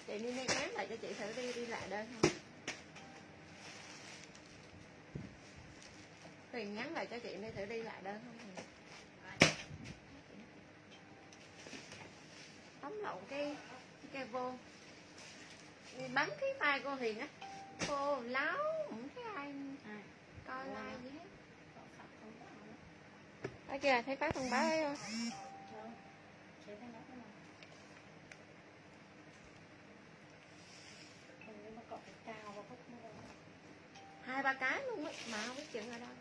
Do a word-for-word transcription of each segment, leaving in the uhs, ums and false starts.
Chị đi đi nhắn lại cho chị thử đi đi lại đơn không? Tuyền nhắn lại cho chị đi thử đi lại đơn không? Tóm lộn cái cái vô đi bắn cái file cô Hiền á, cô láo không thấy ai coi like gì hết. Ở kìa thấy phát thông báo ấy không? Hai ba cái luôn á mà không biết chừng ở đâu.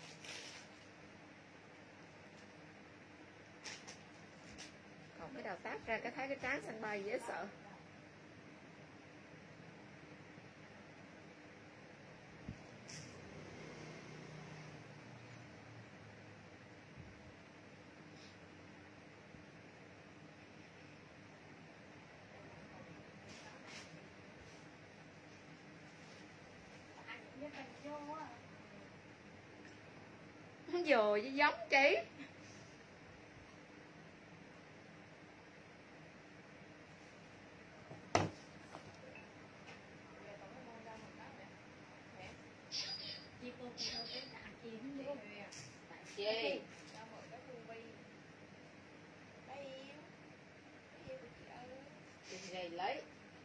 Còn cái đầu tát ra cái thấy cái trán sân bay dễ sợ. Dồi chứ giống chị. Chị chị này lấy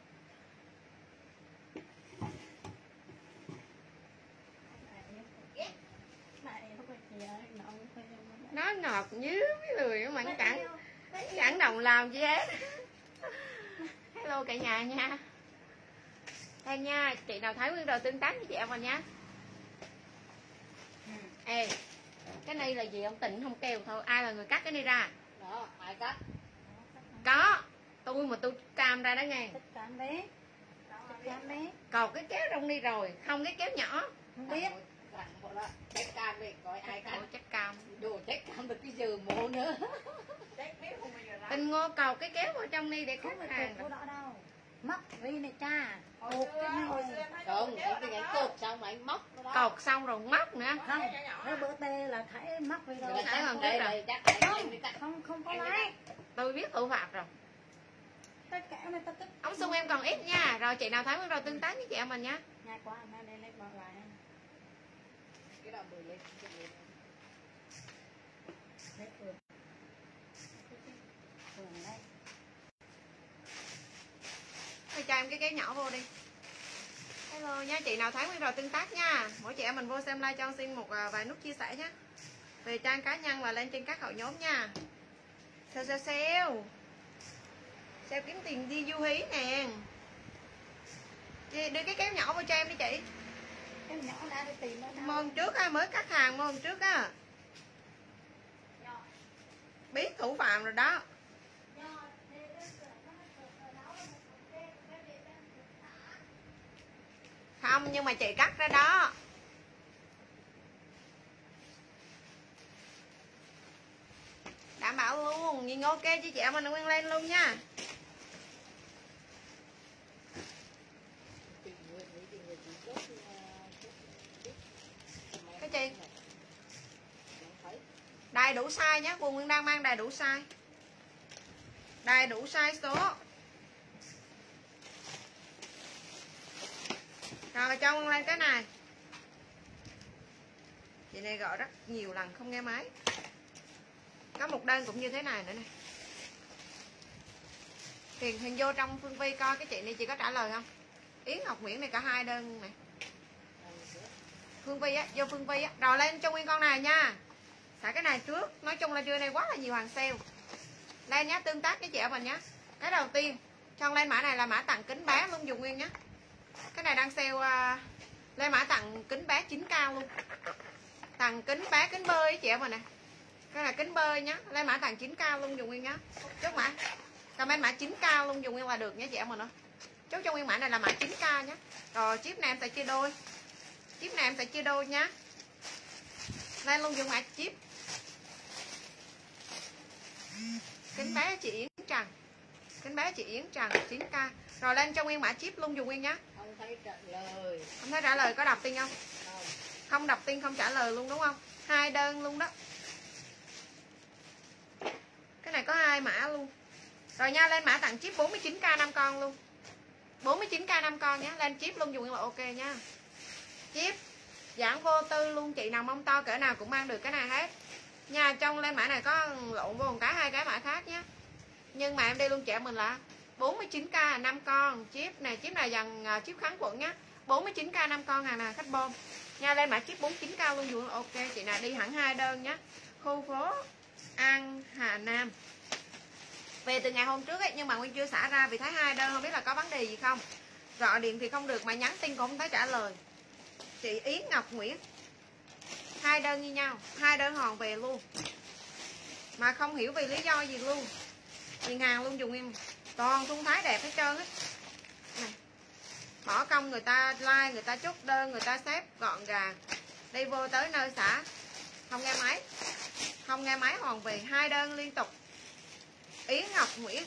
nó ngọt dưới cái lười mà chẳng chẳng đồng làm gì hết. Hello cả nhà nha. Đây nha, chị nào thấy nguyên rồi tương tác với chị em mình nha. Ê, cái này là gì ông Tịnh không kêu thôi, ai là người cắt cái này ra? Đó, ai cắt? Có, tôi mà tôi cam ra đó nghe. Cam bé. Cam bé. Còn cái kéo trong đi rồi, không cái kéo nhỏ. Không biết. Check cam đi, coi ai cắt. Check cam. Đồ check cam được cái giờ mổ nữa. Tình Ngô cầu cái kéo vào trong đi để khách hàng. Không có đâu. Móc vi này cha. Cột cái hồi. Không, cái anh cột xong mà anh móc. Cột xong rồi móc nữa. Không, cái bữa tê là thấy móc vi rồi. Thấy không? Đây đây chắc không, không không có lấy. Tôi biết thủ phạm rồi. Tất cả này tất tất. Ống xung em còn ít nha. Rồi chị nào thấy mới rồi tương tác với chị em mình nha. Ngay qua nó đây lấy bỏ lại. Cái đầu bự lên. Lấy phường. Phường đây. Thôi cho em cái kéo nhỏ vô đi. Hello nha, chị nào thấy mới rồi tương tác nha. Mỗi chị em mình vô xem like cho xin một vài nút chia sẻ nhé. Về trang cá nhân và lên trên các hội nhóm nha. Sale sale sale. Sale kiếm tiền đi du hí nè. Chị đưa cái kéo nhỏ vô cho em đi chị. Kéo nhỏ đã đi tìm nó. Hôm trước á, mới cắt hàng hôm trước á. Biết thủ phạm rồi đó. Không, nhưng mà chị cắt ra đó. Đảm bảo luôn, nhìn ok chứ chị em mình nguyên lên luôn nha. Cái gì? Đầy đủ size nhé, Quần Nguyên đang mang đầy đủ size. Đầy đủ size số. Rồi cho Nguyên lên cái này. Chị này gọi rất nhiều lần không nghe máy. Có một đơn cũng như thế này nữa nè. Tiền Hiền vô trong Phương Vi coi cái chị này chị có trả lời không? Yến Ngọc Nguyễn này cả hai đơn này. Phương Vi á, vô Phương Vi á. Rồi lên cho Nguyên con này nha. Xả cái này trước. Nói chung là trưa nay quá là nhiều hàng sale. Lên nhá, tương tác với chị em mình nhá. Cái đầu tiên cho lên mã này là mã tặng kính bé luôn dùng Nguyên nhá. Cái này đang sale uh, lên mã tặng kính bé chín cao luôn. Tặng kính bé kính bơi với chị em mình nè. Cái này kính bơi nhá, lên mã tặng chín cao luôn dùng Nguyên nhá. Chốt mã. Comment mã chín cao luôn dùng Nguyên là được nhé chị em mình ơi. Chốt cho Nguyên mã này là mã chín cao nhá. Rồi chip này em sẽ chia đôi. Chip này em sẽ chia đôi nhá. Lên luôn dùng mã chip. Kính bé chị Yến Trần. Kính bé chị Yến Trần chín k. Rồi lên cho Nguyên mã chip luôn dùng Nguyên nhá. Không thấy trả lời. Không thấy trả lời, có đọc tin không? Không. Không đọc tin không trả lời luôn đúng không? Hai đơn luôn đó. Cái này có hai mã luôn. Rồi nha, lên mã tặng chip bốn mươi chín k năm con luôn. bốn mươi chín k năm con nhé. Lên chip luôn dùng nguyên là ok nha. Chip dạng vô tư luôn, chị nào mông to cỡ nào cũng mang được cái này hết nha. Trong lên mã này có lộn vô một cái hai cái mã khác nhé, nhưng mà em đi luôn trẻ mình là bốn mươi chín k năm con. Chip này, chip này dàn chip kháng khuẩn nhé. bốn mươi chín k năm con, hàng nào khách bom nha. Lên mã chip bốn mươi chín k luôn dùng ok. Chị nào đi hẳn hai đơn nhé. Khu phố An Hà Nam. Về từ ngày hôm trước ấy, nhưng mà Nguyên chưa xả ra vì thấy hai đơn không biết là có vấn đề gì không. Gọi điện thì không được mà nhắn tin cũng không thấy trả lời. Chị Yến Ngọc Nguyễn, hai đơn như nhau, hai đơn hoàn về luôn mà không hiểu vì lý do gì luôn. Tiền hàng luôn dùng em, toàn thun thái đẹp hết trơn á. Bỏ công người ta like, người ta chốt đơn, người ta xếp gọn gàng. Đi vô tới nơi xả không nghe máy, không nghe máy hoàn về. Hai đơn liên tục. Yến Ngọc Nguyễn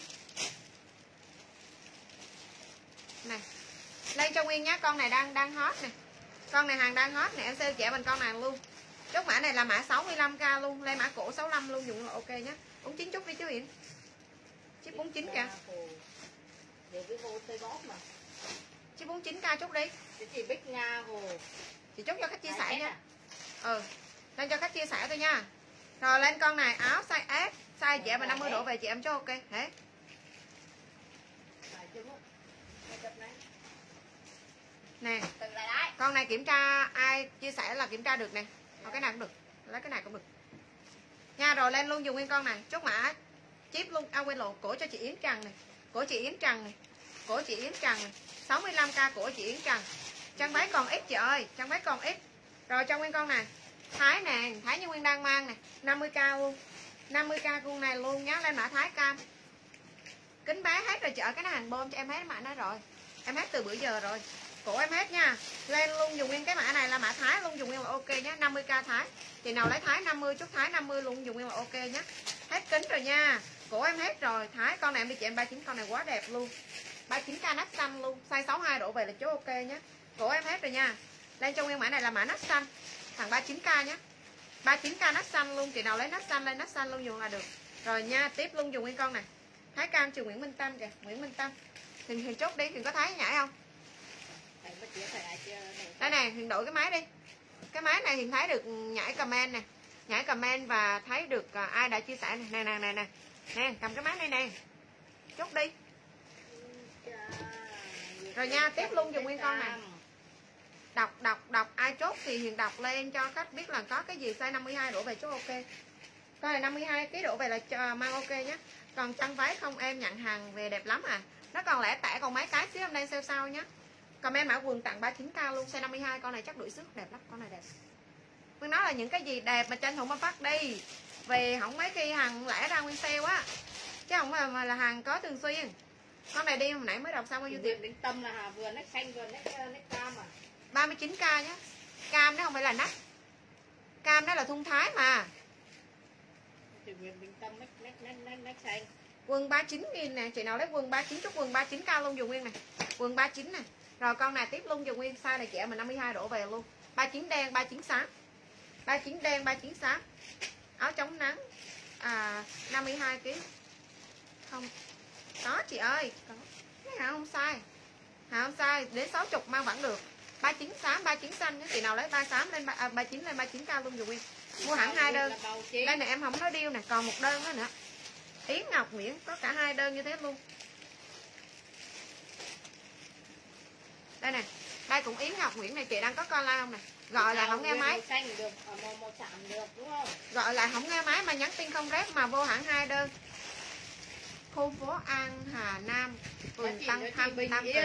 này, lên cho Nguyên nhá. Con này đang đang hot này, con này hàng đang hot này. Em sale trẻ mình con này luôn. Chốt mã này là mã sáu mươi lăm k luôn. Lên mã cổ sáu mươi lăm luôn dùng là ok nhé. bốn mươi chín chút đi chú Yến. Chip bốn mươi chín kìa. Chip bốn mươi chín k chút đi. Chị Bích Nga Hồ. Chị chốt cho khách chia sẻ nha. Ừ, lên cho khách chia sẻ thôi nha. Rồi lên con này áo size S, size trẻ mà năm mươi độ về chị em cho ok. Thế. Nè, con này kiểm tra ai chia sẻ là kiểm tra được nè. Thôi cái này cũng được, lấy cái này cũng được nha. Rồi lên luôn dùng nguyên con này. Chốt mã chip luôn. À quên lộn, cổ cho chị Yến Trần này. Cổ chị Yến Trần này. Cổ chị Yến Trần này. sáu mươi lăm k cổ chị Yến Trần. Trang váy còn ít chị ơi, trang váy còn ít. Rồi cho nguyên con này. Thái nè, Thái như Nguyên đang mang nè, năm mươi k luôn. năm mươi k con này luôn nhá. Lên mã Thái cam. Kính bé hết rồi chị ơi, cái này hàng bơm cho em hết mã nó rồi. Em hết từ bữa giờ rồi. Cổ em hết nha. Lên luôn dùng nguyên cái mã này là mã Thái luôn dùng nguyên là ok nhé. năm mươi k Thái. Chị nào lấy Thái năm mươi, chút Thái năm mươi luôn dùng nguyên là ok nhé. Hết kính rồi nha. Cổ em hết rồi. Thái con này em đi chị em ba mươi chín, con này quá đẹp luôn. ba mươi chín k nách xanh luôn. Size sáu mươi hai độ về là chỗ ok nhé. Cổ em hết rồi nha. Lên cho nguyên mã này là mã nách xanh. Thằng ba mươi chín k nhé. ba mươi chín k nách xanh luôn. Chị nào lấy nách xanh lên nách xanh luôn dùng là được. Rồi nha, tiếp luôn dùng nguyên con này. Thái cam trường Nguyễn Minh Tâm kìa. Nguyễn Minh Tâm. Thì, thì chốt đi, thì có Thái nhảy không? Đây này, Hiền đổi cái máy đi. Cái máy này Hiền thấy được nhảy comment nè. Nhảy comment và thấy được uh, ai đã chia sẻ này. Nè nè nè nè. Nè, cầm cái máy này nè. Chốt đi. Rồi nha, tiếp luôn dùng nguyên con này. Đọc đọc đọc ai chốt thì Hiền đọc lên cho khách biết là có cái gì size năm mươi hai độ về chốt ok. Coi là năm mươi hai ký độ về là uh, mang ok nhé. Còn chân váy không em nhận hàng về đẹp lắm à. Nó còn lẻ tẻ còn mấy cái xíu em đang sale sau nhé. Comment mã quần tặng ba mươi chín k luôn, size năm mươi hai, con này chắc đuổi sức đẹp lắm, con này đẹp. Nguyên nói là những cái gì đẹp mà tranh thủ mà phát đi. Về không mấy khi hàng lẻ ra nguyên sale á. Chứ không mà, mà là hàng có thường xuyên. Con này đi hồi nãy mới đọc xong bao nhiêu tiền. Định tâm là vừa nách xanh vừa nách nách cam à. ba mươi chín k nhé. Cam nó không phải là nách. Cam đó là thun thái mà. Thì Nguyễn Bình Tâm nách nách nách nách nách xanh. Quần ba mươi chín nghìn nè, chị nào lấy quần ba mươi chín chút quần ba mươi chín k luôn dùng nguyên này. Quần ba mươi chín nè. Rồi con này tiếp luôn dùng nguyên size này trẻ mình năm mươi hai độ về luôn. ba mươi chín đen, ba mươi chín xám. ba mươi chín đen, ba mươi chín xám. Áo chống nắng à, năm mươi hai ký. Không. Có chị ơi, có. Cái hàng không sai. Hàng không sai, đến sáu mươi mang vẫn được. ba mươi chín xám, ba mươi chín xanh nhé. Chị nào lấy ba mươi tám lên à, ba mươi chín lên ba mươi chín k luôn dùng nguyên. Mua hẳn hai đơn. Đây này em không nói điêu nè, còn một đơn nữa nữa. Yến Ngọc Nguyễn có cả hai đơn như thế luôn. Đây nè, đây cũng Yến Ngọc Nguyễn này, chị đang có coi like không nè. Gọi là không nghe máy. Xanh được, màu màu chạm được đúng không? Gọi là không nghe máy mà nhắn tin không rep mà vô hẳn hai đơn. Khu phố An Hà Nam, phường Tăng Thanh, Nam Từ.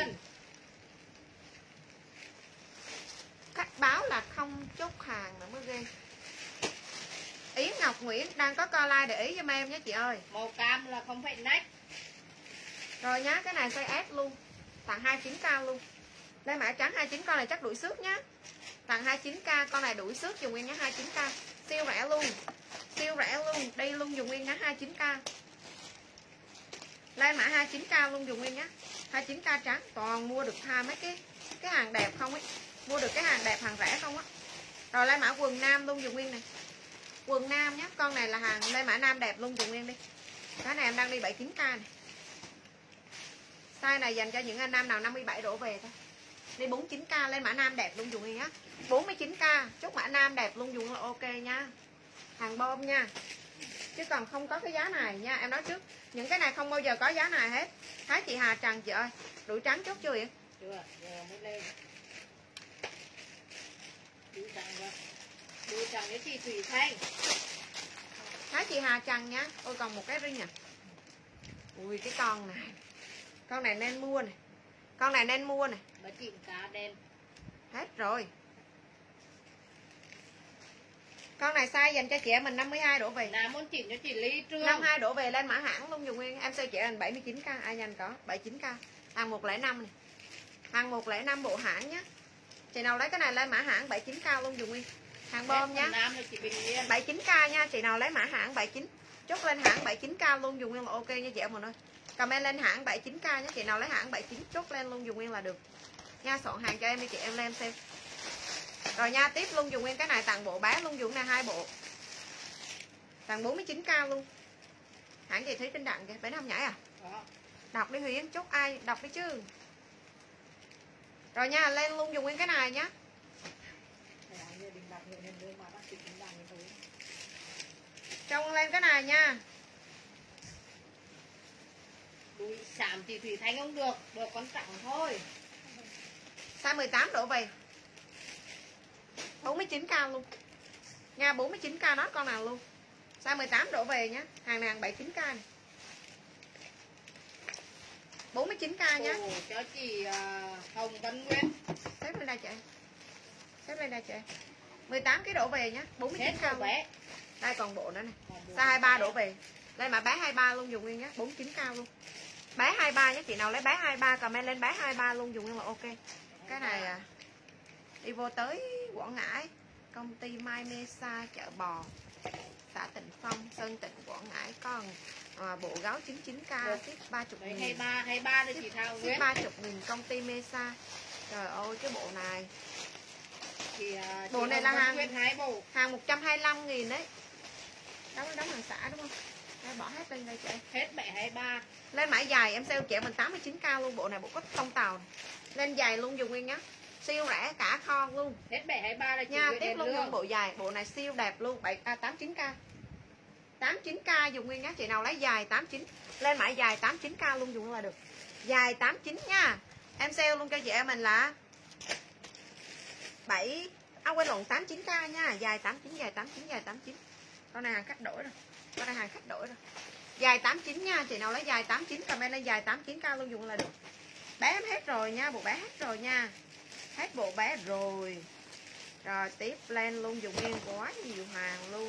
Khách báo là không chốt hàng nữa mới ghê. Yến Ngọc Nguyễn đang có coi like để ý giùm em nhé chị ơi. Màu cam là không phải nách. Rồi nhá, cái này size S luôn. Tặng hai mươi chín k luôn. Đây mã trắng hai mươi chín, con này chắc đuổi xước nhá. Tặng hai mươi chín k, con này đuổi xước dùng nguyên nhá, hai mươi chín k. Siêu rẻ luôn. Siêu rẻ luôn, đây luôn dùng nguyên nhá, hai mươi chín k. Lên mã hai mươi chín k luôn dùng nguyên nhá. hai mươi chín k trắng, toàn mua được hai mấy cái cái hàng đẹp không ấy. Mua được cái hàng đẹp, hàng rẻ không á. Rồi lên mã quần nam luôn dùng nguyên này. Quần nam nhá, con này là hàng lên mã nam đẹp luôn dùng nguyên đi. Cái này em đang đi bảy mươi chín k này. Size này dành cho những anh nam nào năm mươi bảy đổ về thôi. Đi bốn mươi chín k lên mã nam đẹp luôn dùng đi nhá. bốn mươi chín k chốt mã nam đẹp luôn dùng là ok nha. Hàng bom nha. Chứ còn không có cái giá này nha. Em nói trước, những cái này không bao giờ có giá này hết. Thái chị Hà Trần chị ơi. Đuổi trắng chốt chưa vậy? Chưa, giờ mới lên. Đuổi trắng rồi. Đuổi trắng với chị Thủy Thanh. Thái chị Hà Trần nha. Ôi còn một cái ring à. Ui cái con này. Con này nên mua này. Con này nên mua này. Bà chị cá đen. Hết rồi. Con này size dành cho chị em mình năm mươi hai đổ về. Là muốn chỉnh cho chị Lý Trương. năm mươi hai đổ về lên mã hãng luôn dùng nguyên. Em size chị em bảy mươi chín k, ai nhanh có bảy mươi chín k. Hàng một không năm này. Hàng một không năm bộ hãng nhá. Chị nào lấy cái này lên mã hãng bảy mươi chín k luôn dùng nguyên. Hàng bom nhá. Nam là chị Bình Yên. bảy mươi chín k nha, chị nào lấy mã hãng bảy mươi chín. Chốt lên hãng bảy mươi chín k luôn dùng nguyên là ok nha chị em mình ơi. Comment lên hãng bảy mươi chín k nhé, chị nào lấy hãng bảy mươi chín chốt lên luôn dùng nguyên là được. Nha, soạn hàng cho em đi chị em lên xem. Rồi nha, tiếp luôn dùng nguyên cái này tặng bộ bán luôn dùng này hai bộ. Tặng bốn mươi chín k luôn. Hãng chị Thúy Trinh Đặng kìa, bảy năm nhảy à? Đó. Đọc đi Huyền, chốt ai đọc đi chứ. Rồi nha, lên luôn dùng nguyên cái này nhá. Trông lên cái này nha. Đuổi sạm chị Thủy Thanh không được, được con trọng thôi. Size mười tám đổ về. bốn mươi chín k luôn. Nha, bốn mươi chín k nó con nào luôn. Size mười tám đổ về nhá. Hàng này hàng bảy mươi chín k này. bốn mươi chín k nhá. Ồ, cho chị uh, Hồng Văn Nguyên. Xếp lên đây chị. Xếp lên đây chị. mười tám cái đổ về nhá, bốn mươi chín k luôn. Bé. Đây còn bộ nữa này. Size hai mươi ba đổ về. Đây mà bé hai mươi ba luôn dùng nguyên nhá, bốn mươi chín k luôn. Bé hai mươi ba nhé, chị nào lấy bé hai mươi ba comment lên bé hai mươi ba luôn dùng nguyên là ok. Cái này à, đi vô tới Quảng Ngãi, công ty Mai Mesa chợ bò, xã Tịnh Phong, Sơn Tịnh Quảng Ngãi con à, bộ gáo chín mươi chín k ship ba mươi nghìn. hai mươi ba hai mươi ba đây chị Thao Ship ba mươi nghìn công ty Mesa. Trời ơi cái bộ này. Chị, uh, bộ chị này là hàng hai bộ. Hàng một trăm hai mươi lăm nghìn đấy. Đóng đóng hàng xã đúng không? Đây, bỏ hết lên đây chị. Hết mẹ hai mươi ba. Lên mã dài em sale chị mình tám mươi chín k luôn, bộ này bộ có tông tàu này. Lên dài luôn dùng nguyên nhá. Siêu rẻ cả kho luôn. Hết mẹ hai mươi ba là chị nha, tiếp luôn luôn bộ dài, bộ này siêu đẹp luôn, bảy à, tám mươi chín k. tám mươi chín k dùng nguyên nhá, chị nào lấy dài tám mươi chín. Lên mã dài tám mươi chín k luôn dùng là được. Dài tám mươi chín nha. Em sale luôn cho chị em mình là bảy à, quên lộn tám mươi chín k nha, dài tám mươi chín, dài tám mươi chín, dài tám mươi chín. Con này hàng khách đổi rồi. Con này hàng khách đổi rồi. Dài tám mươi chín nha, chị nào lấy dài tám mươi chín comment lên dài tám mươi chín k luôn dùng là được. Bé em hết rồi nha, bộ bé hết rồi nha. Hết bộ bé rồi. Rồi tiếp lên luôn dùng nguyên quá nhiều hàng luôn.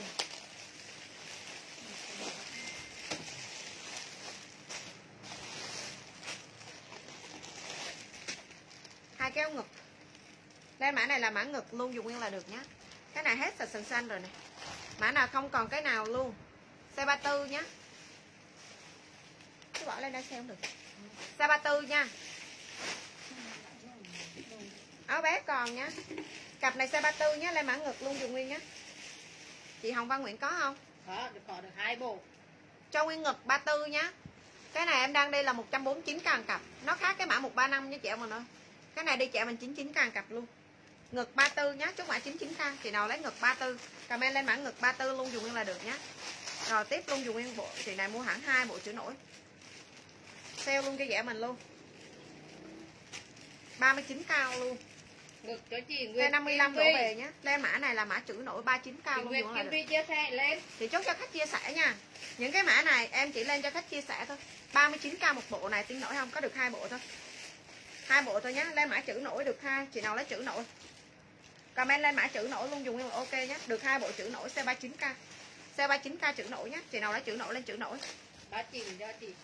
Hai cái áo ngực. Lên mã này là mã ngực luôn dùng nguyên là được nhá. Cái này hết sạch sần xanh rồi nè. Mã nào không còn cái nào luôn. Size ba mươi tư nhá. Cứ bỏ lên đây xem không được. Size ba mươi tư nha. Áo bé còn nhá. Cặp này size ba mươi tư nhá, lên mã ngực luôn dùng nguyên nhá. Chị Hồng Văn Nguyễn có không? Có, được có được hai bộ. Cho nguyên ngực ba mươi tư nhá. Cái này em đang đây là một trăm bốn mươi chín k cặp. Nó khác cái mã một ba năm nhé chị em mình ơi. Cái này đi chị em mình chín mươi chín k cặp luôn. Ngực ba mươi tư nhá, chốt mã chín mươi chín k. Chị nào lấy ngực ba mươi tư, comment lên mã ngực ba mươi tư luôn dùng nguyên là được nhá. Rồi tiếp luôn dùng nguyên bộ. Chị này mua hẳn hai bộ chữ nổi. Sale luôn cho chị em mình luôn. ba mươi chín k luôn. Ngực cho chị Nguyễn Lên năm mươi lăm đổ về nhé. Lên mã này là mã chữ nổi ba mươi chín k luôn dùng là được. chia sẻ lên. Chị chốt cho khách chia sẻ nha. Những cái mã này em chỉ lên cho khách chia sẻ thôi. ba mươi chín k một bộ này tin nổi không? Có được hai bộ thôi. Hai bộ thôi nhá. Lên mã chữ nổi được hai. Chị nào lấy chữ nổi comment lên mã chữ nổi luôn dùng nguyên là ok nhé. Được hai bộ chữ nổi size ba mươi chín k. Size ba mươi chín k chữ nổi nhé. Chị nào lấy chữ nổi lên chữ nổi. Bà chỉnh cho chị.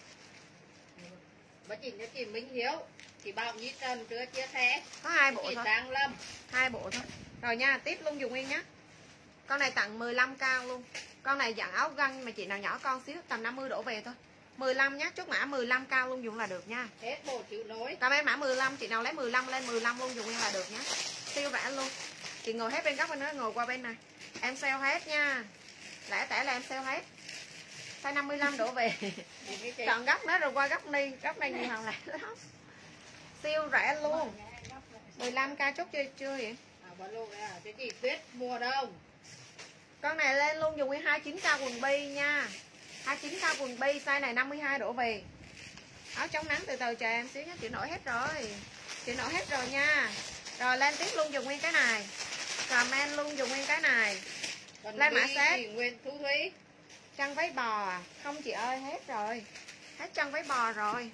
Bà chỉnh cho chị Minh Hiếu. Chị Bảo Nhi Trần chưa chia sẻ. Có hai bộ chị thôi. Trang Lâm. Hai bộ thôi. Rồi nha, tiếp luôn dùng nguyên nhá. Con này tặng mười lăm k luôn. Con này dạng áo găng mà chị nào nhỏ con xíu tầm năm mươi đổ về thôi. mười lăm nhá, chốt mã mười lăm k luôn dùng là được nha. Hết bộ chữ nối. Comment mã mười lăm, chị nào lấy mười lăm lên mười lăm luôn dùng nguyên là được nhá. Siêu rẻ luôn. Chị ngồi hết bên góc bên đó, ngồi qua bên này. Em sale hết nha. Lẻ tẻ là em sale hết. size năm mươi lăm đổ về. Chọn góc nó rồi qua góc đi, góc này nhiều hàng lẻ lắm. Siêu rẻ luôn. mười lăm k chốt chưa chưa vậy? À bà luôn à, cái gì Tuyết mua đâu. Con này lên luôn dùng nguyên hai mươi chín k quần bi nha. hai mươi chín k quần bi size này năm mươi hai đổ về. Áo chống nắng từ từ chờ em xíu nhé, chị nổi hết rồi. Chị nổi hết rồi nha. Rồi lên tiếp luôn dùng nguyên cái này. Comment luôn dùng nguyên cái này. Còn lên mã set. Nguyên Thu Thúy. Chân váy bò à? Không chị ơi, hết rồi. Hết chân váy bò rồi.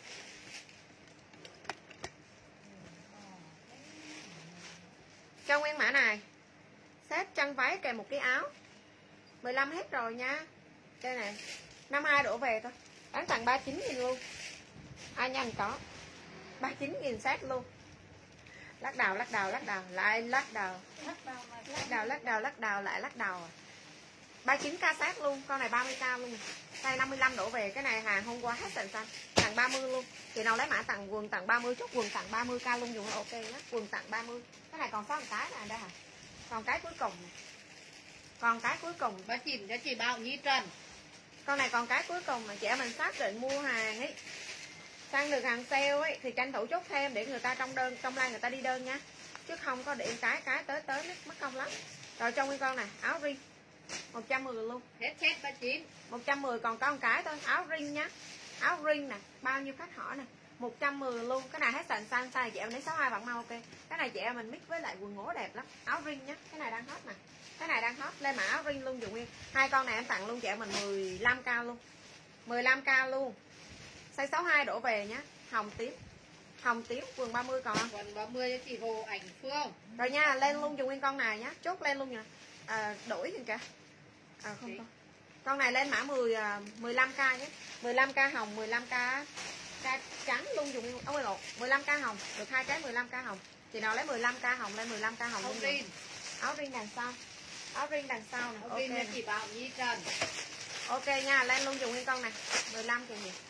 Cho nguyên mã này. Set chân váy kèm một cái áo. mười lăm hết rồi nha. Đây này. năm mươi hai đổ về thôi. Bán tặng ba mươi chín nghìn luôn. Ai nhanh có. ba mươi chín nghìn set luôn. Lắc đầu, lắc đầu, lắc đầu, lại lắc đầu. Lắc đầu, lắc đầu, lắc đầu, lại lắc đầu. ba mươi chín k set luôn, con này ba mươi k luôn. Đây năm mươi lăm đổ về, cái này hàng hôm qua hết sành xanh. Tặng ba mươi luôn. Chị nào lấy mã tặng quần tặng ba mươi, chốt quần tặng ba mươi k luôn dùng là ok nhé. Quần tặng ba mươi. Cái này còn sáu một cái này đây hả? Còn cái cuối cùng. Còn cái cuối cùng. Bà chìm cho chị Bảo Nhi Trần. Con này còn cái cuối cùng mà chị em mình xác định mua hàng ấy. Sang được hàng sale ấy thì tranh thủ chốt thêm để người ta trong đơn trong like người ta đi đơn nha, chứ không có để cái cái tới tới mất, mất công lắm. Rồi trong nguyên con này áo ring một trăm mười luôn, hết hết ba mươi chín. một trăm mười còn có một cái thôi, áo ring nhá. Áo ring nè, bao nhiêu khách hỏi nè, một trăm mười luôn. Cái này hết sành xanh, size chị em lấy sáu mươi hai vẫn mau ok. Cái này chị em mình mix với lại quần ngố đẹp lắm. Áo ring nhá, cái này đang hot nè. Cái này đang hot, lên mã áo ring luôn dùng nguyên. Hai con này em tặng luôn chị em mình mười lăm k luôn. mười lăm k luôn. Size sáu mươi hai đổ về nhá. Hồng tím. Hồng tím quần ba mươi còn không? Quần ba mươi cho chị Hồ Ảnh Phương. Rồi nha, lên luôn dùng nguyên con này nhá. Chốt lên luôn nha. À, đổi hình kìa. À không không. Con này lên mã mười mười lăm k nhé. mười lăm k hồng, mười lăm k k trắng luôn dùng. Ôi lộn, mười lăm k hồng, được hai cái mười lăm k hồng. Chị nào lấy mười lăm k hồng lên mười lăm k hồng luôn. Rin. Áo ring đằng sau. Áo ring đằng sau nè. Áo Ok. rin cho chị Bảo Nhi Trần. Ok nha, lên luôn dùng nguyên con này. mười lăm kìa gì?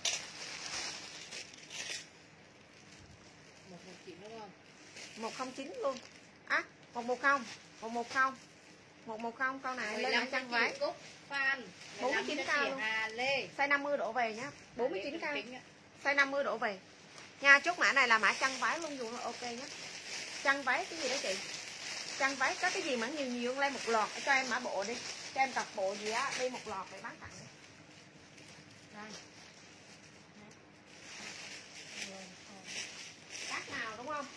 một một chín đúng không? một không chín luôn. À, một một không. một một không. một một không con này lên mã chân váy. Cúc Phan. bốn mươi chín k luôn. Hà Lê. Size năm mươi đổ về nhá. bốn mươi chín k. Size năm mươi đổ về. Nha, chốt mã này là mã chân váy luôn dùng là ok nhé. Chân váy cái gì đó chị? Chân váy có cái gì mà nhiều nhiều lên một loạt cho em mã bộ đi. Cho em cặp bộ gì á, đi một loạt để bán tặng đi. Đây. Cát nào đúng không?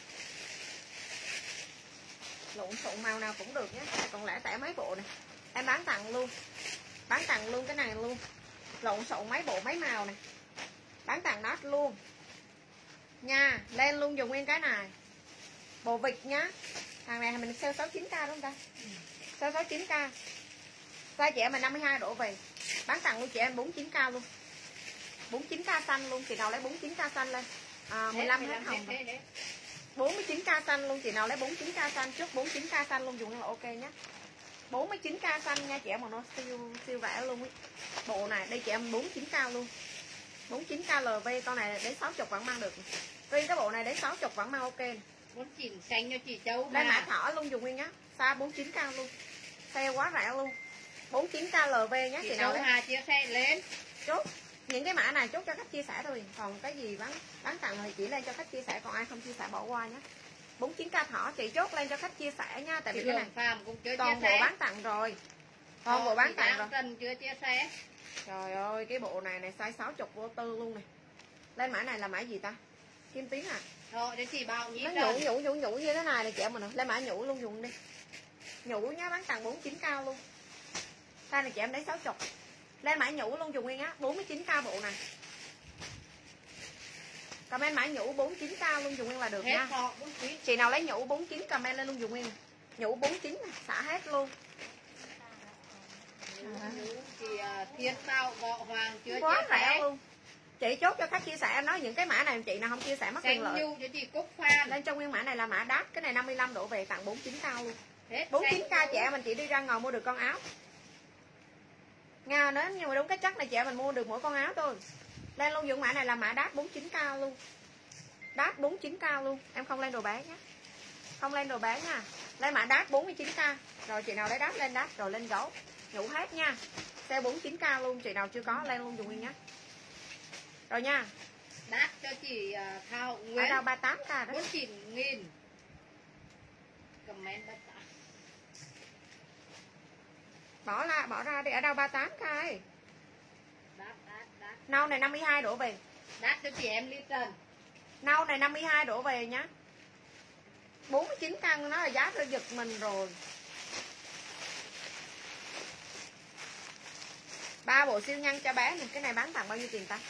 Lộn xộn màu nào cũng được nhé. Còn lẻ tẻ mấy bộ này em bán tặng luôn. Bán tặng luôn cái này luôn. Lộn xộn mấy bộ mấy màu này bán tặng nó luôn nha. Lên luôn dùng nguyên cái này. Bộ vịt nhá. Thằng này mình sale sáu mươi chín k đúng không ta? Ừ. Sale sáu mươi chín k. Size chị em mình năm mươi hai đổ về. Bán tặng luôn chị em bốn mươi chín k luôn. bốn mươi chín k xanh luôn, chị nào lấy bốn mươi chín k xanh lên. À, mười lăm hết hồng. bốn mươi chín k xanh luôn, chị nào lấy bốn mươi chín k xanh trước bốn mươi chín k xanh luôn dùng là ok nhé. bốn mươi chín k xanh nha chị em, mà nó siêu siêu rẻ luôn ấy. Bộ này đây chị em bốn mươi chín k luôn. bốn mươi chín k lờ vê, con này đến sáu mươi vẫn mang được. Riêng cái bộ này đến sáu mươi vẫn mang ok. Muốn chỉnh xanh cho chị Châu. Đây mã thỏ luôn dùng nguyên nhá. Size bốn mươi chín k luôn. Sale quá rẻ luôn. bốn mươi chín k lờ vê nhá chị, chị nào lấy. Hà chia sẻ lên. Chốt. Những cái mã này chốt cho khách chia sẻ thôi. Còn cái gì bán bán tặng thì chỉ lên cho khách chia sẻ, còn ai không chia sẻ bỏ qua nhé. bốn mươi chín k thỏ chị chốt lên cho khách chia sẻ nha, tại vì cái này Phạm cũng chưa toàn chia bộ sẻ. bán tặng rồi. Toàn bộ bán tặng rồi. Trần chưa chia sẻ. Trời ơi, cái bộ này này size sáu mươi vô tư luôn này. Lên mã này là mã gì ta? Kim tuyến à? Rồi để chị Bảo Nhi Nó nhũ nhũ nhũ nhũ như thế này này chị em mình. Lên mã nhũ luôn dùng đi. Nhũ nhá, bán tặng bốn mươi chín k luôn. Size này chị em lấy sáu mươi. Lên mã nhũ luôn dùng nguyên á, bốn mươi chín k bộ này. Comment mã nhũ bốn mươi chín k luôn dùng nguyên là được nha. Chị nào lấy nhũ bốn mươi chín comment lên luôn dùng nguyên. Nhũ bốn mươi chín này, xả hết luôn. À. Chị Thiên Tao Võ Hoàng chưa quá chia rẻ sẻ luôn. Chị chốt cho khách chia sẻ, em nói những cái mã này chị nào không chia sẻ mất quyền lợi. Nhu cho chị Cúc Phan. Lên trong nguyên mã này là mã đắt, cái này năm mươi lăm đổ về tặng bốn mươi chín k luôn. Hết bốn mươi chín k chị em mình chỉ đi ra ngồi mua được con áo. Nga nếu như mà đúng cái chắc này chị em mình mua được mỗi con áo thôi. Lên luôn dụng mã này là mã đắt bốn mươi chín k luôn. Đắt bốn mươi chín k luôn, em không lên đồ bé nhé. Không lên đồ bé nha. Lên mã đắt bốn mươi chín k. Rồi chị nào lấy đắt lên đắt rồi lên gấu. Nhũ hết nha. Sale bốn mươi chín k luôn, chị nào chưa có lên luôn dùng nguyên nhá. Rồi nha. Đắt cho chị uh, Thảo Nguyễn. Ở đâu ba mươi tám k đó. bốn mươi chín nghìn. Comment ba mươi tám. Bỏ ra bỏ ra đi, ở đâu ba mươi tám k ấy. Đắt đắt đắt. Nâu này năm mươi hai đổ về. Đắt cho chị em Ly Trần. Nâu này năm mươi hai đổ về nhá. bốn mươi chín căn nó là giá tôi giật mình rồi. Ba bộ siêu nhân cho bé này, cái này bán tặng bao nhiêu tiền ta?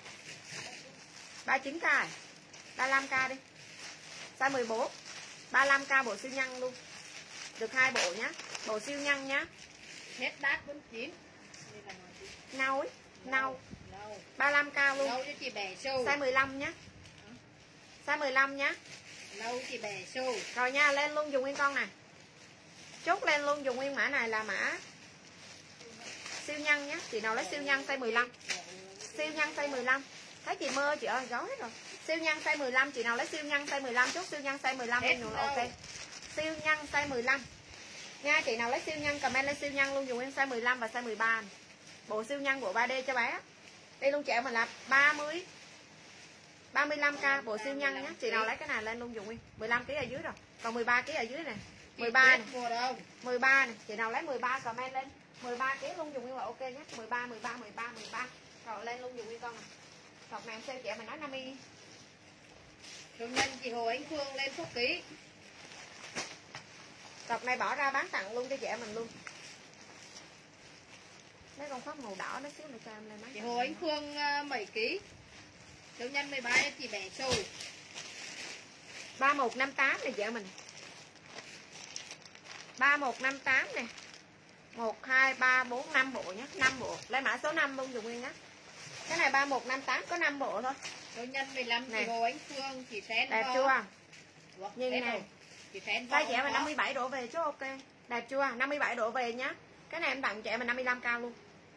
ba mươi chín k, ba mươi lăm k đi. Size mười bốn, ba mươi lăm k bộ siêu nhân luôn. Được hai bộ nhá, bộ siêu nhân nhá. Hết đắt bốn mươi chín. Nâu ấy, nâu. Nâu. ba mươi lăm k luôn. Nâu cho chị bẻ sâu. Size mười lăm nhá. Size mười lăm nhá. Nâu chị bẻ sâu. Rồi nha, lên luôn dùng nguyên con này. Chốt lên luôn dùng nguyên mã này là mã siêu nhân nhé. Chị nào lấy siêu nhân size mười lăm. Siêu nhân size mười lăm. Thấy chị mơ chị ơi, giấu hết rồi. Siêu nhân size mười lăm, chị nào lấy siêu nhân size mười lăm, chốt siêu nhân size mười lăm em ok. Siêu nhân size mười lăm. Nha, chị nào lấy siêu nhân comment lên siêu nhân luôn dùng nguyên size mười lăm và size mười ba này. Bộ siêu nhân bộ ba D cho bé. Đây luôn chị mình là ba mươi ba mươi lăm k bộ siêu nhân nhé. Chị nào lấy cái này lên luôn dùng nguyên. mười lăm kg ở dưới rồi. Còn mười ba kg ở dưới này. mười ba này. mười ba này, chị nào lấy mười ba comment lên. mười ba kg luôn dùng nguyên là ok nhé. mười ba mười ba mười ba mười ba. Rồi lên luôn dùng nguyên con này. Cọc này em sale trẻ mình nói năm mươi. Chủ nhân chị Hồ Ánh Phương lên số ký. Cọc này bỏ ra bán tặng luôn cho trẻ mình luôn. Mấy con khoác màu đỏ nó xíu này cho em lên mấy. Chị Hồ Ánh Phương uh, bảy ký. Chủ nhân mười ba em chị bẻ sâu. ba một năm tám này trẻ mình. ba một năm tám nè. một hai ba bốn năm bộ nhé, năm bộ. Lấy mã số năm luôn dùng nguyên nhé. Cái này ba một năm tám có năm bộ thôi. Chủ nhân mười lăm chị Hồ Ánh Phương chị Phén. Đẹp chưa? Ủa, nhìn này. Chị Phén. Size trẻ mình năm mươi bảy đổ về chứ ok. Đẹp chưa? năm mươi bảy đổ về nhá. Cái này em tặng trẻ mình năm mươi lăm k luôn.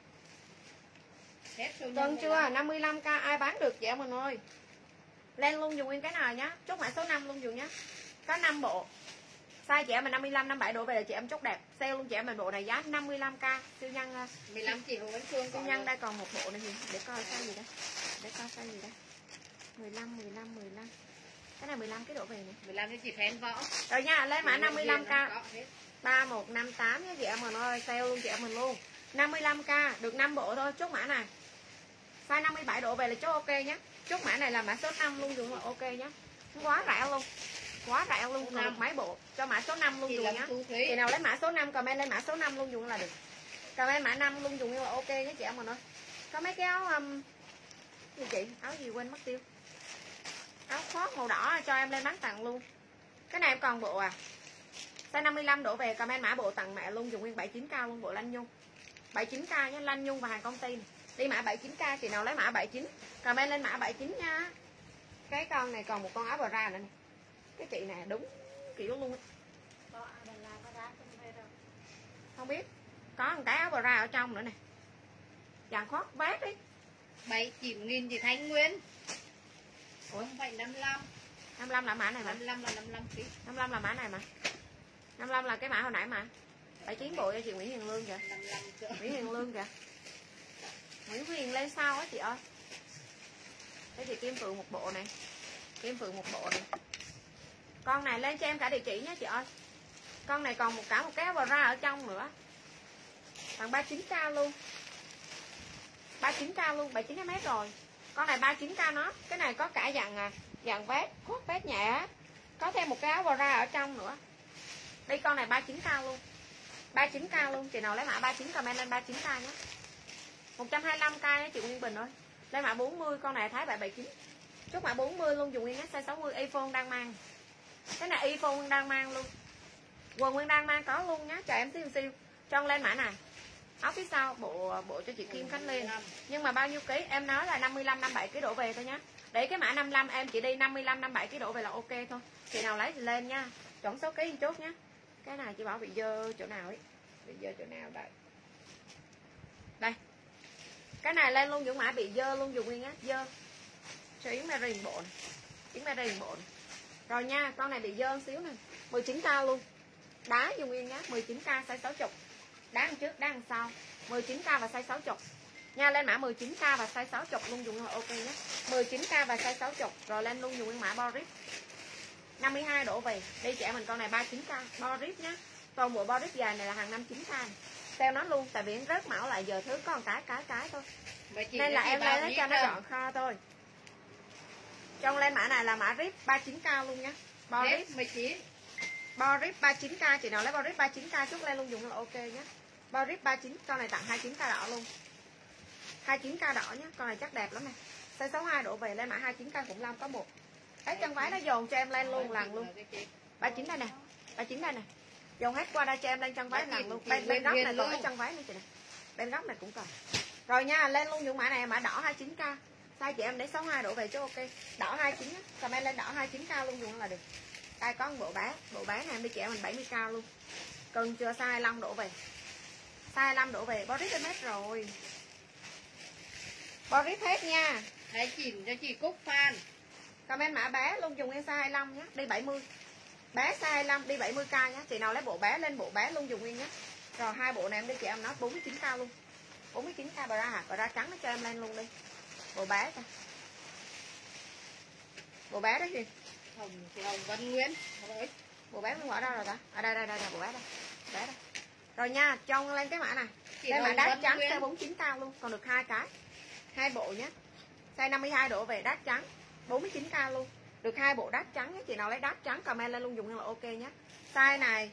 Cần chưa? năm mươi lăm k ai bán được trẻ mình ơi. Lên luôn dùng nguyên cái nào nhá. Chốt mã số năm luôn dùng nhá. Có năm bộ. Size trẻ mình năm mươi lăm năm mươi bảy đổ về là chị em chốt đẹp. Sale luôn trẻ mình bộ này giá năm mươi lăm k. Siêu nhân mười lăm chị Hồ Ánh Phương. Siêu nhân đây còn một bộ này gì? Để coi size gì đây. Để coi size gì đây. mười lăm mười lăm mười lăm. Cái này mười lăm cái đổ về này. mười lăm cho chị Phén võ. Rồi nha, lên mã năm mươi lăm k. ba một năm tám nha chị em mình ơi, sale luôn chị em mình luôn. năm mươi lăm k, được năm bộ thôi, chốt mã này. Size năm mươi bảy độ về là chốt ok nhé. Chốt mã này là mã số năm luôn dùng là ok nhé. Quá rẻ luôn. Quá rẻ luôn, còn được mấy bộ. Cho mã số năm luôn chị dùng nhá. Chị nào lấy mã số năm comment lên mã số năm luôn dùng là được. Comment mã năm luôn dùng là ok nhé chị em mình ơi. Có mấy cái áo um, gì chị, áo gì quên mất tiêu. Áo khoác màu đỏ cho em lên bán tặng luôn. Cái này em còn bộ à. Size năm mươi lăm đổ về comment mã bộ tặng mẹ luôn dùng nguyên bảy mươi chín k luôn bộ lanh nhung. bảy mươi chín k nhé, lanh nhung và hàng công ty này. Đi mã bảy mươi chín k, chị nào lấy mã bảy mươi chín comment lên mã bảy mươi chín nha. Cái con này còn một con áo bra nữa này. Cái chị này đúng kiểu luôn ấy. Không biết. Có một cái áo bra ở trong nữa này. Dàn khoác vát đi. bảy mươi chín nghìn chị Thanh Nguyên. Ủa không phải năm mươi lăm. năm mươi lăm là mã này mà. năm mươi lăm là năm mươi lăm ký. năm mươi lăm là mã này mà. năm mươi lăm là cái mã hồi nãy mà. bảy mươi chín bộ cho chị Nguyễn Hiền Lương kìa. năm mươi lăm Nguyễn Hiền Lương kìa. Nguyễn Hiền lên sau á chị ơi. Để chị Kim Phượng một bộ này. Kim Phượng một bộ này. Con này lên cho em cả địa chỉ nhé chị ơi. Con này còn một cả một cái áo bra ở trong nữa. Bằng ba mươi chín k luôn. ba mươi chín k luôn, bảy mươi chín mét rồi. Con này ba mươi chín k nó. Cái này có cả dạng à, dạng vest, khoác vest nhẹ. Có thêm một cái áo bra ở trong nữa. Đây con này ba mươi chín k luôn. ba mươi chín k luôn. Chị nào lấy mã ba mươi chín comment lên ba mươi chín k nhé. một trăm hai mươi lăm k nhé chị Nguyên Bình ơi. Lấy mã bốn mươi, con này Thái bảy bảy chín. Chốt mã bốn mươi luôn dùng nguyên size sáu mươi iPhone đang mang. Cái này iPhone Nguyên đang mang luôn. Quần Nguyên đang mang có luôn nhá, chờ em siêu siêu. Cho lên mã này. Áo phía sau bộ bộ cho chị Kim Khánh Liên. Nhưng mà bao nhiêu ký? Em nói là năm mươi lăm năm mươi bảy ký đổ về thôi nhá. Để cái mã năm mươi lăm em chỉ đi năm mươi lăm năm mươi bảy ký đổ về là ok thôi. Chị nào lấy thì lên nha. Chọn số ký chốt nhá. Cái này chị bảo bị dơ chỗ nào ấy. Bị dơ chỗ nào đây. Đây. Cái này lên luôn những mã bị dơ luôn dùng nguyên á, dơ. Cho Yến Marine bộ này. Yến Marine bộ này. Rồi nha, con này bị dơ xíu này. mười chín k luôn. Đá dùng nguyên nhá, mười chín k size sáu mươi. Đá trước, đá sau. mười chín k và size sáu mươi. Nha, lên mã mười chín k và size sáu mươi luôn dùng là ok nhé. mười chín k và size sáu mươi. Rồi lên luôn dùng nguyên mã Boris. năm mươi hai đổ về. Đi trẻ mình con này ba mươi chín k. Boris nhá. Toàn bộ Boris dài này là hàng năm mươi chín k này. Sale nó luôn, tại vì rớt mẫu lại giờ thứ có một cái cái cái thôi. Nên là em lên nó cho nó gọn kho thôi. Trong lên mã này là mã rip ba mươi chín k luôn nhá. Boris mười chín. Boris ba mươi chín k, chị nào lấy Boris ba mươi chín k chút lên luôn dùng là ok nhé. Boris ba mươi chín, con này tặng hai mươi chín k đỏ luôn. hai mươi chín k đỏ nhé, con này chắc đẹp lắm này. Size sáu mươi hai đổ về lên mã hai mươi chín k khủng long có một. Cái chân váy nó dồn cho em lên luôn lần luôn. ba mươi chín đây nè. ba mươi chín đây nè. Dồn hết qua đây cho em lên chân váy lần luôn. Bên bên góc này còn cái chân váy nữa chị nè. Bên góc này cũng còn. Rồi nha, lên luôn những mã này mã đỏ hai mươi chín k. Size chị em để sáu mươi hai đổ về chứ ok. Đỏ hai mươi chín á, comment lên đỏ hai mươi chín k luôn dùng là được. Đây có một bộ bán, bộ bán này em đi chị em mình bảy mươi k luôn. Cần chưa size hai mươi lăm đổ về. Size hai mươi lăm đổ về, Boris hết rồi. Boris hết nha. Hãy chỉnh cho chị Cúc fan. Comment mã bé luôn dùng nguyên size hai mươi lăm nhé, đi bảy mươi. Bé size hai mươi lăm đi bảy mươi k nhé. Chị nào lấy bộ bé lên bộ bé luôn dùng nguyên nhé. Rồi hai bộ này em đi chị em nói bốn mươi chín k luôn. bốn mươi chín k bra hả? Bra trắng nó cho em lên luôn đi. Bộ bé coi. Bộ bé đó gì? Hồng chị Hồng Vân Nguyễn. Rồi. Bộ bé nó bỏ đâu rồi ta? À đây đây đây, đây bộ bé đây. Bé đây. Rồi nha, cho lên cái mã này. Chị Đây mã đát trắng size bốn mươi chín k luôn, còn được hai cái. Hai bộ nhé. Size năm mươi hai đổ về đát trắng, bốn mươi chín k luôn. Được hai bộ đát trắng nhé, chị nào lấy đát trắng comment lên luôn dùng là ok nhé. Size này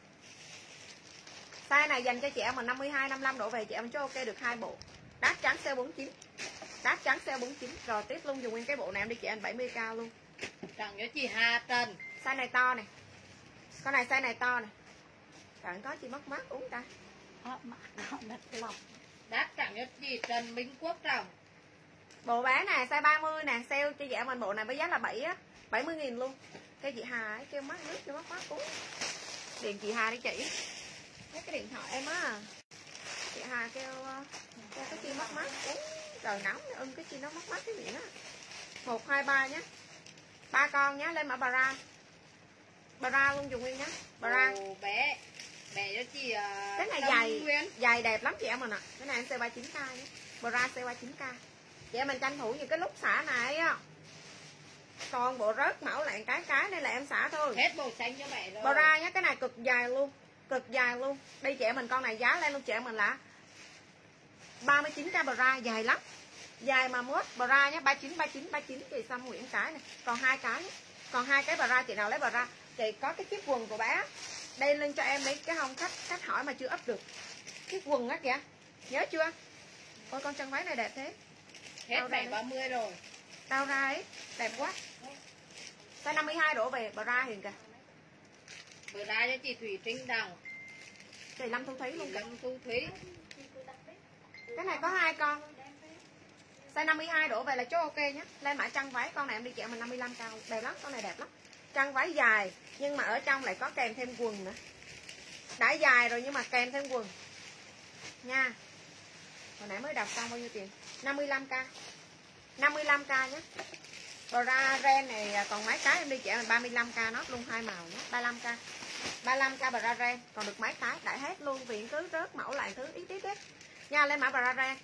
Size này dành cho chị em mà năm mươi hai năm mươi lăm đổ về chị em cho ok được hai bộ. Đát trắng size bốn mươi chín. Đát trắng size bốn mươi chín. Rồi tiếp luôn dùng nguyên cái bộ này em đi chị em bảy mươi k luôn. Tặng cho chị Hà Trần. Size này to này. Con này size này to này. Chẳng có chị mất mát uống ta. Đắt tặng cho chị Trần Minh Quốc Trọng. Bộ bé này size ba mươi nè, sale cho chị mình bộ này với giá là bảy á, bảy mươi nghìn luôn. Cái chị Hà ấy kêu mát nước cho mát mát uống. Điện chị Hà đi chị. Lấy cái điện thoại em á. Chị Hà kêu kêu cái chi mát mát uống. Trời nóng ưng cái chi nó mát mát cái miệng á. một hai ba nhé. Ba con nhé, lên mã bra. Bra luôn dùng nguyên nhé. Bra. Ồ, bé. Bé cho chị uh, cái này dài Nguyên. Dài đẹp lắm chị em mình ạ. À. Cái này em size ba mươi chín k nhé. Bra size ba mươi chín k. Chị em mình tranh thủ những cái lúc xả này á. Còn bộ rớt mẫu lại cái cái này là em xả thôi. Hết màu xanh cho mẹ rồi. Bra nhé, cái này cực dài luôn. Cực dài luôn. Đây chị em mình con này giá lên luôn chị em mình là ba mươi chín k bra dài lắm. Dài mà mốt bra nhé, ba mươi chín ba mươi chín ba mươi chín chị Sam Nguyễn cái này. Còn hai cái nhé. Còn hai cái bra chị nào lấy bra. Chị có cái chiếc quần của bé. Đây lên cho em đấy cái hông khách khách hỏi mà chưa ấp được. Chiếc quần á kìa. Nhớ chưa? Ôi con chân váy này đẹp thế. Hết bảy ba mươi rồi. Tao ra ấy, đẹp quá. Size năm mươi hai đổ về bra hiền kìa. Bra cho chị Thủy Trinh Đồng. Chị Lâm Thu Thúy luôn. Lâm Thu Thúy. Cái này có hai con. Size năm mươi hai đổ về là chốt ok nhé. Lên mã chân váy con này em đi chợ mình năm mươi lăm cao. Đẹp lắm, con này đẹp lắm. Chân váy dài nhưng mà ở trong lại có kèm thêm quần nữa. Đã dài rồi nhưng mà kèm thêm quần. Nha. Hồi nãy mới đọc xong bao nhiêu tiền? năm mươi lăm k. năm mươi lăm k nhé. Bra ren này còn mấy cái em đi chợ mình ba mươi lăm k nốt luôn hai màu nhé. ba mươi lăm k. ba mươi lăm k bra ren còn được mấy cái đã hết luôn vì cứ rớt mẫu lại thứ ít ít ít. Nha, lên mã bra ren.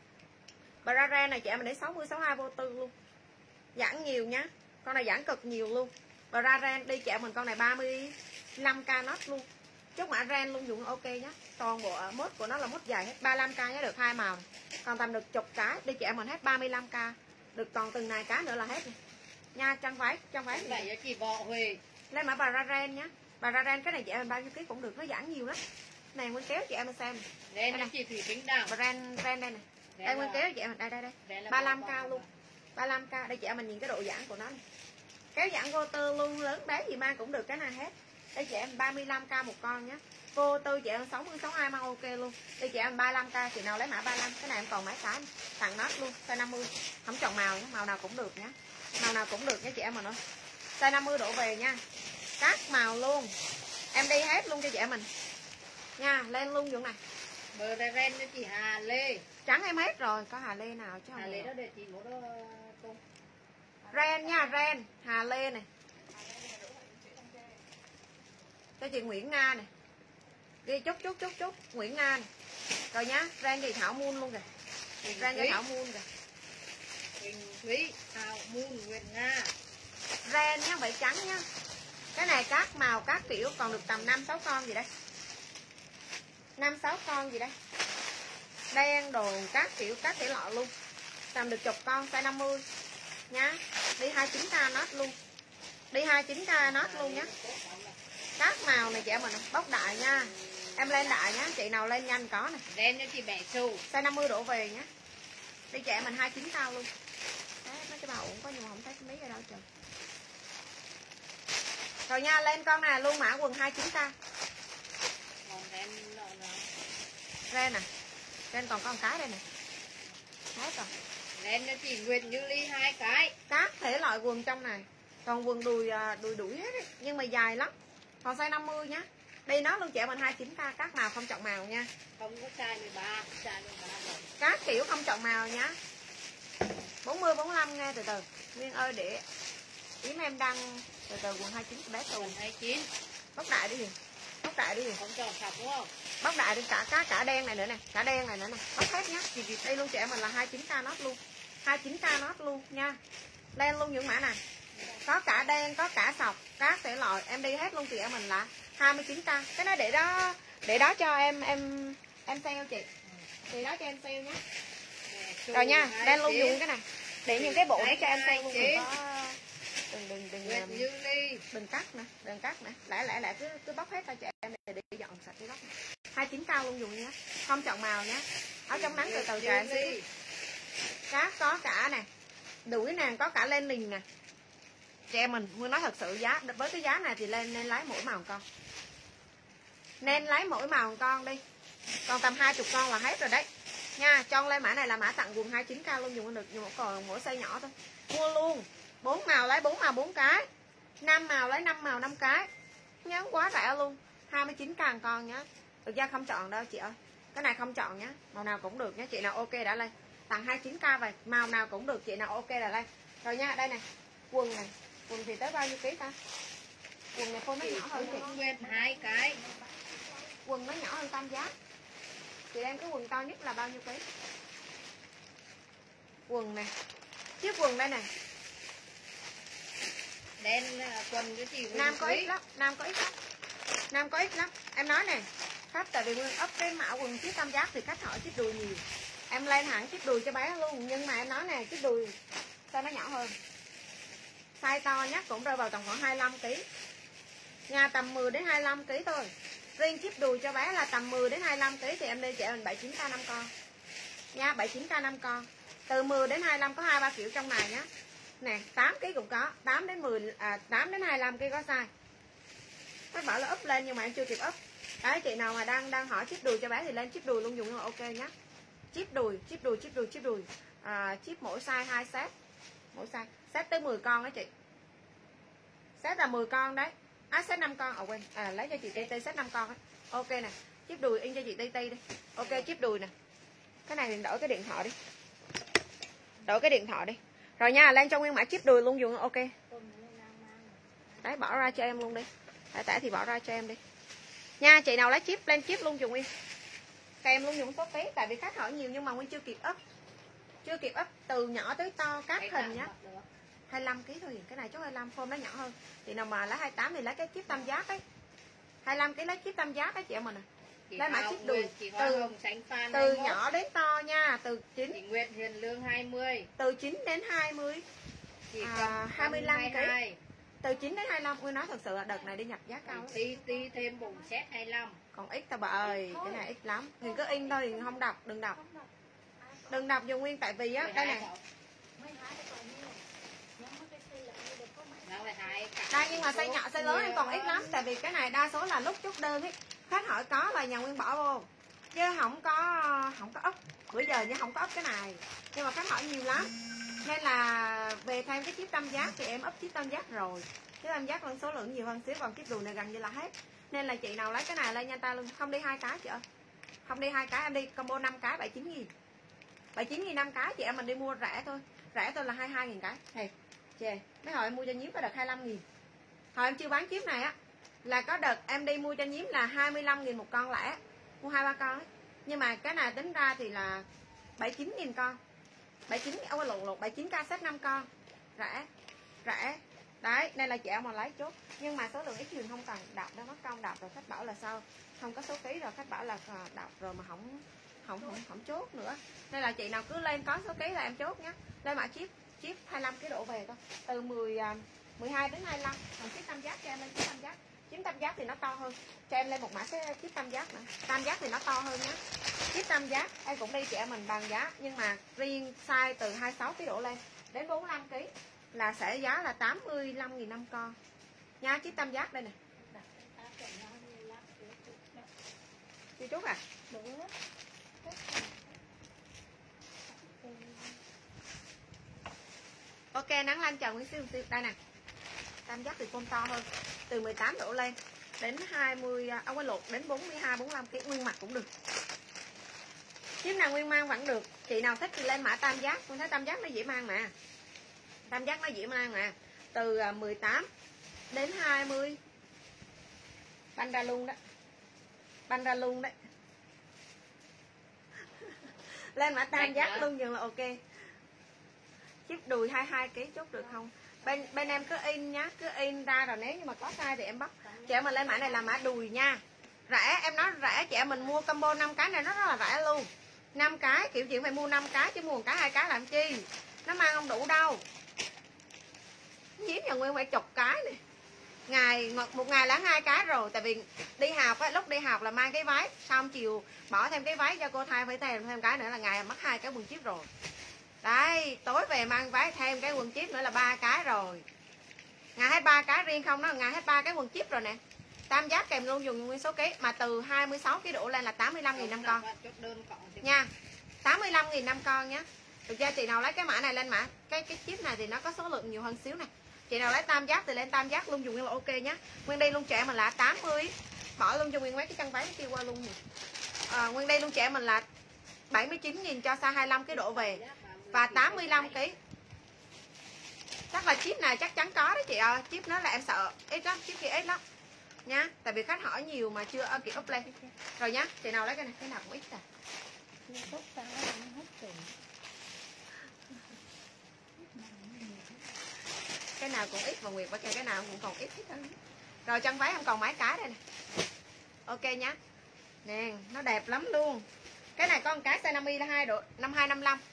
Bra ren này chị em mình để sáu mươi sáu mươi hai vô tư luôn. Giãn nhiều nhá. Con này giãn cực nhiều luôn. Bra ren đi chợ mình con này ba mươi lăm k nốt luôn. Chốt mã ren luôn dùng ok nhá. Toàn bộ mốt của nó là mốt dài hết ba mươi lăm k nhé, được hai màu. Còn tầm được chục cái đi chợ mình hết ba mươi lăm k. Được còn từng này cái nữa là hết này. Nha, chân váy, chân váy này cho chị Võ Huệ. Lên mã bra ren nhá. Bra ren cái này chị em bao nhiêu ký cũng được, nó giãn nhiều lắm. Này nguyên kéo chị em xem. Đây này chị Thủy Trinh Đồng. Ren ren đây này. Đây nguyên kéo chị em đây đây đây. ba mươi lăm k luôn. ba mươi lăm k đây chị em mình nhìn cái độ giãn của nó này. Kéo giãn vô tư luôn, lớn bé gì mang cũng được cái này hết. Đây chị em ba mươi lăm k một con nhé. Vô tư chị em sáu mươi sáu mươi hai mang ok luôn. Đây chị em ba mươi lăm k chị nào lấy mã ba mươi lăm. Cái này em còn mấy cái này. Tặng nốt luôn, size năm mươi. Không chọn màu nhé, màu nào cũng được nhé. Màu nào cũng được nhé chị em mình ơi. Size năm mươi đổ về nha. Các màu luôn. Em đi hết luôn cho chị em mình. Nha, lên luôn vụ này. Bờ ren cho chị Hà Lê. Trắng em hết rồi, có Hà Lê nào chứ không? Hà Lê đó để chị một đôi tung. Ren nha, ren, Hà Lê này. Cho chị Nguyễn Nga này. Ghi chút chút chút chút Nguyễn An. Rồi nhá, ren gì Thảo Moon luôn kìa. Ren cho Thảo Moon kìa. Huỳnh Thúy, Thảo Moon, Nguyệt Nga. Ren nhá, vảy trắng nhá. Cái này các màu các kiểu còn được tầm năm sáu con gì đây. năm sáu con gì đây. Đen đồ các kiểu các thể loại luôn. Tầm được chục con size năm mươi nhá. Đi hai mươi chín k nốt luôn. Đi hai mươi chín k nốt luôn nhá. Các màu này chị em mình bóc đại nha. Em lên đại nhá, chị nào lên nhanh có nè. Đen cho chị bẻ xù. Size năm mươi đổ về nhá. Đi chị em mình hai mươi chín k luôn. Đấy, mấy cái màu cũng có nhưng mà không thấy cái mấy ở đâu trời. Rồi nha, lên con này luôn mã quần hai mươi chín k. Còn đen nọ nọ. Ren nè. Ren còn có một cái đây nè. Hết rồi. Đen cho chị Nguyệt Như Ly hai cái. Các thể loại quần trong này. Còn quần đùi đùi đuổi hết ấy. Nhưng mà dài lắm. Còn size năm mươi nhá. Đi nó luôn chị em mình hai mươi chín k. Các màu không chọn màu nha. Không có size mười ba, size mười ba rồi. Các kiểu không chọn màu nhá. bốn mươi bốn mươi lăm nghe từ từ. Nguyên ơi để Yếm em đăng từ từ quần hai mươi chín bé tù. hai mươi chín. Bóc đại đi. Bóc đại đi. Không chọn cặp đúng không? Bóc đại đi cả cả cả đen này nữa nè, cả đen này nữa nè. Bóc hết nhá. Chị chị đây luôn chị em mình là hai mươi chín k nốt luôn. hai mươi chín k nốt luôn nha. Lên luôn những mã này. Có cả đen, có cả sọc, các thể loại em đi hết luôn chị em mình là hai mươi chín k. Cái đó để đó để đó cho em em em sale chị. Thì đó cho em sale nhé. Rồi nha, đang luôn dùng cái này. Để những cái bộ đó cho em sale luôn. Đừng có đừng đừng đừng Nguyệt Như Ly. đừng cắt nè, đừng cắt nè. Lẽ lẽ lẽ cứ cứ bóc hết cho chị em để để dọn sạch cái bóc này. hai mươi chín k luôn dùng nhé. Không chọn màu nhé. Ở trong nắng từ từ cho em xíu. Các có cả nè. Đuổi nàng có cả lên nình nè. Chị em mình muốn nói thật sự giá với cái giá này thì lên nên lấy mỗi màu con. Nên lấy mỗi màu con đi. Còn tầm hai mươi con là hết rồi đấy. Nha, cho lên mã này là mã tặng quần hai mươi chín k luôn dùng được, nhưng mà còn mỗi size nhỏ thôi. Mua luôn. bốn màu lấy bốn màu bốn cái. năm màu lấy năm màu năm cái. Nhớ quá rẻ luôn. hai mươi chín k con nhá. Thực ra không chọn đâu chị ơi. Cái này không chọn nhá. Màu nào cũng được nhá, chị nào ok đã lên. Tặng hai mươi chín k vậy, màu nào cũng được, chị nào ok là lên. Rồi nha, đây này. Quần này. Quần thì tới bao nhiêu ký ta? Quần này phôi nó nhỏ hơn chị. Nguyệt hai cái. Quần nó nhỏ hơn tam giác. Chị đem cái quần to nhất là bao nhiêu ký? Quần này. Chiếc quần đây này. Đen quần cho chị Huỳnh Nam có Thúy. ít lắm, Nam có ít lắm. Nam có ít lắm. Em nói này, khách tại vì Nguyên up cái mã quần chiếc tam giác thì khách hỏi chiếc đùi nhiều. Em lên hẳn chiếc đùi cho bé luôn, nhưng mà em nói này, chiếc đùi sao nó nhỏ hơn. Size to nhất cũng rơi vào tầm khoảng hai mươi lăm ký. Nhà tầm mười đến hai mươi lăm ký thôi. Riêng chiếc đùi cho bé là tầm mười đến hai mươi lăm ký thì em đi chạy mình bảy mươi chín k năm con. Nha, bảy mươi chín k năm con. Từ mười đến hai mươi lăm có hai ba kiểu trong này nhá. Nè, tám ký cũng có, tám đến mười à tám đến hai mươi lăm ký có size. Các bảo là up lên nhưng mà em chưa kịp up. Đấy, chị nào mà đang đang hỏi chip đùi cho bé thì lên chip đùi luôn dùng là ok nhá. Chip đùi, chip đùi, chip đùi, chip đùi. À, chip mỗi size hai set. Mỗi size, set tới mười con đó chị. Set là mười con đấy. À, set năm con, à quên, à lấy cho chị Tê Tê set năm con ấy. Ok nè, chip đùi in cho chị Tê Tê đi. Ok, chip đùi nè. Cái này mình đổi cái điện thoại đi. Đổi cái điện thoại đi. Rồi nha, lên cho nguyên mã chip đùi luôn dùng ok. Đấy, bỏ ra cho em luôn đi. Tại tại thì bỏ ra cho em đi. Nha, chị nào lấy chip lên chip luôn dùng Nguyên. Kèm luôn dùng số tí, tại vì khách hỏi nhiều nhưng mà Nguyên chưa kịp up. Chưa kịp up từ nhỏ tới to các Cái hình nhá. được. hai mươi lăm ký thôi, cái này chốt hai mươi lăm, form nó nhỏ hơn. Chị nào mà lấy hai mươi tám thì lấy cái chip tam giác ấy. hai mươi lăm ký lấy chip tam giác ấy chị em mình à. Chị Lấy mã Hào chip đùi Nguyệt, chị Hoa từ Hồng Sánh Phan từ hai mươi mốt. nhỏ đến to nha, từ chín Chị Nguyệt Hiền Lương hai mươi. từ chín đến hai mươi. Chị À, Cầm hai mươi lăm hai ký. mươi hai. Từ chín đến hai mươi lăm, Nguyên nói thật sự là đợt này đi nhập giá cao lắm. Tí tí thêm bụng set hai mươi lăm. Còn ít tao bà ơi, cái này ít lắm. Thì cứ in thôi, thì không đọc, đừng đọc. Đừng đọc dùng Nguyên tại vì á, đây này. Đây nhưng mà size nhỏ, size lớn em còn ít lắm. Tại vì cái này đa số là lúc chốt đơn ấy. Khách hỏi có là nhà Nguyên bỏ vô. Chứ không có không có ốc. Bữa giờ như không có ốc cái này. Nhưng mà khách hỏi nhiều lắm. Nên là về thêm cái chip tam giác thì em ấp chip tam giác rồi. Chip tam giác lên số lượng nhiều hơn xíu, còn chip đùi này gần như là hết. Nên là chị nào lấy cái này lên nhanh tay luôn. Không đi hai cái chị ơi. Không đi hai cái, em đi combo năm cái bảy mươi chín nghìn. bảy mươi chín nghìn năm cái chị em mình đi mua rẻ thôi. Rẻ thôi là hai mươi hai nghìn cái. Thì chê, mấy hồi em mua cho nhíu có được hai mươi lăm nghìn. Hồi em chưa bán chip này á Là có đợt em đi mua cho nhím là hai mươi lăm nghìn một con lẻ, mua hai ba con ấy. Nhưng mà cái này tính ra thì là bảy mươi chín nghìn con, bảy mươi chín, ông lộn lộn bảy mươi chín k xếp năm con, rẻ rẻ đấy. Nên là chị em mà lấy chốt, nhưng mà số lượng ít nhiều không cần đọc đâu, mất công đọc rồi khách bảo là sao không có số ký, rồi khách bảo là đọc rồi mà không không không không chốt nữa. Nên là chị nào cứ lên có số ký là em chốt nhé. Lên mã chip chip hai mươi lăm ký độ về thôi, từ mười mười hai đến hai mươi lăm. Còn chip tam giác cho em lên chip tam giác, chip tam giác thì nó to hơn, cho em lên một mã cái chip tam giác nữa. Tam giác thì nó to hơn nhé. Chip tam giác em cũng đi chị em mình bằng giá, nhưng mà riêng size từ hai mươi sáu ký độ lên đến bốn mươi lăm ký là sẽ giá là tám mươi lăm nghìn năm con nha. Chip tam giác đây nè. Chị Trúc à? Ok, nắng lanh chào Nguyễn Siêu Siêu. Đây nè. Tam giác thì phôn to hơn, từ mười tám độ lên đến hai mươi, ông có lột đến bốn mươi hai, bốn mươi lăm ký, nguyên mặt cũng được. Chiếc nào nguyên mang vẫn được. Chị nào thích thì lên mã tam giác. Con thấy tam giác nó dễ mang mà. Tam giác nó dễ mang mà. Từ mười tám đến hai mươi. Banh ra luôn đó. Banh ra luôn đấy. Lên mã tam giác luôn dừng là ok. Chiếc đùi hai mươi hai ký chốt được không? Bên bên em cứ in nhá, cứ in ra rồi nếu như mà có size thì em bắt. Chị em mình lên mã này là mã đùi nha. Rẻ, em nói rẻ, chị em mình mua combo năm cái này nó rất là rẻ luôn. năm cái, kiểu chị phải mua năm cái chứ mua một cái hai cái làm chi? Nó mang không đủ đâu. Nhiếp nhà Nguyên phải chục cái này. Ngày một ngày là hai cái rồi, tại vì đi học á, lúc đi học là mang cái váy, xong chiều bỏ thêm cái váy cho cô thai phải thêm thêm cái nữa là ngày mất hai cái quần chip rồi. Đấy, tối về mang váy thêm cái quần chip nữa là ba cái rồi. Ngày hết ba cái riêng không đó, ngày hết ba cái quần chip rồi nè. Tam giác kèm luôn dùng nguyên số ký, mà từ hai mươi sáu ký đổ lên là tám mươi lăm nghìn năm con. Nha. tám mươi lăm nghìn năm con nhé. Được chưa? Chị nào lấy cái mã này lên mã cái cái chip này thì nó có số lượng nhiều hơn xíu này. Chị nào lấy tam giác thì lên tam giác luôn dùng là ok nhé. Nguyên đây luôn trẻ mình là tám mươi. Bỏ luôn cho nguyên mấy cái chân váy kia qua luôn. À, nguyên đây luôn trẻ mình là bảy mươi chín nghìn cho size hai mươi lăm ký độ về và tám mươi lăm ký. Chắc là chip này chắc chắn có đấy chị ơi. Chip nó là em sợ ít lắm, chip kia ít lắm nha, tại vì khách hỏi nhiều mà chưa kịp up lên rồi nhá. Chị nào lấy cái này, cái nào cũng ít à. Cái nào cũng ít và Nguyệt và cái nào cũng còn ít hết. Rồi chân váy em còn mấy cái đây nè. Ok nhá. Nè, nó đẹp lắm luôn. Cái này có một cái size năm mươi là hai độ năm hai năm lăm.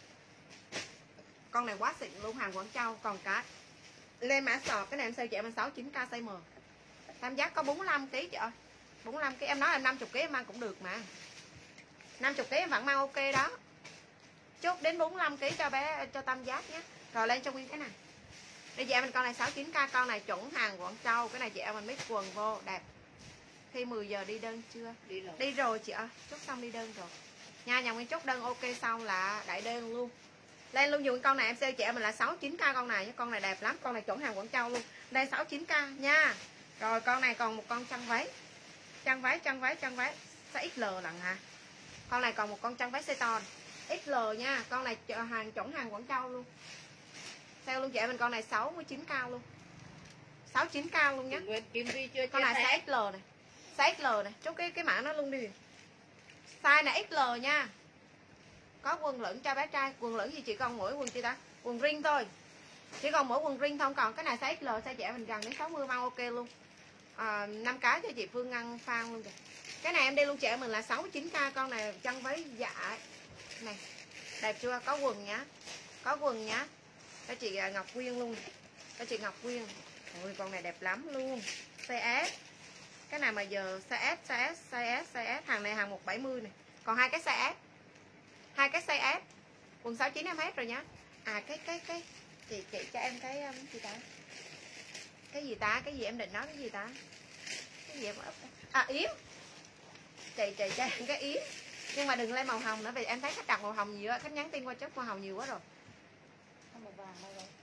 Con này quá xịn luôn, hàng Quảng Châu. Còn cái lên mã sọt, cái này em sale chị em sáu mươi chín k size M. Tam giác có bốn mươi lăm ký chị ơi. bốn mươi lăm ký em nói em năm mươi ký em mang cũng được mà. năm mươi ký em vẫn mang ok đó. Chốt đến bốn mươi lăm ký cho bé cho tam giác nhé. Rồi lên cho nguyên cái này. Đây chị em mình con này sáu mươi chín k, con này chuẩn hàng Quảng Châu. Cái này chị em mình mix quần vô đẹp. Khi mười giờ đi đơn chưa? Đi rồi. Đi rồi chị ơi, chốt xong đi đơn rồi. Nha, nhà Nguyên chốt đơn ok xong là đại đơn luôn. Lên luôn dùng con này em sale chị em mình là sáu mươi chín k con này, con này đẹp lắm, con này chuẩn hàng Quảng Châu luôn. Đây sáu mươi chín k nha. Rồi con này còn một con chân váy. Chân váy, chân váy, chân váy size ích lờ lận hả? Con này còn một con chân váy size to ích lờ nha, con này hàng chuẩn hàng Quảng Châu luôn. Sale luôn chị em mình con này sáu mươi chín k luôn. sáu mươi chín k luôn nhé. Con này size ích lờ này. Size ích lờ này, chốt cái cái mã nó luôn đi. Size này ích lờ nha. Có quần lửng cho bé trai, quần lửng gì chỉ còn mỗi quần chi ta? Quần ring thôi. Chỉ còn mỗi quần ring không, còn cái này size ích lờ, size trẻ mình gần đến sáu mươi mang ok luôn. À, năm cái cho chị Phương Ngân Phan luôn kìa. Cái này em đi luôn trẻ mình là sáu mươi chín k, con này chân váy dạ này. Đẹp chưa? Có quần nhá. Có quần nhá. Cho chị Ngọc Quyên luôn. Cho chị Ngọc Quyên. Ôi con này đẹp lắm luôn. size S. Cái này mà giờ size S, size S, size S, size S, hàng này hàng một trăm bảy mươi này. Còn hai cái size S. Hai cái size S. Quần sáu mươi chín em hết rồi nhá. À cái cái cái chị chị cho em cái um, gì ta? Cái gì ta? Cái gì em định nói cái gì ta? Cái gì em ấp? À yếm. Chị chị cho em cái yếm. Nhưng mà đừng lên màu hồng nữa vì em thấy khách đặt màu hồng nhiều á, khách nhắn tin qua chốt màu hồng nhiều quá rồi. Màu vàng đây rồi.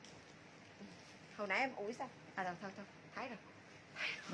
Hồi nãy em ủi sao? À thôi thôi thôi, thấy rồi. Thấy rồi.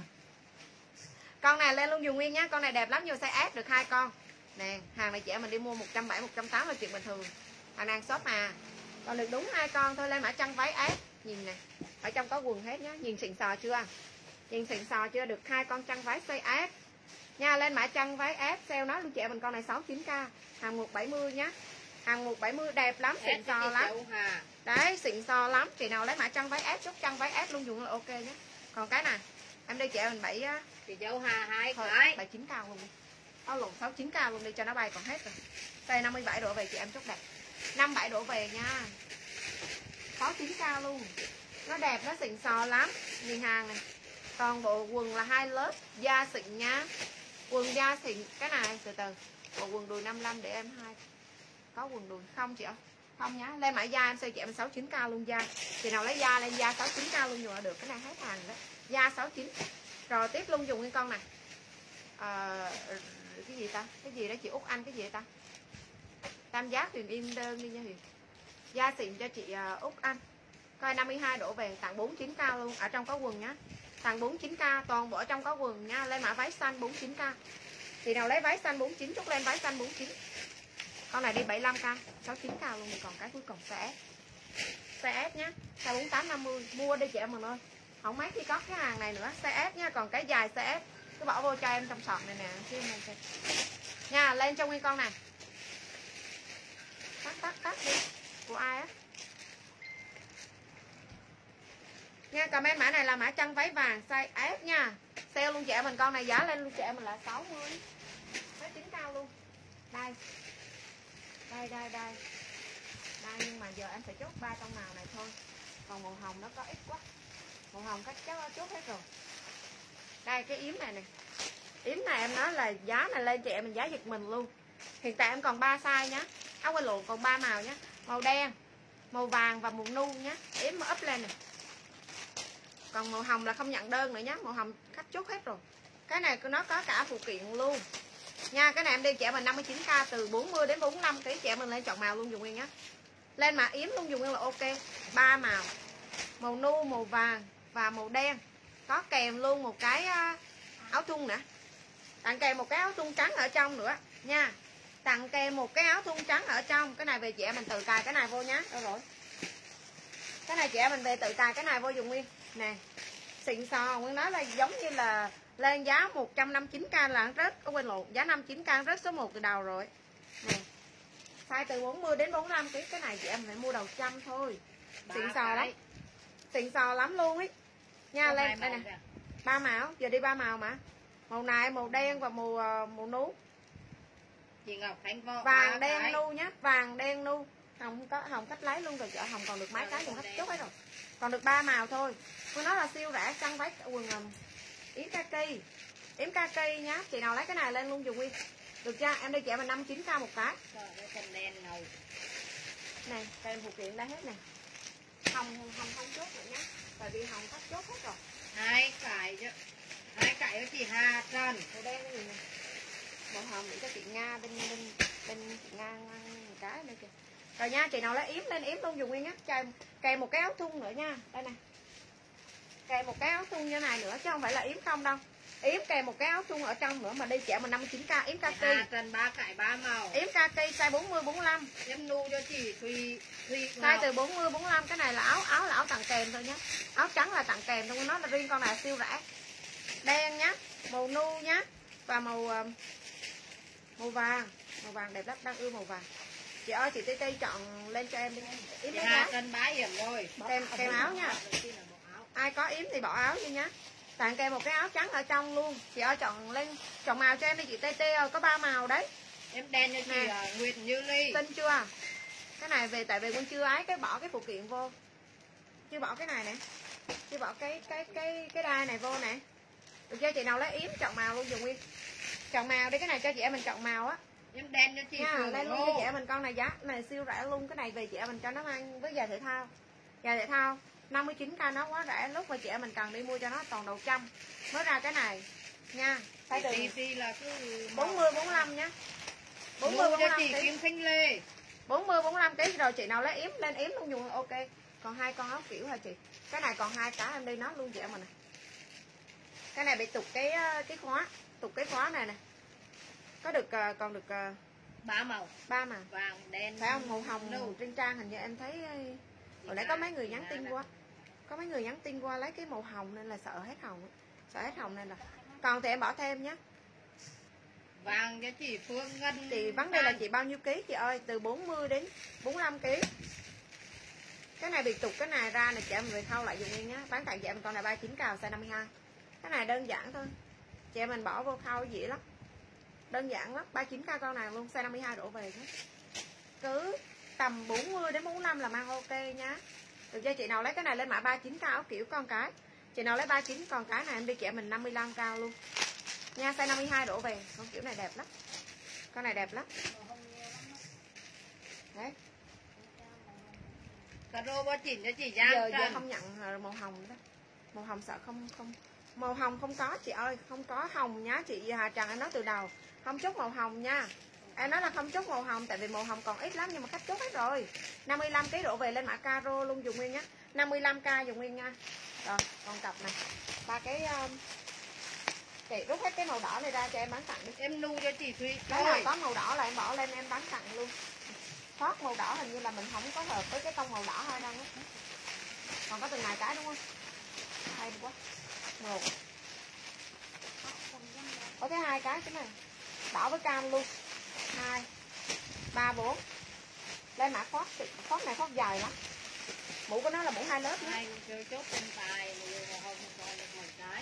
Con này lên luôn dùng nguyên nhá, con này đẹp lắm, nhiều size S được hai con. Nè, hàng này chị em mình đi mua một trăm bảy mươi, một trăm tám mươi là chuyện bình thường. Hàng đang shop mà. Còn được đúng hai con thôi, lên mã chân váy S. Nhìn nè. Ở trong có quần hết nhá, nhìn xịn sò chưa? Nhìn xịn sò chưa, được hai con chân váy size ép nha. Lên mã chân váy ép sale nó luôn chị em mình, con này sáu chín k, hàng một bảy mươi nhá. Hàng một bảy mươi đẹp lắm, xịn sò lắm. Đấy, xịn sò lắm. Chị nào lấy mã chân váy ép, chốt chân váy ép luôn dùng là ok nhé. Còn cái này em đi chị em mình bảy chị dâu Hà hai cái bảy chín k luôn đi. Áo lộn sáu chín k luôn đi cho nó bay còn hết rồi. Size năm mươi bảy độ về chị em chốt đẹp. năm mươi bảy độ về nha. sáu chín k luôn. Nó đẹp, nó xịn sò lắm. Nhìn hàng này. Toàn bộ quần là hai lớp, da xịn nha. Quần da xịn, cái này từ từ. Bộ quần đùi năm mươi lăm để em hai. Có quần đùi không chị ơi? Không nhá. Lên mã da em xây chị em sáu chín k luôn da. Chị nào lấy da lên da sáu chín k luôn dùng là được, cái này hết hàng đó. Da sáu chín. Rồi tiếp luôn dùng cái con này. À, cái gì ta? Cái gì đó chị Út Anh, cái gì ta? Tam giác Huyền Yên đơn đi nha Huyền. Da xịn cho chị uh, Út Anh. Coi năm mươi hai độ về tặng bốn mươi chín k luôn, ở trong có quần nhá. Tặng bốn mươi chín k, toàn bộ ở trong có quần nha. Lên mã váy xanh bốn mươi chín k. Chị nào lấy váy xanh bốn mươi chín chốt lên váy xanh bốn mươi chín. Con này đi bảy mươi lăm k, sáu mươi chín k luôn, còn cái cuối cùng size S. Size S nhá. Size bốn mươi tám năm mươi, mua đi chị em mình ơi. Không mấy khi có cái hàng này nữa, size S nha, còn cái dài size S cứ bỏ vô cho em trong sọt này nè, chứ này kìa. Nha, lên trong nguyên con này. Tắt tắt tắt đi. Của ai á? Nha, comment mã này là mã chân váy vàng size S nha. Sale luôn chị em mình, con này giá lên luôn chị em mình là sáu mươi. Nó chín cao luôn. Đây. Đây đây đây. Đây nhưng mà giờ em phải chốt ba tông màu này thôi. Còn màu hồng nó có ít quá. Màu hồng cách chắc chốt hết rồi. Đây cái yếm này nè. Yếm này em nói là giá này lên chị em mình giá giật mình luôn. Hiện tại em còn ba size nhá. Áo quay lụa còn ba màu nhá. Màu đen, màu vàng và màu nu nhá. Yếm mà up lên nè. Còn màu hồng là không nhận đơn nữa nhá. Màu hồng khách chốt hết rồi. Cái này nó có cả phụ kiện luôn nha. Cái này em đi chị em mình năm mươi chín k, từ bốn mươi đến bốn mươi lăm ký chị em mình lên chọn màu luôn dùng nguyên nhá. Lên mà yếm luôn dùng nguyên là ok. Ba màu, màu nu, màu vàng và màu đen. Có kèm luôn một cái áo thun nữa. Tặng kèm một cái áo thun trắng ở trong nữa nha. Tặng kèm một cái áo thun trắng ở trong. Cái này về chị em mình tự cài cái này vô nhá. Đâu rồi? Cái này chị em mình về tự cài cái này vô dùng nguyên. Nè. Xịn sò, Nguyên nói là giống như là lên giá một trăm năm mươi chín k là rớt, có quên lộn, giá năm mươi chín k rớt số một từ đầu rồi. Nè. Size từ bốn mươi đến bốn mươi lăm ký, cái này chị em phải mua đầu trăm thôi. Xịn sò lắm. Xịn sò lắm luôn ấy. Nha, lên đây nè. Ba màu, giờ đi ba màu mà. Màu này, màu đen và màu màu nú. Chị Ngọc Khánh Võ. Vàng đen cái. Nu nhá, vàng đen nu. Hồng có hồng cách lấy luôn rồi, chợ hồng còn được mấy cái dùng hết chốt hết rồi. Còn được ba màu thôi. Tôi nói là siêu rẻ, chân váy quần um, yếm kaki. Yếm kaki nhá. Chị nào lấy cái này lên luôn dùng nguyên. Được chưa? Em đi chị mình năm mươi chín k một cái. Này, kèm phụ kiện đây hết nè. Hồng hồng không chốt nữa nhá. Tại vì hồng khách chốt hết rồi. Hai cái chứ. Hai cái cho chị Hà Trần. Màu đen cái gì nè. Màu hồng để cho chị Nga bên bên bên chị Nga ngăn một cái nữa kìa. Rồi nha, chị nào lấy yếm lên yếm luôn dùng nguyên nhá. Kèm kèm một cái áo thun nữa nha. Đây nè. Kèm một cái áo thun như này nữa chứ không phải là yếm không đâu. Yếm kèm một cái áo thun ở trong nữa mà đi chị mình năm mươi chín k yếm kaki. Hà Trần ba cái ba màu. Yếm kaki size bốn mươi bốn mươi lăm. Em nu cho chị Thùy Thùy size từ bốn mươi bốn mươi lăm, cái này là áo áo là áo tặng kèm thôi nhá. Áo trắng là tặng kèm thôi, nó là riêng con này siêu rẻ. Đen nhá, màu nu nhá và màu màu vàng. Màu vàng đẹp lắm, đang ưa màu vàng. Chị ơi chị Tê Tê chọn lên cho em đi. Yếm mấy Hà Trần bá hiểm rồi. Kèm kèm áo nha. Ai có yếm thì bỏ áo đi nhá. Tặng kèm một cái áo trắng ở trong luôn. Chị ơi chọn lên chọn màu cho em đi chị Tê Tê ơi, có ba màu đấy. Em đen cho chị uh, Nguyệt Như Ly. Tin chưa? Cái này về tại vì con chưa ái cái bỏ cái phụ kiện vô. Chưa bỏ cái này nè. Chưa bỏ cái cái cái cái đai này vô nè. Được chưa? Chị nào lấy yếm chọn màu luôn dùng nguyên. Chọn màu đi, cái này cho chị em mình chọn màu á. Em đen cho chị nha, lên luôn cho chị em mình con này giá này siêu rẻ luôn. Cái này về chị em mình cho nó mang với giày thể thao. Giày thể thao năm mươi chín k nó quá rẻ, lúc mà chị em mình cần đi mua cho nó toàn đầu trăm. Mới ra cái này nha. Tay từ là cứ bốn mươi bốn mươi lăm nhá. bốn mươi bốn mươi lăm chị Kim Thanh Lê. bốn mươi bốn mươi lăm ký rồi chị nào lấy yếm lên yếm luôn dùng ok. Còn hai con áo kiểu hả chị? Cái này còn hai cái em đi nó luôn chị em mình nè. Cái này bị tụt cái cái khóa, tụt cái khóa này nè. Có được còn được ba màu. Ba màu. Vàng, đen. Phải không? Màu hồng no. Trên trang hình như em thấy hồi nãy có mấy người nhắn tin qua. Có mấy người nhắn tin qua lấy cái màu hồng nên là sợ hết hồng. Sợ hết hồng này là. Còn thì em bỏ thêm nhé. Vàng cho chị Phương Ngân. Chị vấn đề là chị bao nhiêu ký chị ơi? Từ bốn mươi đến bốn mươi lăm ký. Cái này bị tục cái này ra này chị em về khâu lại dùng nguyên nhá. Bán tặng chị em con này ba mươi chín cào size năm mươi hai. Cái này đơn giản thôi. Chị em mình bỏ vô khâu dễ lắm. Đơn giản lắm, ba mươi chín k con này luôn, size năm mươi hai đổ về nhé. Cứ tầm bốn mươi đến bốn mươi lăm là mang ok nhá. Được chưa? Chị nào lấy cái này lên mã ba mươi chín k áo kiểu con cái. Chị nào lấy ba mươi chín con cái này em đi chị em mình năm mươi lăm cao luôn. Nha, size năm mươi hai đổ về. Con kiểu này đẹp lắm. Con này đẹp lắm. Đấy. Caro bao chỉnh cho chị Giang. Giờ giờ không nhận màu hồng đó. Màu hồng sợ không không màu hồng không có chị ơi, không có hồng nhá chị Hà Trần, em nói từ đầu. Không chốt màu hồng nha. Em nói là không chốt màu hồng tại vì màu hồng còn ít lắm nhưng mà khách chốt hết rồi. năm mươi lăm ký đổ về lên mã caro luôn dùng nguyên nhá. năm mươi lăm k dùng nguyên nha. Rồi, con cặp này. Ba cái um, chị rút hết cái màu đỏ này ra cho em bán tặng đi. Em nu cho chị Thúy. Cái nào có màu đỏ là em bỏ lên em bán tặng luôn. Thoát màu đỏ hình như là mình không có hợp với cái tông màu đỏ hay đâu á. Còn có từng này cái đúng không? Hay quá. Một. Có cái hai cái cái này. Đỏ với cam luôn. Hai. Ba bốn. Lên mã khoác, khoác này khoác dài lắm. Mũ của nó là mũ hai lớp nhé. Hai chơi chốt trên tài màu hồng còn được một cái.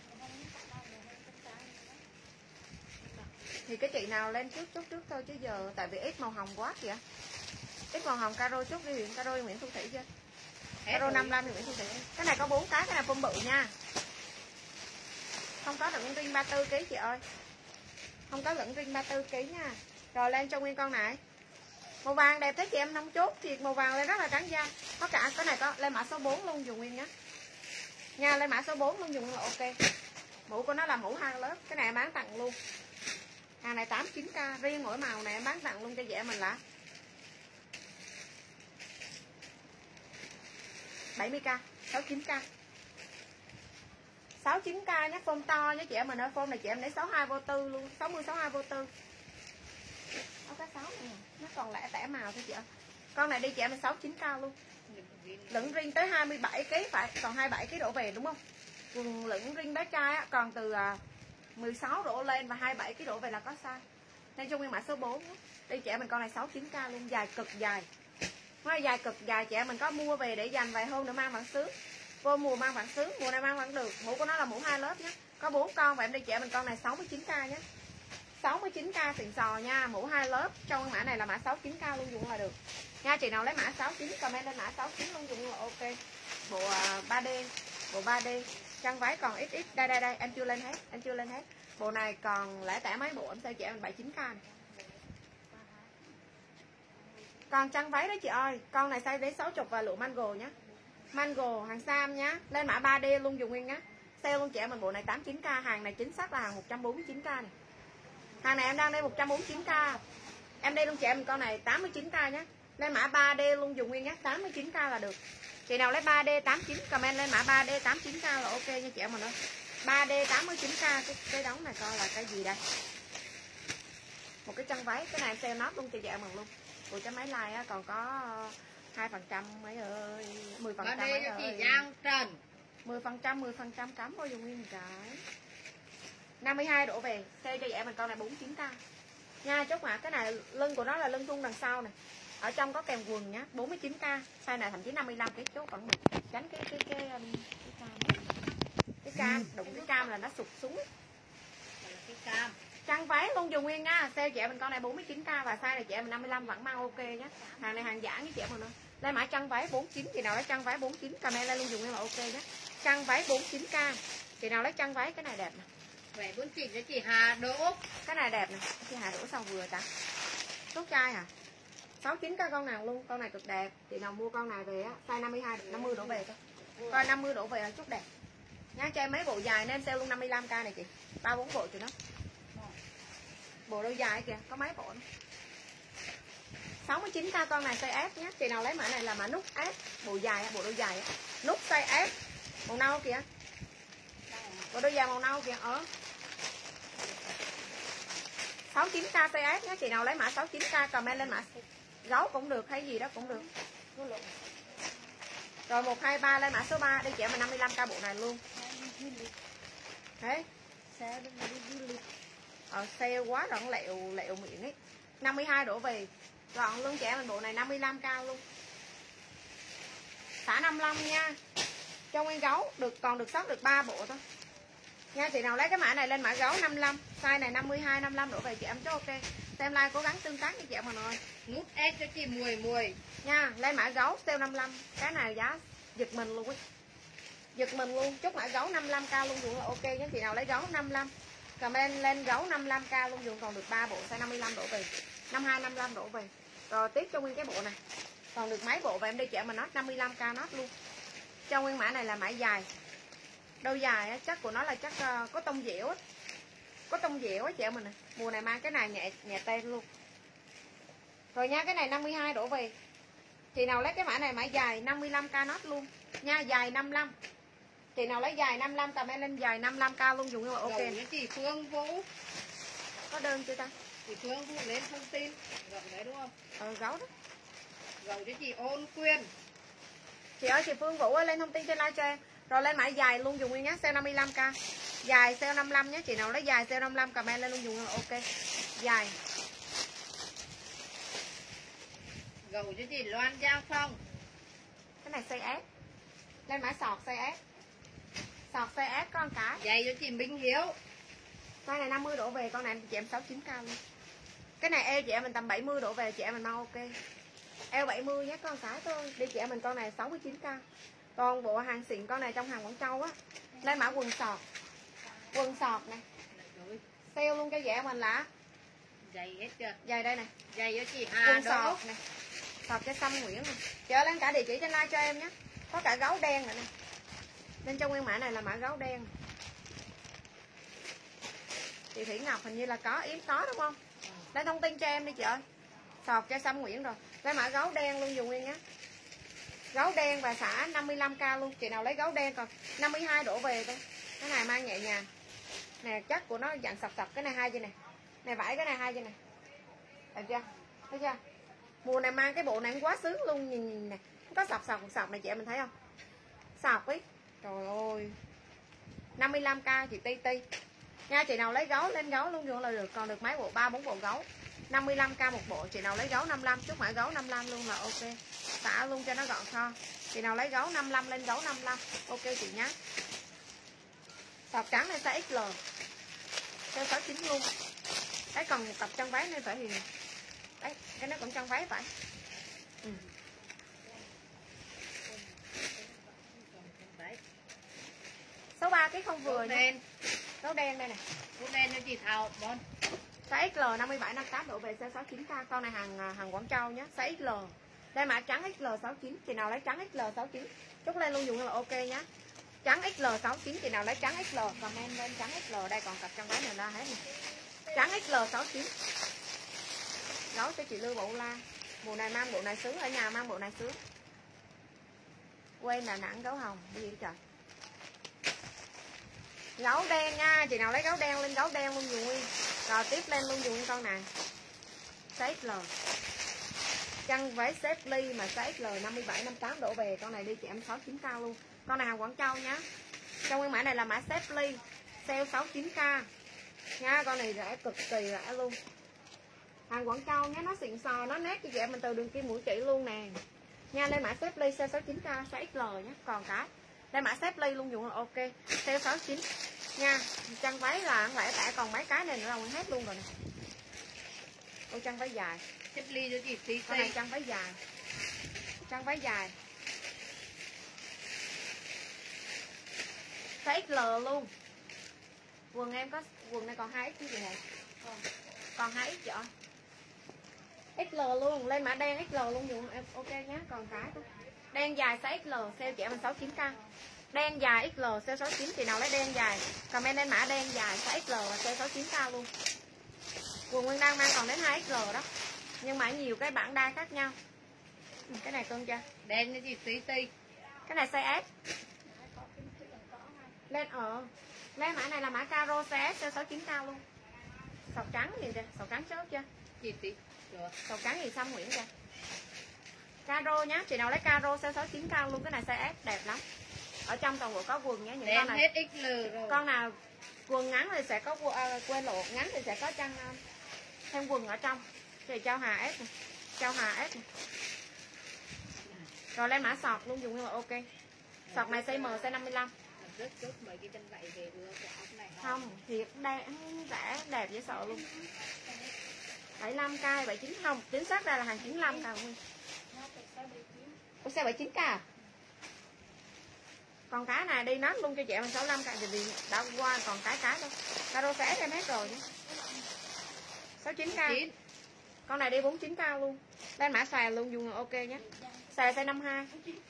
Thì cái chị nào lên trước chốt trước thôi chứ giờ tại vì ít màu hồng quá kìa. Ít màu hồng caro chốt đi Nguyễn, caro Nguyễn Thu Thủy chưa? Caro năm mươi lăm Nguyễn Thu Thủy. Cái này có bốn cái, cái này phông bự nha. Không có đựng riêng ba mươi tư ký chị ơi. Không có đựng riêng ba mươi tư ký nha. Rồi lên cho nguyên con này. Màu vàng đẹp thế chị em năm chốt thì màu vàng lên rất là trắng da. Có cả cái này có lên mã số bốn luôn dùng nguyên nhá. Nha, lên mã số bốn luôn dùng là ok. Mũ của nó là mũ hai lớp, cái này em bán tặng luôn. Hàng này tám mươi chín k, riêng mỗi màu này em bán tặng luôn cho dễ mình là bảy mươi k, sáu mươi chín k. sáu mươi chín k nhé, phông to nhé chị em mình ơi, phông này chị em lấy sáu mươi hai vô tư luôn, sáu mươi sáu mươi hai vô tư. Có cái sáu này nó còn lẻ tẻ màu thôi chị ơi. Con này đi chị em mình sáu mươi chín k luôn. Lửng riêng tới hai mươi bảy ký phải, còn hai mươi bảy ký đổ về đúng không? Quần lửng riêng bé trai á, còn từ mười sáu đổ lên và hai mươi bảy ký đổ về là có size. Nên cho nguyên mã số bốn nhé. Đi chị em mình con này sáu mươi chín k luôn, dài cực dài. Nó dài cực dài chị em mình có mua về để dành vài hôm nữa mang vặn sướng. Vô mùa mang vặn sướng, mùa này mang vẫn được. Mũ của nó là mũ hai lớp nhé. Có bốn con và em đi chị em mình con này sáu mươi chín k nhé. sáu mươi chín k xịn sò nha, mũ hai lớp. Trong mã này là mã sáu mươi chín k luôn dùng là được. Nha, chị nào lấy mã sáu mươi chín comment lên mã sáu mươi chín luôn dùng là ok. Bộ ba D, bộ ba D. Chân váy còn ít ít. Đây đây đây, em chưa lên hết, em chưa lên hết. Bộ này còn lẻ tẻ mấy bộ em sẽ chị em bảy mươi chín k này. Còn chân váy đó chị ơi, con này size đến sáu mươi và lụa mango nhá. Mango hàng Sam nhá, lên mã ba D luôn dùng nguyên nhá. Sale luôn chị em mình bộ này tám mươi chín k, hàng này chính xác là hàng một trăm bốn mươi chín k này. Hàng này em đang đây một trăm bốn mươi chín k. Em đây luôn chị em mình con này tám mươi chín k nhá. Lên mã ba D luôn dùng nguyên nhá, tám mươi chín k là được. Chị nào lấy ba D tám mươi chín comment lên mã ba D tám mươi chín k là ok nha chị em mình ơi. ba D tám mươi chín k, cái cái đống này coi là cái gì đây? Một cái chân váy, cái này em sale nốt luôn chị chị em mình luôn. Của cái máy like á còn có hai phần trăm mấy ơi, mười phần trăm mấy ơi. Chị Giang Trần. mười phần trăm mười phần trăm cắm vô dùng nguyên một cái. năm mươi hai đổ về, sale cho chị em mình con này bốn mươi chín k. Nha, chốt mã cái này lưng của nó là lưng thun đằng sau này. Ở trong có kèm quần nhá, bốn mươi chín k. Size này thậm chí năm mươi lăm cái chốt vẫn được. Tránh cái cái cái cái, cái cam. Cái cam, đụng cái cam là nó sụt xuống. Cái cam. Chân váy luôn dùng nguyên nha. Sale chị em mình con này bốn mươi chín k và size này chị em mình năm mươi lăm vẫn mang ok nhé. Hàng này hàng giả với chị em mình ơi. Lên mã chân váy bốn mươi chín, chị nào lấy chân váy bốn mươi chín comment lên luôn dùng nguyên là ok nhé. Chân váy bốn mươi chín k. Chị nào lấy chân váy cái này đẹp nè. Vậy bốn chị cho chị Hà Đỗ. Cái này đẹp nè. Chị Hà Đỗ sao vừa ta? Tốt trai hả? sáu mươi chín k con nào luôn, con này cực đẹp. Chị nào mua con này về á, size năm mươi hai năm mươi đổ về thôi. Coi năm mươi đổ về là chút đẹp. Nhá, cho em mấy bộ dài nên sale luôn năm mươi lăm k này chị. ba bốn bộ chị đó. Bộ đôi dài kìa, có mấy bộ nữa. sáu mươi chín k con này size S nhé. Chị nào lấy mã này là mã nút S, bộ dài, bộ đôi dài. Nút size S, màu nâu kìa. Bộ đôi dài màu nâu kìa, ở. sáu mươi chín k size S nhé. Chị nào lấy mã sáu mươi chín k comment lên mã gấu cũng được hay gì đó cũng được. Rồi một hai ba lên mã số ba, đi chị em mình năm mươi lăm k bộ này luôn. Thế Xe đừng đi du lịch. ờ, sale quá rồi, lẹo lẹo miệng ấy. Năm mươi hai đổ về. Gọn luôn trẻ mình, bộ này năm mươi lăm cao luôn. Xả năm mươi lăm nha. Cho nguyên gấu được, còn được sót được ba bộ thôi nha. Chị nào lấy cái mã này lên mã gấu năm mươi lăm, size này năm mươi hai, năm mươi lăm đổ về chị em chứ ok. Xem like cố gắng tương tác với chị em mình ơi. Nút S cho chị mười mười Nha, lên mã gấu sale năm mươi lăm. Cái này giá giật mình luôn ấy. Giật mình luôn, chốt mã gấu năm mươi lăm cao luôn dùng là ok nhé. Chị nào lấy gấu năm mươi lăm, comment lên gấu năm mươi lăm cao luôn dùng, còn được ba bộ size năm mươi lăm đổ về. năm mươi hai, năm mươi lăm đổ về. Rồi tiếp cho nguyên cái bộ này. Còn được mấy bộ và em đi chị em mình nói năm mươi lăm k nốt luôn. Cho nguyên mã này là mã dài. Đôi dài á, chắc của nó là chắc uh, có tông dẻo á. Có tông dẻo á chị em mình này. Mùa này mang cái này nhẹ nhẹ tên luôn. Rồi nha, cái này năm mươi hai đổ về. Chị nào lấy cái mã này mã dài năm mươi lăm k nốt luôn nha, dài năm mươi lăm. Chị nào lấy dài năm mươi lăm comment lên dài năm mươi lăm k luôn dùng nhưng mà ok. Gầu với chị Phương Vũ. Có đơn chưa ta? Chị Phương Vũ lên thông tin. Gầu đấy đúng không? Ờ gấu đó. Gầu cho chị Ôn Quyên. Chị ơi chị Phương Vũ ơi, lên thông tin trên live cho em. Rồi lên mã dài luôn dùng nguyên nhé, sale năm mươi lăm k. Dài sale năm mươi lăm nhé, chị nào lấy dài sale năm mươi lăm comment lên luôn dùng ok. Dài. Gầu cho chị Loan Giang Phong. Cái này size S. Lên mã sọt size S. Sọt size S con cái. Giày cho chị Minh Hiếu. Size này năm mươi đổ về, con này chị em sáu mươi chín k luôn. Cái này eo chị em mình tầm bảy mươi đổ về, chị em mình mau ok. Eo bảy mươi nhé, con cái thôi. Đi chị em mình con này sáu mươi chín k. Còn bộ hàng xịn con này trong hàng Quảng Châu á. Lên mã quần sọt. Quần sọt này. Sale luôn cho chị em mình là Giày hết chưa? giày đây này. Giày cho chị Hà Quần Đỗ. sọt này. Sọt cho Sâm Nguyễn này. Chờ lên cả địa chỉ trên like cho em nhé. Có cả gấu đen này nè. Nên trong nguyên mã này là mã gấu đen. Chị Thủy Ngọc hình như là có, Yếm có đúng không? Lên thông tin cho em đi chị ơi. Sọt cho Sâm Nguyễn rồi. Lấy mã gấu đen luôn dùng nguyên nhé. Gấu đen và xả năm mươi lăm k luôn. Chị nào lấy gấu đen còn năm mươi hai đổ về thôi. Cái này mang nhẹ nhàng. Nè chắc của nó dạng sọc sọc. Cái này hai dây này. Này vải cái này hai dây này. Được chưa? Thấy chưa? Mùa này mang cái bộ này quá sướng luôn. Nhìn nhìn nè. Có sọc sọc sọc này chị em mình thấy không? Sọc ấy. Trời ơi. năm mươi lăm k chị Ti Ti. Nha, chị nào lấy gấu lên gấu luôn là được. Còn được mấy bộ, ba bốn bộ gấu. năm mươi lăm k một bộ. Chị nào lấy gấu năm mươi lăm, chúc mã gấu năm mươi lăm luôn là ok. Xả luôn cho nó gọn kho. Chị nào lấy gấu năm mươi lăm lên gấu năm mươi lăm. Ok chị nhé. Sọt trắng này size ích lờ. Size sáu chín luôn. Đấy còn một cặp chân váy này phải thì đấy, cái nó cũng chân váy phải. Ừ. Số ba cái không vừa đen. Gấu đen đây này. Gấu đen cho chị Thảo Bon. Size ích lờ năm mươi bảy, năm mươi tám độ về size sáu chín k. Con này hàng hàng Quảng Châu nhé. Size ích lờ. Đây mã trắng ích lờ sáu chín. Chị nào lấy trắng ích lờ sáu chín chốt lên luôn dùng là ok nhá. Trắng ích lờ sáu chín. Chị nào lấy trắng ích lờ comment lên trắng ích lờ. Đây còn cặp trong váy này ra hết nè. Trắng ích lờ sáu chín. Gấu cho chị Lưu Bộ La. Mùa này mang bộ này sướng, ở nhà mang bộ này sướng. Quên Đà Nẵng gấu hồng cái gì trời. Gấu đen nha, chị nào lấy gấu đen lên gấu đen luôn dùng nguyên. Rồi tiếp lên luôn dùng nguyên con này. Size ích lờ. Chân váy xếp ly mà size ích lờ năm mươi bảy, năm mươi tám đổ về, con này đi chị em sáu chín k luôn. Con này hàng Quảng Châu nhá. Trong nguyên mã này là mã xếp ly, sale sáu chín k. Nha, con này rẻ cực kỳ rẻ luôn. Hàng Quảng Châu nhá, nó xịn sò, nó nét cho chị em mình từ đường kim mũi chỉ luôn nè. Nha, lên mã xếp ly sale sáu chín k, size ích lờ nhá, còn cái. Lên mã xếp ly luôn dùng là ok, sale sáu chín. Nha, chân váy là không lẽ tẻ còn mấy cái này nữa là hết luôn rồi nè. Ôi chân váy dài. Xếp ly cho chị Ti Con này Ti. chân váy dài. Chân váy dài. Size ích lờ luôn. Quần em có quần này còn hai ích chứ gì hả? Còn hai ích vậy. ích lờ luôn, lên mã đen ích lờ luôn dùng em ok nhé, còn cái thôi. Đen dài size ích lờ sale chị em mình sáu chín k. Đen dài ích lờ sale sáu chín, chị nào lấy đen dài comment lên mã đen dài size ích lờ và sale sáu chín k luôn. Quần Nguyên đang mang còn đến hai ích lờ đó. Nhưng mà nhiều cái bản đai khác nhau. Cái này cân chưa? Đen cho chị Ti Ti. Cái này size S. Lên ở lên mã này là mã caro size S sale sáu chín k luôn. Sọc trắng gì kìa, sọc trắng chốt chưa? Chị Ti. Rồi. Sọc trắng thì Sâm Nguyễn kìa. Caro nhá, chị nào lấy caro sale sáu chín k luôn, cái này size S đẹp lắm. Ở ở trong toàn bộ có quần nhé, những Lên con này hết ích lờ rồi. con nào quần ngắn thì sẽ có à, quên lộ ngắn thì sẽ có chân uh, thêm quần ở trong. Thì Châu Hà S này, Châu Hà S này. Rồi lên mã sọt luôn dùng như là ok. Sọt này size M, size năm mươi lăm. Rất tốt mấy cái chân vải về ưa cái áo này. Không, thiệt đẹp, rẻ đẹp dễ sợ luôn. bảy mươi lăm k, bảy mươi chín không, chính xác ra là hàng chín mươi lăm k. Ủa sao bảy mươi chín k à? Còn cái này đi nát luôn cho chị mình sáu mươi lăm k vì đã qua còn cái cái thôi. Caro xé em hết rồi nhé. sáu mươi chín k. Con này đi bốn mươi chín k luôn. Lên mã xòe luôn dùng ok nhé. Xòe size năm mươi hai.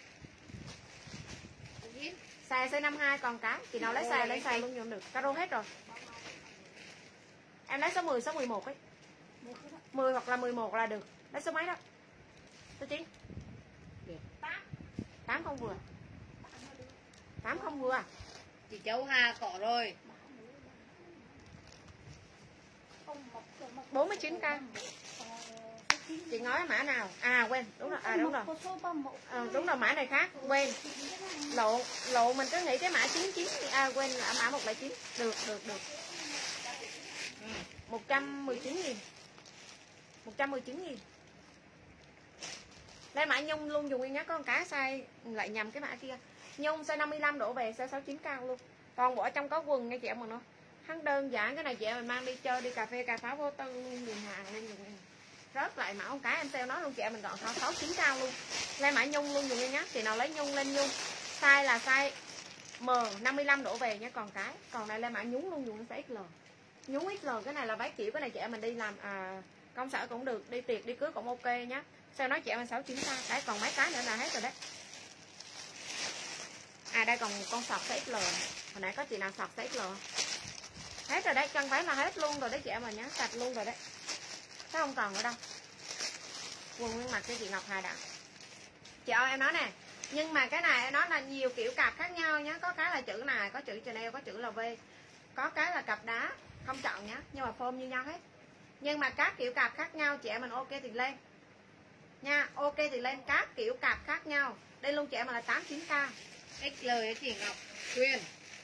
Xòe size năm mươi hai còn cái, chị nào lấy xòe lấy xòe luôn dùng được. Caro hết rồi. Em lấy số mười, số mười một ấy. mười hoặc là mười một là được. Lấy số mấy đó? Số chín. tám không vừa. tám không vừa. Chị Châu Hà có rồi. bốn mươi chín k. Chị nói mã nào? À quên, đúng rồi, à đúng rồi. À, đúng rồi, mã này khác, quên. Lộ lộ mình cứ nghĩ cái mã chín chín à quên là mã một không chín. Được, được, được. một trăm mười chín nghìn. một trăm mười chín nghìn. Đây mã nhung luôn dùng nguyên nhá, có một cái size lại nhầm cái mã kia. Nhung size năm mươi lăm đổ về size sáu mươi chín k luôn. Còn bộ trong có quần nghe chị em mình nó. Hắn đơn giản cái này chị em mình mang đi chơi đi cà phê cà pháo vô tư luôn dùng hàng lên dùng. Rớt lại mã con cái em sale nó luôn chị em mình gọn sáu mươi chín k luôn. Lên mã nhung luôn dùng nguyên nhá, chị nào lấy nhung lên nhung. Size là size M năm mươi lăm đổ về nhé, còn cái. Còn này lên mã nhúng luôn dùng size ích lờ. Nhúng ích lờ cái này là váy kiểu cái này chị em mình đi làm à, công sở cũng được, đi tiệc đi cưới cũng ok nhá. Sao nói chị em mình sáu mươi chín k. Đấy còn mấy cái nữa là hết rồi đấy. À đây còn con sọt size ích lờ. Hồi nãy có chị nào sọt size ích lờ? Hết rồi đấy, chân váy là hết luôn rồi đấy chị em mình nhá, sạch luôn rồi đấy. Thế không còn nữa đâu. Quần nguyên mặt cho chị Ngọc Hà Đặng. Chị ơi em nói nè, nhưng mà cái này nó là nhiều kiểu cặp khác nhau nhá, có cái là chữ này, có chữ Chanel, có chữ lờ vê, có cái là cặp đá, không chọn nhá, nhưng mà form như nhau hết. Nhưng mà các kiểu cặp khác nhau chị em mình ok thì lên. Nha, ok thì lên các kiểu cặp khác nhau. Đây luôn chị em mình là tám mươi chín k. ích lờ cho chị Ngọc Quyên.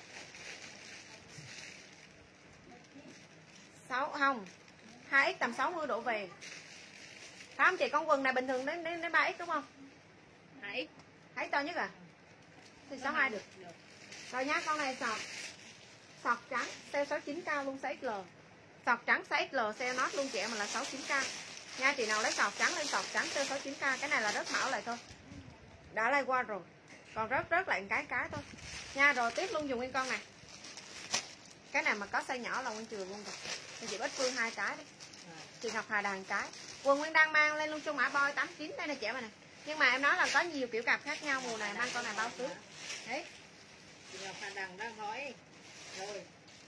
sáu không. hai x tầm sáu mươi đổ về. Phải không chị, con quần này bình thường đến đến, đến ba x đúng không? hai x. Thấy to nhất à? Thì sáu mươi hai được. được. Rồi nhá, con này sọt. Sọt trắng, sale sáu mươi chín k luôn size ích lờ. Sọt trắng size ích lờ sale nốt luôn chị em là sáu mươi chín k. Nha, chị nào lấy sọt trắng lên sọt trắng sale sáu mươi chín k, cái này là rớt mẫu lại thôi. Đã lai qua rồi. Còn rớt rớt lại một cái cái thôi. Nha, rồi tiếp luôn dùng nguyên con này. Cái này mà có size nhỏ là nguyên trường luôn rồi. Thì chị Bích Phương hai cái đấy. Chị Ngọc Hà Đàn cái. Quần Nguyên đang mang lên luôn chung mã boy tám mươi chín đây nè chị em này. Nhưng mà em nói là có nhiều kiểu cặp khác nhau, mùa này mang con này bao sướng. Đấy. Chị Ngọc Hà Đằng đang hỏi. Rồi.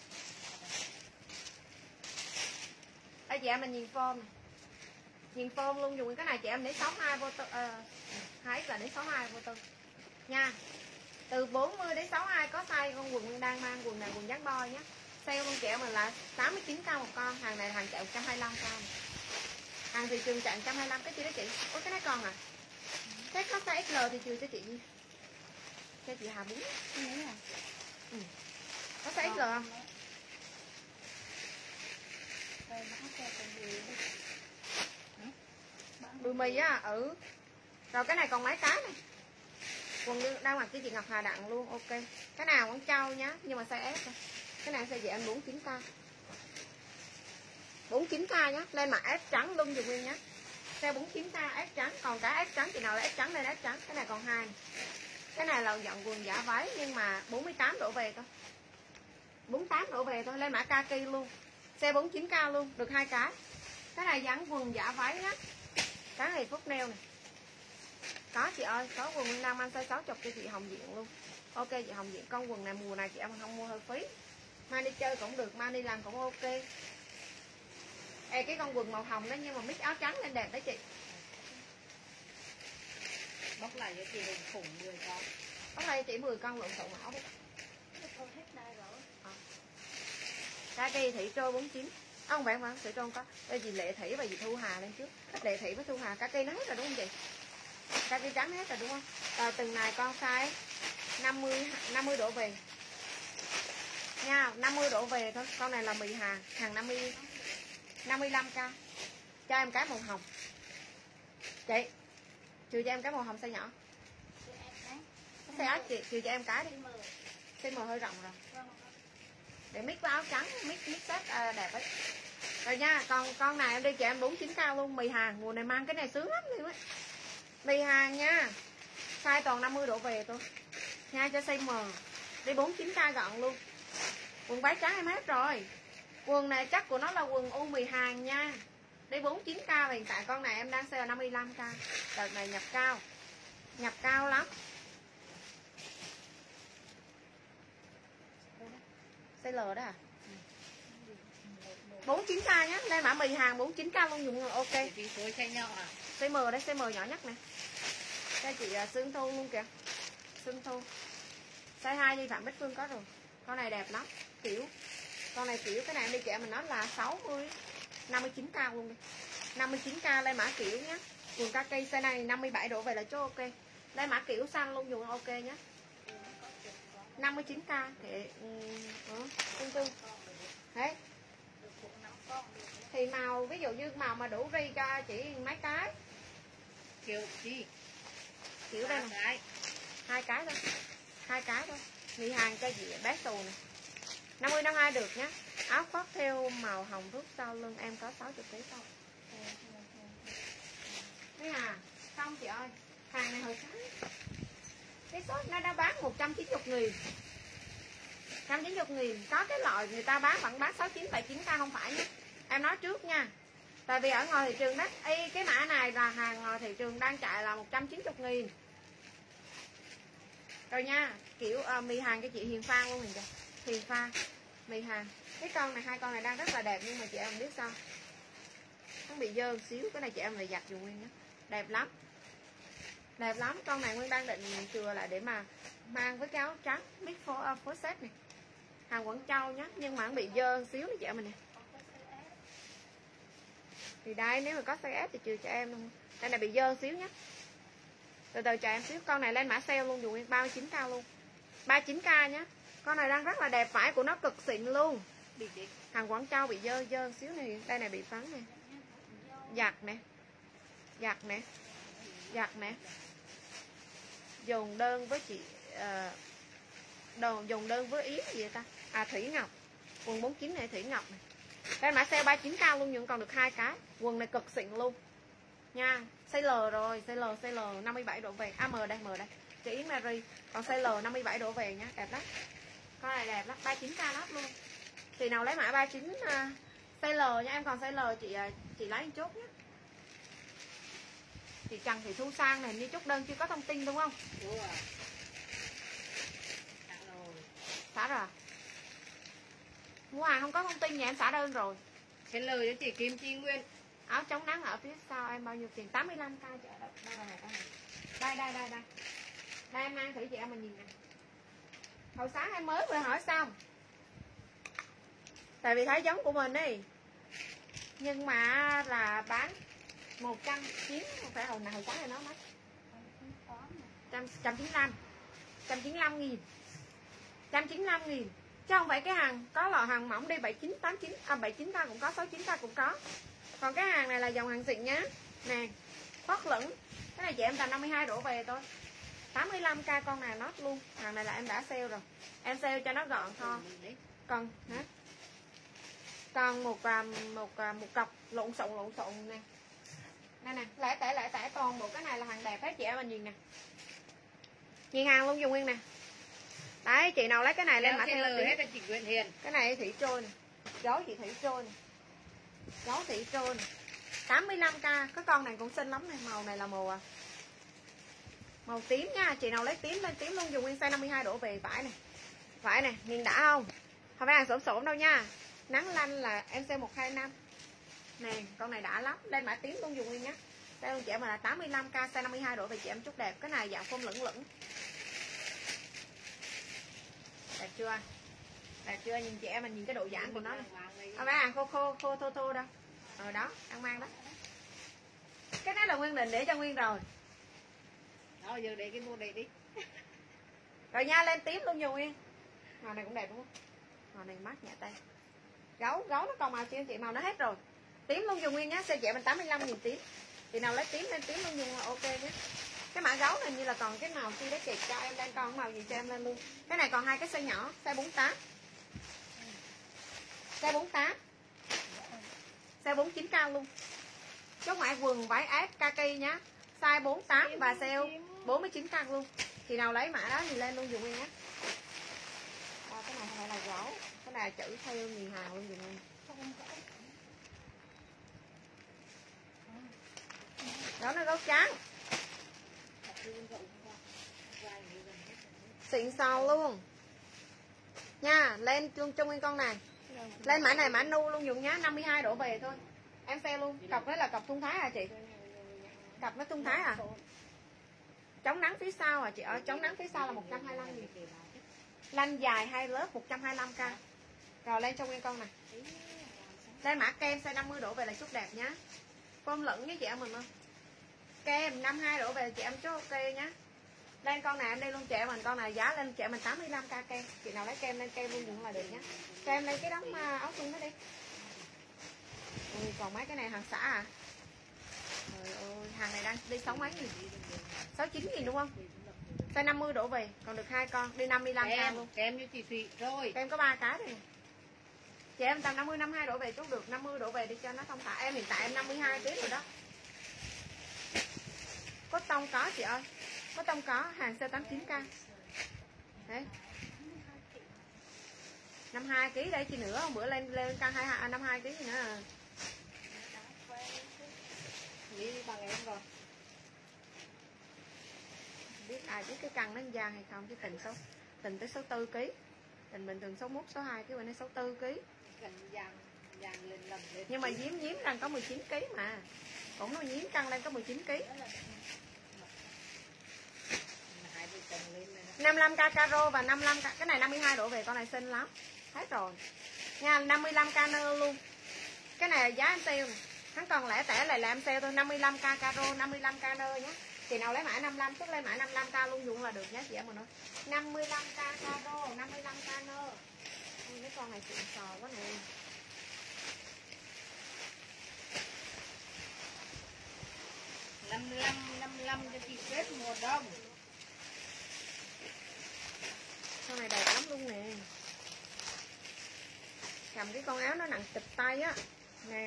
Đây chị em mình nhìn form này. Nhìn form luôn dùng cái này chị em đến sáu mươi hai vô tư. Uh, hai x là đến sáu mươi hai vô tư. Nha. Từ bốn mươi đến sáu mươi hai có size con quần Nguyên đang mang, quần này quần dáng boy nhé. Sale con chị em mình là tám mươi chín k một con, hàng này là hàng chạy một trăm hai mươi lăm k. Hàng thị trường chạy một trăm hai mươi lăm cái chi đó chị. Ủa cái này còn à? Thế có size ích lờ thì trừ cho chị gì? Cho chị Hà Bún. Ừ. Có size ích lờ không? Đùi mì á, ừ. Rồi cái này còn mấy cái này. Quần đang mặc cho chị Ngọc Hà Đặng luôn, ok. Cái nào cũng trâu nhá, nhưng mà size S thôi. Cái này size chị em bốn mươi chín k. bốn mươi chín k nhá, lên mặt S trắng luôn dùng nguyên nhá. Size bốn mươi chín k S trắng, còn cái S trắng chị nào là S trắng lên S trắng, cái này còn hai. Cái này là dọn quần giả váy nhưng mà bốn mươi tám đổ về thôi. bốn mươi tám đổ về thôi, lên mã kaki luôn. Size bốn mươi chín k luôn, được hai cái. Cái này dán quần giả váy nhá. Cái này phúc neo này. Có chị ơi, có quần Nguyên Nam mang size sáu mươi cho chị Hồng Diện luôn. Ok chị Hồng Diện, con quần này mùa này chị em không mua hơi phí. Mang đi chơi cũng được, mang đi làm cũng ok. Ê, cái con quần màu hồng đó nhưng mà mix áo trắng lên đẹp đấy chị. Bóc lại cho chị đừng khủng mười con. Bóc lại cho chị mười con lộn xộn mẫu đi. Cái cây Thị Trôi bốn mươi chín. À, không phải không, Thị Trôi không có. Đây gì Lệ Thủy và gì Thu Hà lên trước. Lệ Thủy với Thu Hà, cái cây nó hết rồi đúng không chị? Cái cây trắng hết rồi đúng không? Rồi từng này con size năm mươi năm mươi đổ về nha, năm mươi đổ về thôi. Con này là mì hàng, hàng năm mươi năm mươi lăm k. Cho em cái màu hồng. Chị, trừ cho em cái màu hồng size nhỏ. Size áo chị, trừ cho em cái đi. Size M hơi rộng rồi. Để mix với áo trắng, mix mix set à, đẹp ấy. Rồi nha, còn con này em đi cho em bốn mươi chín k luôn, mì hàng, mùa này mang cái này sướng lắm luôn ấy. Mì hàng nha. Size toàn năm mươi đổ về thôi. Nha, cho size M. Đi bốn mươi chín k gọn luôn. Quần váy trắng em hết rồi. Quần này chắc của nó là quần u mì hàng nha. Đi bốn mươi chín k, hiện tại con này em đang sale năm mươi lăm k. Đợt này nhập cao. Nhập cao lắm. Size L đó à? bốn mươi chín k nhé. Đây mã mì hàng bốn mươi chín k luôn, dùng ok. Size M đấy, size M nhỏ nhất nè. Đây chị Sương Thu luôn kìa. Sương Thu. Size hai đi Phạm Bích Phương có rồi. Con này đẹp lắm. Kiểu con này kiểu cái này em đi chị mình nói là sáu mươi năm mươi chín k luôn đi. năm mươi chín k lên mã kiểu nhé. Quần kaki size này năm mươi bảy đổ về là chỗ ok. Đây mã kiểu xanh luôn, dùng ok nhé. năm mươi chín k thì ừ, tương tương. Đấy. Thì màu ví dụ như màu mà đủ ri cho chỉ mấy cái. Kiểu gì? Kiểu đây này. Hai cái thôi. Hai cái thôi. Mì hàng cho chị bé tù này. năm mươi năm mươi hai được nhé. Áo khoác theo màu hồng rút sau lưng em có sáu mươi ký thôi. Thấy à, xong chị ơi. Hàng này hồi sáng cái số nó đã bán một trăm chín mươi nghìn. một trăm chín mươi nghìn. Có cái loại người ta bán vẫn bán sáu mươi chín phẩy chín k không phải nhé. Em nói trước nha. Tại vì ở ngoài thị trường đó, y cái mã này là hàng ngoài thị trường đang chạy là một trăm chín mươi nghìn. Rồi nha, kiểu uh, mì hàng cho chị Hiền Phan luôn mình kìa. Hiền Phan, mì hàng. Cái con này, hai con này đang rất là đẹp nhưng mà chị em biết sao? Nó bị dơ xíu, cái này chị em lại giặt dùng nguyên nhé. Đẹp lắm. Đẹp lắm, con này Nguyên đang định chừa lại để mà mang với cái áo trắng mix for, uh, for set này. Hàng Quảng Châu nhé, nhưng mà nó bị dơ xíu này chị em mình nè. Thì đây, nếu mà có size S thì trừ cho em luôn. Cái này bị dơ xíu nhé. Từ từ cho em xíu, con này lên mã sale luôn, dùng nguyên ba mươi chín k luôn. ba mươi chín k nhé. Con này đang rất là đẹp, vải của nó cực xịn luôn. Hàng Quảng Châu bị dơ dơ xíu này, đây này bị phấn nè. Giặt nè. Giặt nè. Giặt nè. Dùng đơn với chị uh, đồ dùng đơn với Yến gì vậy ta? À Thủy Ngọc. Quần bốn mươi chín này Thủy Ngọc này. Đây mã sale ba mươi chín k luôn nhưng còn được hai cái. Quần này cực xịn luôn. Nha, size L rồi, size L, size L năm mươi bảy đổ về. À M đây, M đây. Chị Yến Mary. Còn size L năm mươi bảy đổ về nhá, đẹp lắm. Con này đẹp lắm, ba mươi chín k lắm luôn. Chị nào lấy mã ba mươi chín uh, size L nha, em còn size L chị chị lấy chốt nhé. Chị Trần Thị Thu Sang này như chốt đơn chưa có thông tin đúng không? Đúng rồi. Xả rồi. Mua hàng không có thông tin nhà em xả đơn rồi. Size L cho chị Kim Chi Nguyên. Áo chống nắng ở phía sau em bao nhiêu tiền? tám mươi lăm k chị ở đâu? Đây đây đây. Đây đây đây đây. Đây em mang thử chị em mình nhìn nè. Hồi sáng em mới vừa hỏi xong. Tại vì thấy giống của mình đi. Nhưng mà là bán một trăm chín mươi, không phải hồi nào hồi sáng em nói mất. một trăm chín mươi lăm. một trăm chín mươi lăm nghìn. một trăm chín mươi lăm nghìn. Chứ không phải cái hàng có lò hàng mỏng đi bảy chín tám chín, à bảy chín k cũng có, sáu chín k cũng có. Còn cái hàng này là dòng hàng xịn nhá. Nè, thoát lửng. Cái này chị em tầm năm mươi hai đổ về thôi. tám mươi lăm k con này nốt luôn. Hàng này là em đã sale rồi. Em sale cho nó gọn thôi. Còn hả? Còn một một một cọc lộn xộn lộn xộn nè. Đây nè, lẻ tẻ lẻ tẻ toàn bộ cái này là hàng đẹp hết chị em mình nhìn nè. Nhìn hàng luôn dùng nguyên nè. Đấy, chị nào lấy cái này lên mã theo hết cho chị Nguyễn Hiền. Cái này Thủy Trôi nè. Gấu chị Thủy Trôi nè. Gấu Thủy Trôi nè. tám mươi lăm k, cái con này cũng xinh lắm này, màu này là màu à. Màu tím nha, chị nào lấy tím lên tím luôn, dùng nguyên size năm mươi hai đổ về vải này. Vải này, nhìn đã không? Không phải hàng xổm xổm đâu nha. Nắng lanh là em size một hai năm. Nè, con này đã lắm, lên mã tím luôn dùng nguyên nhá. Size chị em mà là tám mươi lăm k, size năm mươi hai đổ về chị em chút đẹp. Cái này dạng phông lửng lửng. Đẹp chưa? Đẹp chưa? Nhìn chị em mình nhìn cái độ giãn của nó này. Không phải hàng khô khô khô thô thô đâu. Rồi đó, đang mang đó. Cái đó là Nguyên định để cho Nguyên rồi. Đó giờ để cái mua này đi. Rồi nha, lên tím luôn Dùng Nguyên. Màu này cũng đẹp đúng không? Màu này mát nhẹ tay. Gấu, gấu nó còn màu chị chị, màu nó hết rồi. Tím luôn Dùng Nguyên nhá, size trẻ mình tám mươi lăm nghìn tím. Chị nào lấy tím lên tím luôn Dùng là ok nhé. Cái mã gấu này như là còn cái màu kia đấy chị, cho em đang còn màu gì cho em lên luôn. Cái này còn hai cái size nhỏ, size bốn mươi tám. Size bốn mươi tám. Size bốn mươi chín cao luôn. Chốt ngoại quần váy ép kaki nhá. Size bốn mươi tám và sale bốn mươi chín cao luôn. Thì nào lấy mã đó thì lên luôn Dùng Nguyên nhé. À, cái này không phải là gấu, cái này là chữ theo nhiều hàng luôn Dùng Nguyên. Đó là gấu trắng. Xịn sò luôn. Nha, lên chung chung nguyên con này. Lên mã này mã nu luôn Dùng nhá, năm mươi hai đổ về thôi. Em xe luôn, cọc đó là cọc thun thái à chị? Cọc nó thun thái à? Chống nắng phía sau à chị ơi, chống nắng phía sau là một trăm hai mươi lăm nghìn. Lanh dài hai lớp một trăm hai mươi lăm k. Rồi lên cho nguyên con này. Lên mã kem size năm mươi đổ về là chút đẹp nhá. Form lẫn với chị em mình không? Kem năm mươi hai đổ về chị em chốt ok nhá. Lên con này em đi luôn chị em mình, con này giá lên chị em mình tám mươi lăm k kem. Chị nào lấy kem lên kem luôn cũng là được nhá. Kem lên cái đống áo thun nó đi. Ui, còn mấy cái này hàng xã à? Trời ơi, hàng này đang đi sáu mấy nghìn? sáu mươi chín nghìn đúng không? Size năm mươi đổ về, còn được hai con, đi năm mươi lăm k luôn. Kem như chị Thủy rồi. Kem có ba cái đây. Chị em tầm năm mươi năm mươi hai đổ về chốt được, năm mươi đổ về đi cho nó thông thả. Em hiện tại em năm mươi hai ký rồi đó. Có tông có chị ơi. Có tông có, hàng size tám mươi chín k. Đấy. năm mươi hai ký đây chị nữa, hôm bữa lên lên cân hai mươi hai năm mươi hai ký gì nữa à. Nghĩ bằng em rồi. Biết ai biết cái cân nó da hay không chứ tình số tình tới sáu mươi tư ký. Tình bình thường sáu mươi mốt sáu mươi hai cái bên đây sáu mươi tư ký. Nhưng mà giếm giếm rằng có mười chín ký mà. Cũng nó giếm cân lên có mười chín ký. năm mươi lăm k caro và năm mươi lăm k, cái này năm mươi hai đổ về, con này xinh lắm. Hết rồi. Nha, năm mươi lăm k nơ luôn. Cái này là giá em sale này. Hắn còn lẻ tẻ lại là em sale thôi, năm mươi lăm k caro, năm mươi lăm k nơ nhé. Chị nào lấy mã năm mươi lăm xuất lên mã năm mươi lăm k luôn dùng là được nhé chị em mình ơi. năm mươi lăm k caro, năm mươi lăm k nơ. Ôi, cái con này xịn sò quá nè. năm mươi lăm năm mươi lăm cho chị kết mùa đông. Con này đẹp lắm luôn nè. Cầm cái con áo nó nặng tịch tay á. Nè.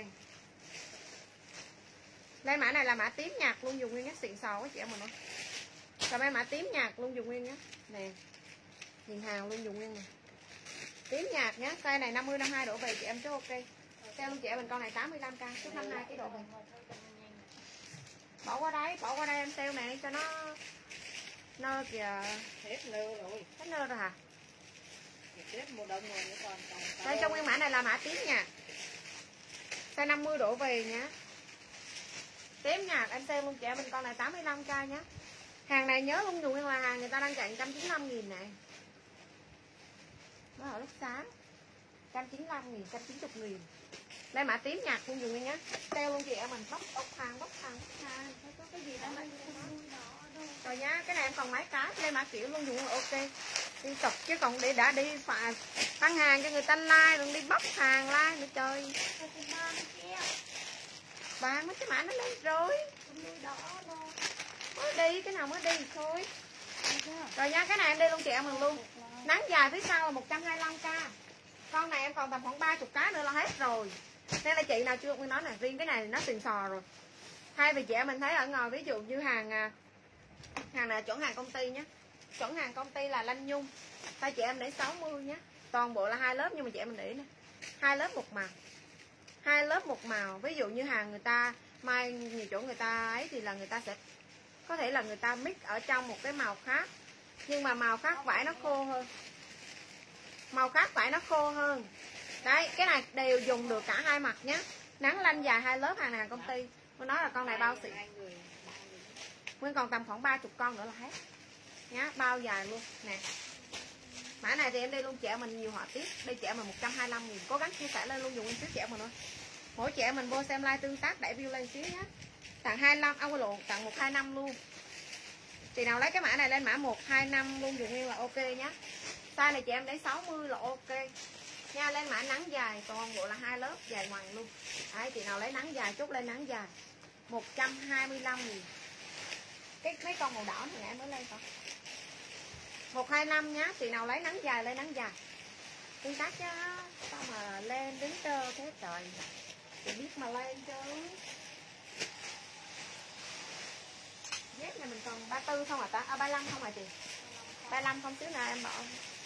Đây mã này là mã tím nhạt luôn dùng nguyên nhé, xịn sò quá chị em mình ơi. Cầm em mã tím nhạt luôn dùng nguyên nhé. Nè. Nhìn hàng luôn dùng nguyên nè. Tím nhạt nhé, size này năm mươi năm mươi hai đổ về chị em chứ ok. Theo luôn chị em mình con này tám mươi lăm k, chút năm mươi hai cái độ về. Bỏ qua đây, bỏ qua đây em sale này cho nó nơ kìa. Hết nơ rồi. Hết nơ rồi hả? Hết mùa đông rồi nữa còn. Đây trong nguyên mã này là mã tím nhạt. Size năm mươi đổ về nhá. Tím nhạt em sale luôn chị em mình con này tám mươi lăm k nhá. Hàng này nhớ luôn dùng là hàng người ta đang chạy một trăm chín mươi lăm nghìn này. Nó ở lúc sáng. một trăm chín mươi lăm nghìn, một trăm chín mươi nghìn. Đây mã tím nhạt luôn dùng nhá. Sale luôn chị em mình bóc bóc hàng bóc hàng bóc hàng. Có cái gì đó đây. Rồi nhá, cái này em còn mấy cái, đây mã kiểu luôn dùng ok. Đi tục chứ còn để đã đi phà tăng hàng cho người ta like rồi đi bóc hàng like nữa trời. Bán mấy cái mã nó lên rồi. Mới đi, cái nào mới đi thôi. Rồi nha, cái này em đi luôn chị em mình luôn. Nắng dài phía sau là một trăm hai mươi lăm k. Con này em còn tầm khoảng ba mươi cái nữa là hết rồi. Nên là chị nào chưa mới nói nè, riêng cái này nó xịn sò rồi. Thay vì chị em mình thấy ở ngoài ví dụ như hàng hàng này chuẩn hàng công ty nhé. Chuẩn hàng công ty là lanh nhung. Tay chị em để sáu mươi nhé. Toàn bộ là hai lớp nhưng mà chị em mình để nè. Hai lớp một màu. Hai lớp một màu, ví dụ như hàng người ta may nhiều chỗ người ta ấy thì là người ta sẽ có thể là người ta mix ở trong một cái màu khác. Nhưng mà màu khác vải nó khô hơn. Màu khác vải nó khô hơn. Đấy, cái này đều dùng được cả hai mặt nhé. Nắng lanh dài hai lớp hàng hàng công ty. Tôi nói là con này bao xịn. Nguyên còn tầm khoảng ba mươi con nữa là hết. Nhá, bao dài luôn. Nè. Mã này thì em đi luôn trẻ mình nhiều họa tiết. Đây trẻ mình một trăm hai mươi lăm nghìn. Cố gắng chia sẻ lên luôn dùng nguyên xíu trẻ mình thôi. Mỗi trẻ mình vô xem like tương tác đẩy view lên xíu nhé. Tặng hai mươi lăm, ông à, lộn, tặng một trăm hai mươi lăm luôn. Chị nào lấy cái mã này lên mã một hai năm luôn dùng nguyên là ok nhá. Size này chị em lấy sáu mươi là ok nha. Lên mã nắng dài, toàn bộ là hai lớp dài ngoằng luôn. Đấy, chị nào lấy nắng dài chốt lên nắng dài một trăm hai mươi lăm nghìn. Cái mấy con màu đỏ này em mới lên con một hai năm nhá. Chị nào lấy nắng dài lên nắng dài tương tác chứ. Sao mà lên đứng trơ thế trời. Chị biết mà lên chứ. Dép này mình còn ba mươi tư không à ta? À ba mươi lăm không à chị? ba mươi lăm không xíu nào em bỏ.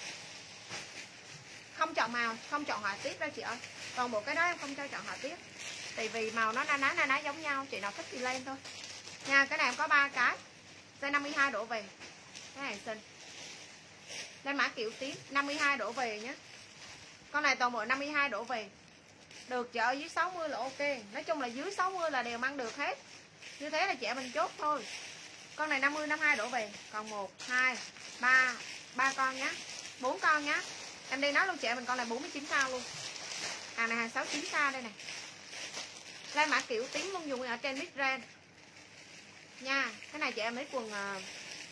Không chọn màu, không chọn họa tiết đâu chị ơi. Còn bộ cái đó em không cho chọn họa tiết. Tại vì màu nó na ná na ná giống nhau, chị nào thích thì lên thôi. Nha, cái này em có ba cái. Size năm mươi hai đổ về. Cái này xinh. Lên mã kiểu tím năm mươi hai đổ về nhé. Con này toàn bộ năm mươi hai đổ về. Được chị ơi, dưới sáu mươi là ok. Nói chung là dưới sáu mươi là đều mang được hết. Như thế là chị em mình chốt thôi. Con này năm mươi năm mươi hai đổ về. Còn một, hai, ba, ba con nhá. bốn con nhá. Em đi nói luôn chị em mình con này bốn mươi chín k luôn. Hàng này hàng sáu mươi chín k đây này. Lên mã kiểu tím luôn dùng ở trên Midrange nha. Cái này chị em lấy quần uh,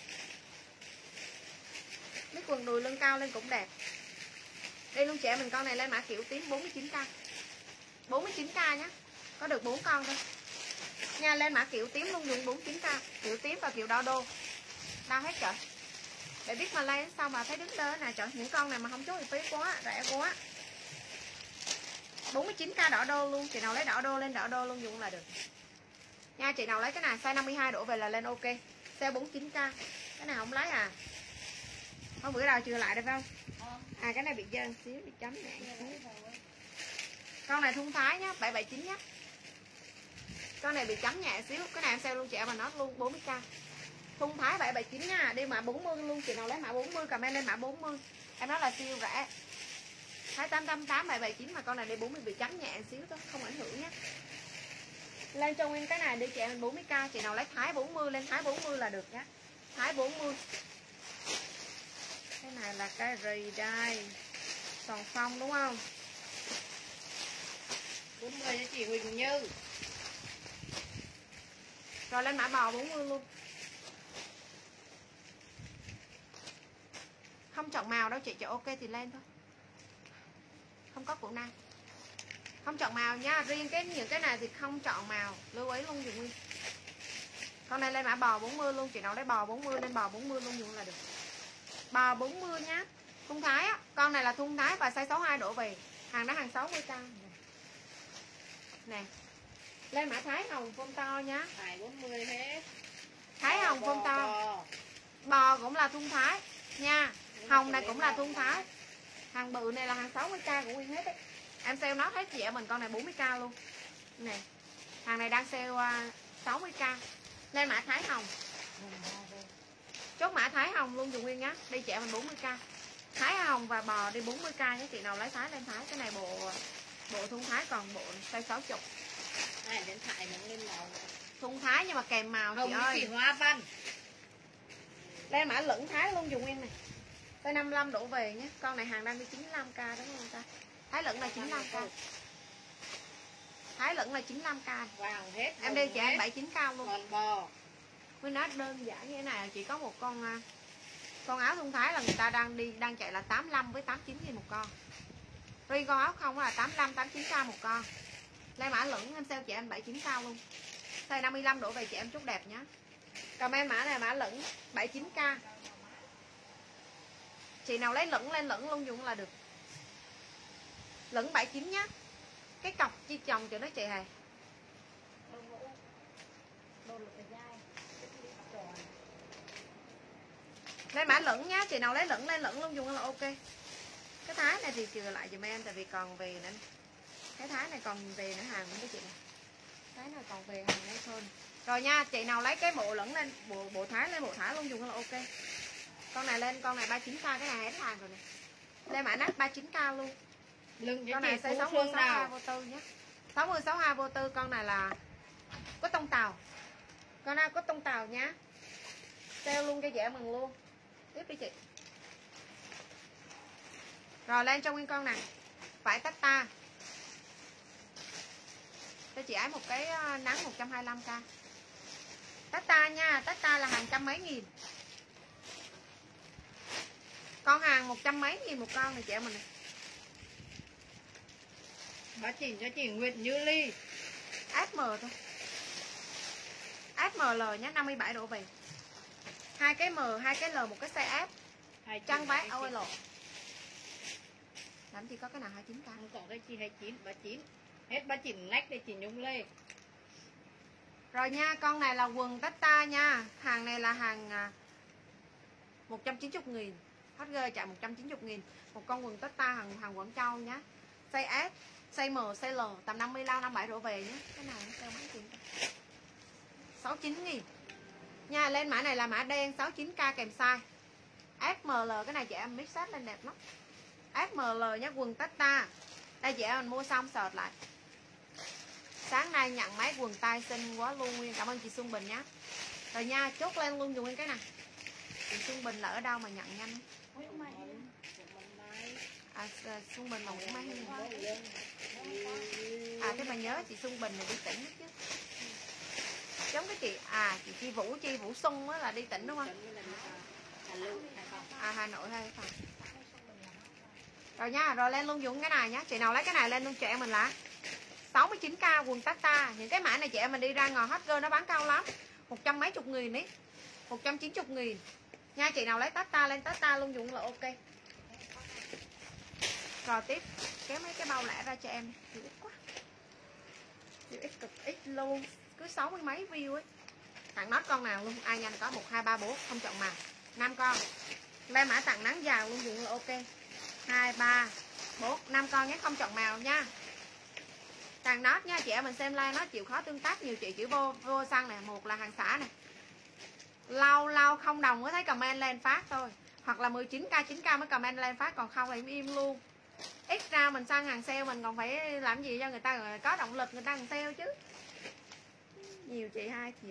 mấy quần đùi lưng cao lên cũng đẹp. Đây luôn chị em mình con này lên mã kiểu tím bốn mươi chín k. bốn mươi chín k nhá. Có được bốn con thôi. Nha, lên mã kiểu tím luôn dùng bốn mươi chín k. Kiểu tím và kiểu đo đô. Đau hết trời. Để biết mà lấy sao mà thấy đứng đơ nè trời. Những con này mà không chốt thì phí quá, rẻ quá. bốn mươi chín k đỏ đô luôn. Chị nào lấy đỏ đô lên đỏ đô luôn dùng là được. Nha, chị nào lấy cái này size năm mươi hai đổ về là lên ok. Size bốn mươi chín k. Cái này không lấy à? Hôm bữa nào chừa lại được không? À cái này bị dơ xíu, bị chấm nhẹ xíu. Con này thun thái nhá, bảy bảy chín nhá. Con này bị chấm nhẹ xíu. Cái này em sale luôn chị em mà nó luôn bốn mươi k. Thun thái bảy bảy chín nha. Đi mã bốn mươi luôn. Chị nào lấy mã bốn mươi comment lên mã bốn mươi. Em nói là siêu rẻ. Thái tám tám tám bảy bảy chín mà con này đi bốn mươi bị chấm nhẹ xíu thôi, không ảnh hưởng nhé. Lên cho nguyên cái này đi chị em bốn mươi k. Chị nào lấy thái bốn mươi lên thái bốn mươi là được nhá. Thái bốn mươi. Cái này là cái gì đây? Toàn phong đúng không? bốn mươi cho chị Huỳnh Như. Rồi lên mã bò bốn mươi luôn. Không chọn màu đâu chị, chọn ok thì lên thôi. Không có cổ nam. Không chọn màu nha, riêng cái những cái này thì không chọn màu, lưu ý luôn dùng nguyên. Con này lên mã bò bốn mươi luôn, chị nào lấy bò bốn mươi lên bò bốn mươi luôn dùng là được. Bò bốn mươi nhá. Thun thái á, con này là thun thái và size sáu mươi hai đổ về. Hàng đó hàng sáu mươi k. Nè. Lên mã thái hồng phông to nhá. Phải bốn mươi hết. Thái hồng phông to. Bò. bò cũng là thun thái nha. Hồng này cũng là thun thái. Hàng bự này là hàng sáu mươi k của nguyên hết đấy. Em sale nó hết chị em mình con này bốn mươi k luôn. Nè. Hàng này đang sale uh, sáu mươi k. Lên mã thái hồng. Chốt mã thái hồng luôn dùng nguyên nhá. Đi chị em mình bốn mươi k. Thái hồng và bò đi bốn mươi k nhé. Chị nào lấy thái lên thái. Cái này bộ bộ thun thái, còn bộ size sáu mươi. Này điện thoại nó lên màu. Thun thái nhưng mà kèm màu Hồng chị ơi. Chỉ hoa văn. Lên mã lửng thái luôn dùng nguyên này. Tới năm mươi lăm đổ về nhé. Con này hàng đang đi chín mươi lăm k đúng không ta? Thái lửng là chín mươi lăm k. Thái lửng là chín mươi lăm k. Vàng hết. Em đi chị em bảy mươi chín k luôn. Còn bò. Mới nói đơn giản như thế này, chỉ có một con con áo thun thái là người ta đang đi đang chạy là tám mươi lăm với tám mươi chín nghìn một con. Riêng con áo không là tám mươi lăm tám mươi chín k một con. Lên mã lửng em sale chị em bảy mươi chín k luôn. Size năm mươi lăm đổ về chị em chút đẹp nhá. Comment mã này mã lửng bảy mươi chín k. Chị nào lấy lửng lên lửng luôn dùng là được. Lửng bảy mươi chín nhá. Cái cọc chi chồng cho nó chị hề. Lên mã lửng nhá, chị nào lấy lửng lên lửng luôn dùng là ok. Cái thái này thì chừa lại giùm em tại vì còn về nữa. Cái thái này còn về nữa hàng nữa chị này. Thái này còn về hàng nữa hơn. Rồi nha, chị nào lấy cái bộ lửng lên bộ bộ thái lên bộ thái luôn dùng là ok. Con này lên con này ba mươi chín k, cái này hết hàng rồi nè. Lên mã nát ba mươi chín k luôn. Lưng con này size sáu mươi sáu mươi hai vô tư nhé. sáu mươi sáu mươi hai vô tư, con này là có tông tàu. Con nào có tông tàu nhá. Sale luôn cho dễ mừng luôn. Tiếp đi chị. Rồi lên cho nguyên con này. Vải tách ta. Cho chị ấy một cái nắng một trăm hai mươi lăm k. Tách ta nha, tách ta là hàng trăm mấy nghìn. Con hàng một trăm mấy nghìn một con này chị em mình này. Bác chỉnh cho chị Nguyệt Như Ly. ét em thôi. ét em lờ nhé, năm mươi bảy độ về. Hai cái M, hai cái L, một cái size S. Chân váy âu elo. Làm gì có cái nào hai mươi chín k. Không có đây chị hai mươi chín, ba mươi chín. Hết ba mươi chín nách để chị Nhung Lê. Rồi nha, con này là quần Tata nha. Hàng này là hàng một trăm chín mươi nghìn. hát giê chạy một trăm chín mươi nghìn. Một con quần Tata hàng hàng Quảng Châu nhá. Size S, size M, size L tầm năm mươi lăm, năm mươi bảy độ về nhé. Cái này nó sale mấy tiền? sáu mươi chín nghìn. Nha, lên mã này là mã đen sáu mươi chín k kèm size. ét em lờ cái này chị em mix set lên đẹp lắm. ét em lờ nhá, quần Tata. Đây chị em mình mua xong sợt lại. Sáng nay nhận mấy quần tay xinh quá luôn Nguyên. Cảm ơn chị Xuân Bình nhá. Rồi nha, chốt lên luôn dùng Nguyên cái này. Chị Xuân Bình là ở đâu mà nhận nhanh? À, Xuân Bình mà Nguyễn Mai Hiên. À thế mà nhớ chị Xuân Bình này đi tỉnh chứ. Giống cái chị à chị Chi Vũ Chi Vũ Xuân á là đi tỉnh đúng không? À Hà Nội hay phải. Rồi nha, rồi lên luôn dùng cái này nhá. Chị nào lấy cái này lên luôn chị em mình là sáu mươi chín k quần Tata. Những cái mã này chị em mình đi ra ngò hết girl nó bán cao lắm. Một trăm mấy chục nghìn ấy. Một trăm chín mươi nghìn. Nha, chị nào lấy Tata lên Tata luôn dùng là ok. Rồi tiếp kéo mấy cái bao lẻ ra cho em. Nhiều ít quá. Nhiều ít cực ít luôn. Cứ sáu mươi mấy view ấy. Tặng nốt con nào luôn. Ai nhanh có một, hai, ba, bốn. Không chọn màu. năm con. Lên mã tặng nắng giàu luôn dùng là ok. hai, ba, bốn, năm con nhé. Không chọn màu nha. Tặng nốt nha. Chị em mình xem like nó chịu khó tương tác nhiều chị. Chữ vô vô xăng này. Một là hàng xã này. Lâu lâu không đồng mới thấy comment lên phát thôi. Hoặc là mười chín k, chín k mới comment lên phát. Còn không thì im im luôn. Ít ra mình sang hàng sale mình còn phải làm gì cho người ta có động lực người ta hàng sale chứ. Nhiều chị hai thiệt.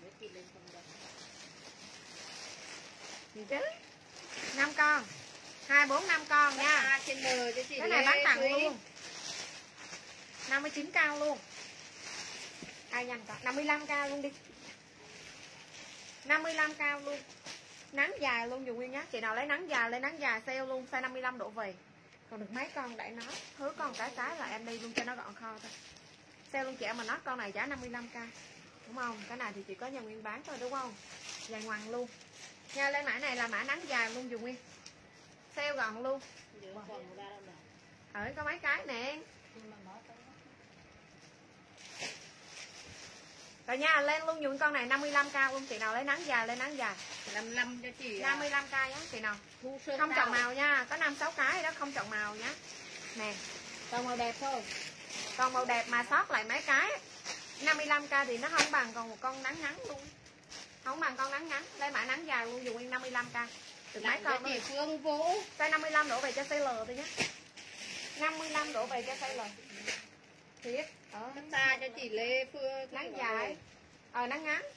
Gì chứ? năm con. hai, bốn, năm con nha. Cái này bán tặng luôn. năm mươi chín k luôn. Ai nhanh có. năm mươi lăm k luôn đi. năm mươi lăm k luôn. Nắng dài luôn dùng Nguyên nhá. Chị nào lấy nắng dài lấy nắng dài sale luôn, size năm mươi lăm độ về. Còn được mấy con đẩy nó, thứ con cái cái là em đi luôn cho nó gọn kho thôi. Sale luôn chị em mà nó con này giá năm mươi lăm k. Đúng không? Cái này thì chỉ có nhà Nguyên bán thôi đúng không? Dài ngoằng luôn. Nha, lên mã này là mã nắng dài luôn dùng Nguyên. Sale gọn luôn. Ở có mấy cái nè. Rồi nha, lên luôn dùng con này năm mươi lăm k luôn. Chị nào lấy nắng dài lên nắng dài năm mươi lăm cho chị. năm mươi lăm k nhá chị nào. Không chọn màu nha, có năm sáu cái đó không chọn màu nhá. Nè, còn màu đẹp thôi. Còn màu đẹp mà sót lại mấy cái. năm mươi lăm k thì nó không bằng còn một con nắng ngắn luôn. Không bằng con nắng ngắn. Lấy mã nắng dài luôn dùng Nguyên năm mươi lăm k. Được mấy con chị Phương Vũ. Size năm mươi lăm đổ về cho size L thôi nhé. năm mươi lăm đổ về cho size L. Thiệt. Ở ta cho chị Lê Phương nắng dài. Ờ nắng ngắn.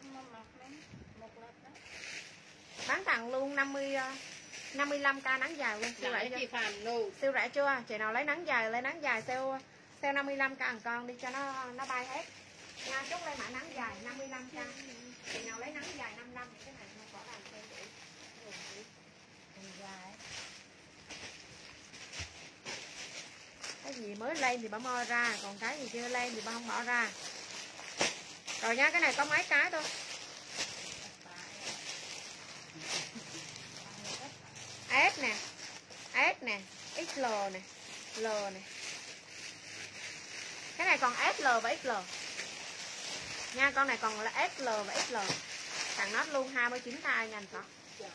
Bán tặng luôn năm mươi năm mươi lăm k nắng dài luôn. Siêu rẻ chị Phạm Nụ. Siêu rẻ chưa? Chị nào lấy nắng dài lấy nắng dài sale sale năm mươi lăm k một con đi cho nó nó bay hết. Nha, chốt lên mã nắng dài năm mươi lăm k. Chị nào lấy nắng dài năm mươi lăm thì cái này không có làm sale đủ. Cái gì mới lên thì bà moi ra, còn cái gì chưa lên thì bà không bỏ ra. Rồi nha, cái này có mấy cái thôi. S nè, S nè, ích lờ nè, L nè. Cái này còn ét lờ và ích lờ. Nha, con này còn là ét lờ và ích lờ. Tặng nốt luôn hai mươi chín k nhanh có.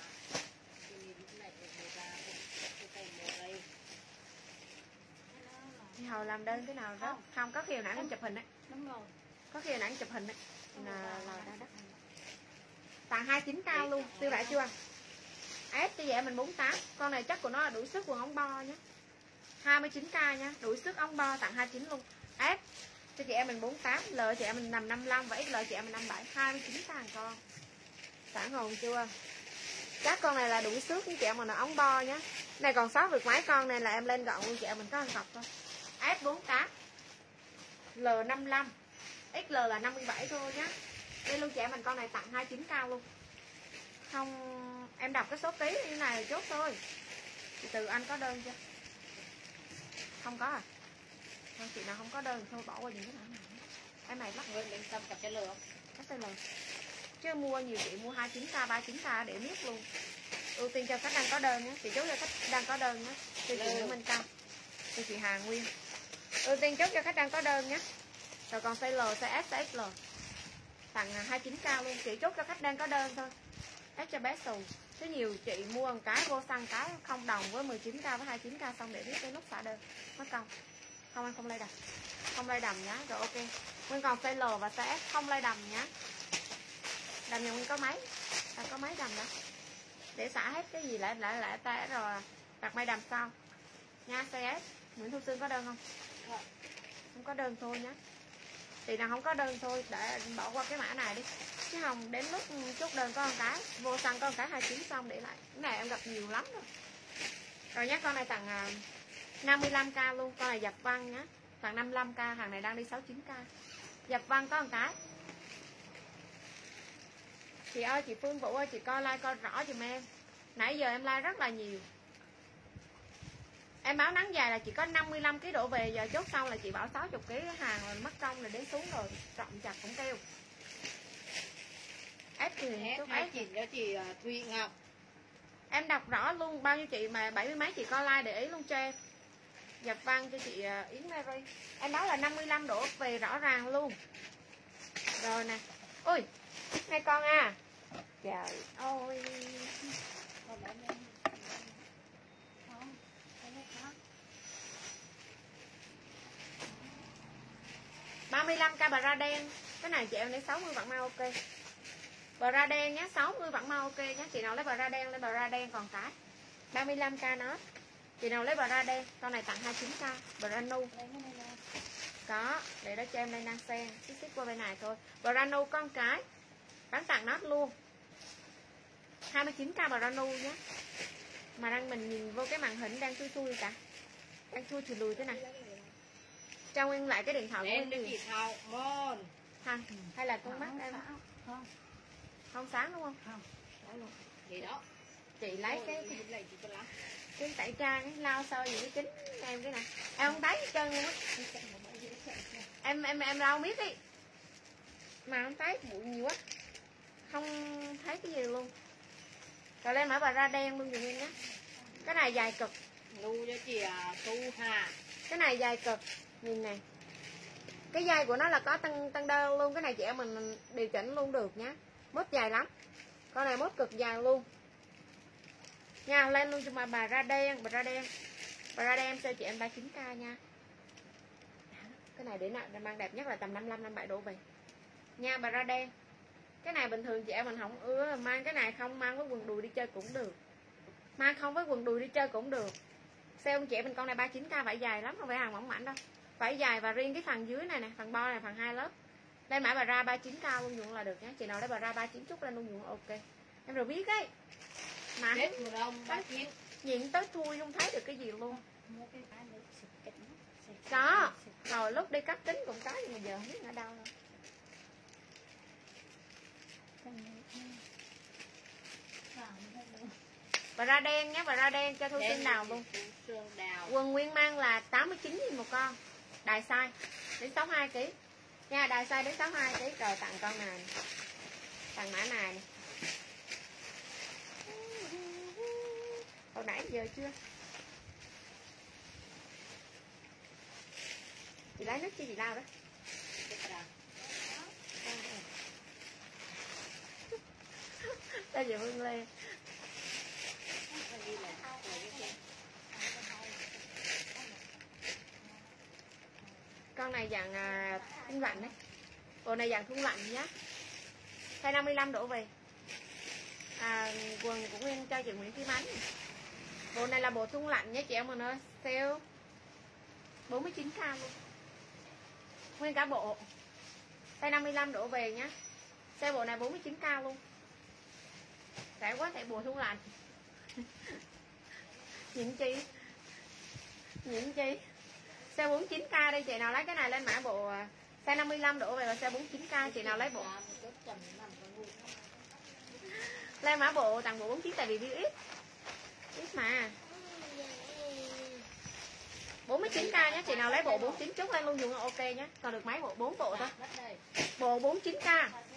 Hồi làm đơn cái nào đó. Không, có khi hồi nãy em chụp hình đấy. Đúng rồi. Có khi hồi nãy em chụp hình đấy. Là là ra đất. Tặng hai mươi chín k luôn, siêu rẻ chưa? S như vậy mình bốn mươi tám. Con này chắc của nó là đủ sức quần ống bo nhé. hai mươi chín k nha, đủ sức ống bo tặng hai mươi chín luôn. S cho chị em mình bốn mươi tám, L chị em mình nằm năm mươi lăm và ích lờ chị em mình năm mươi bảy, hai mươi chín k con. Sẵn hồn chưa? Các con này là đủ sức với chị em mình là ống bo nhé. Này còn sót được mấy con này là em lên gọn luôn chị em mình có một cọc thôi. S bốn mươi tám, L năm mươi lăm, ích lờ là năm mươi bảy thôi nhé. Đây luôn chị em mình con này tặng hai mươi chín k luôn. Không, em đọc cái số ký như này là chốt thôi. Chị Từ Anh có đơn chưa? Không có à? Thôi chị nào không có đơn thôi bỏ qua những cái này. Em này lắc Nguyên bên tâm cặp cái lửa. cái tên là chứ mua nhiều chị mua hai mươi chín k, ba mươi chín k để miết luôn. Ưu tiên cho khách đang có đơn nhé. Chị chốt cho khách đang có đơn nhé. Cho chị Nguyễn Minh Cao, cho chị Hà Nguyên. Ưu tiên chốt cho khách đang có đơn nhé. Rồi còn size L, size S, size ích lờ tặng hai mươi chín k luôn. Chị chốt cho khách đang có đơn thôi. S cho bé xù. Chứ nhiều chị mua một cái vô xăng cái không đồng với mười chín k với hai mươi chín k xong để biết cái lúc xả đơn mất công. Không anh không lay đầm. Không lay đầm nhá. Rồi ok. Nguyên còn size L và size S không lay đầm nhá. Đầm nhà Nguyên có máy. Ta có máy đầm đó. Để xả hết cái gì lại lại lại ta rồi đặt may đầm sau. Nha size S. Nguyễn Thu Sương có đơn không? Không có đơn thôi nhá. Thì nào không có đơn thôi để bỏ qua cái mã này đi. Chứ không đến lúc chốt đơn có một cái vô xăng có một cái hai mươi chín xong để lại. Cái này em gặp nhiều lắm rồi. Rồi nhá, con này tặng năm mươi lăm k luôn. Con này dập văn nhá. Tặng năm mươi lăm k, hàng này đang đi sáu mươi chín k. Dập văn có một cái. Chị ơi, chị Phương Vũ ơi, chị coi like coi rõ giùm em. Nãy giờ em like rất là nhiều. Em báo nắng dài là chỉ có năm mươi lăm ki lô gam đổ về, giờ chốt xong là chị bảo sáu mươi ki lô gam hàng rồi mất công là đến xuống rồi, trọng chặt cũng kêu. Ép thì Ép hai chị cho chị Thùy Ngọc. Em đọc rõ luôn bao nhiêu chị mà bảy mươi mấy chị coi like để ý luôn cho em. Dập văn cho chị Yến Mary. Em báo là năm mươi lăm đổ về rõ ràng luôn. Rồi nè. Ui, này con à. Trời ơi. ba mươi lăm k bra đen. Cái này chị em lấy sáu mươi vẫn mau ok. Bra đen nhé, sáu mươi vẫn mau ok nhé. Chị nào lấy bra đen lên bra đen còn cái. ba mươi lăm k nó. Chị nào lấy bra đen, con này tặng hai mươi chín k, bra nu. Có, để đó cho em đây đang xem, xích xích qua bên này thôi. Bra nu con cái. Bán tặng nó luôn. hai mươi chín k bra nu nhé. Mà đang mình nhìn vô cái màn hình đang chui chui cả. Đang chui chùi lùi thế này. Cho Nguyên lại cái điện thoại của Nguyên đi. Thảo Môn. Ha, hay là con mắt em Không. Không sáng đúng không? Không. Vậy đó. Chị lấy cái cái này chị có lắm. Cái tẩy trang ấy, lau soi gì cái kính em cái này. Em không thấy hết trơn luôn á. Em em em lau miết đi. Mà không thấy bụi nhiều quá. Không thấy cái gì luôn. Rồi lên mở bà ra đen luôn dùm em nhé. Cái này dài cực. Lu cho chị Tu Hà. Cái này dài cực. Nhìn này. Cái dây của nó là có tăng tăng đơn luôn. Cái này chị em mình điều chỉnh luôn được nhá. Mốt dài lắm. Con này mốt cực dài luôn. Nha, lên luôn cho mà bà ra đen, bà ra đen. Bà ra đen cho chị em ba mươi chín k nha. Cái này để nào mang đẹp nhất là tầm năm mươi lăm năm mươi bảy độ về. Nha, bà ra đen. Cái này bình thường chị em mình không ưa, mang cái này không, mang với quần đùi đi chơi cũng được. Mang không với quần đùi đi chơi cũng được. Xe ông chị em mình con này ba mươi chín k vải dài lắm, không phải hàng mỏng mảnh đâu. Vải dài và riêng cái phần dưới này nè, phần bo này phần hai lớp. Lên mã bà ra ba mươi chín k luôn dụng là được nhé. Chị nào lấy bà ra ba mươi chín chút lên luôn dụng ok. Em rồi biết ấy. Mà hết mùa đông ba mươi chín. Nhìn tới thui không thấy được cái gì luôn. Có. Rồi lúc đi cắt kính cũng có nhưng mà giờ không biết ở đâu đâu. Bà ra đen nhé, bà ra đen cho Thu Xương Đào luôn. Quần Nguyên mang là tám mươi chín nghìn một con. Đài size đến sáu mươi hai ki lô gam. Nha, đài size đến sáu mươi hai ki lô gam. Rồi tặng con này. Tặng mã này nè. Hồi nãy giờ chưa? Chị lấy nước cho chị lau đó. Đây giờ Hương Lê. Con này dạng à, thun lạnh đấy. Bộ này dạng thun lạnh nhá. Size năm mươi lăm đổ về. À, quần của Nguyên cho chị Nguyễn Kim Ánh. Bộ này là bộ thun lạnh nhé chị em mình ơi. Sale bốn mươi chín k luôn. Nguyên cả bộ. Size năm mươi lăm đổ về nhá. Sale bộ này bốn mươi chín k luôn. Rẻ quá tại bộ thun lạnh. Nhìn chi. Nhìn chi. Size bốn mươi chín k đây chị nào lấy cái này lên mã bộ size năm mươi lăm đổ về là size bốn mươi chín k chị nào lấy bộ. Lên mã bộ tặng bộ bốn chín tại vì view ít. Ít mà. bốn mươi chín k nhé, chị nào lấy bộ bốn mươi chín chốt lên luôn dùng ok nhé. Còn được mấy bộ, bốn bộ thôi. Bộ bốn mươi chín k.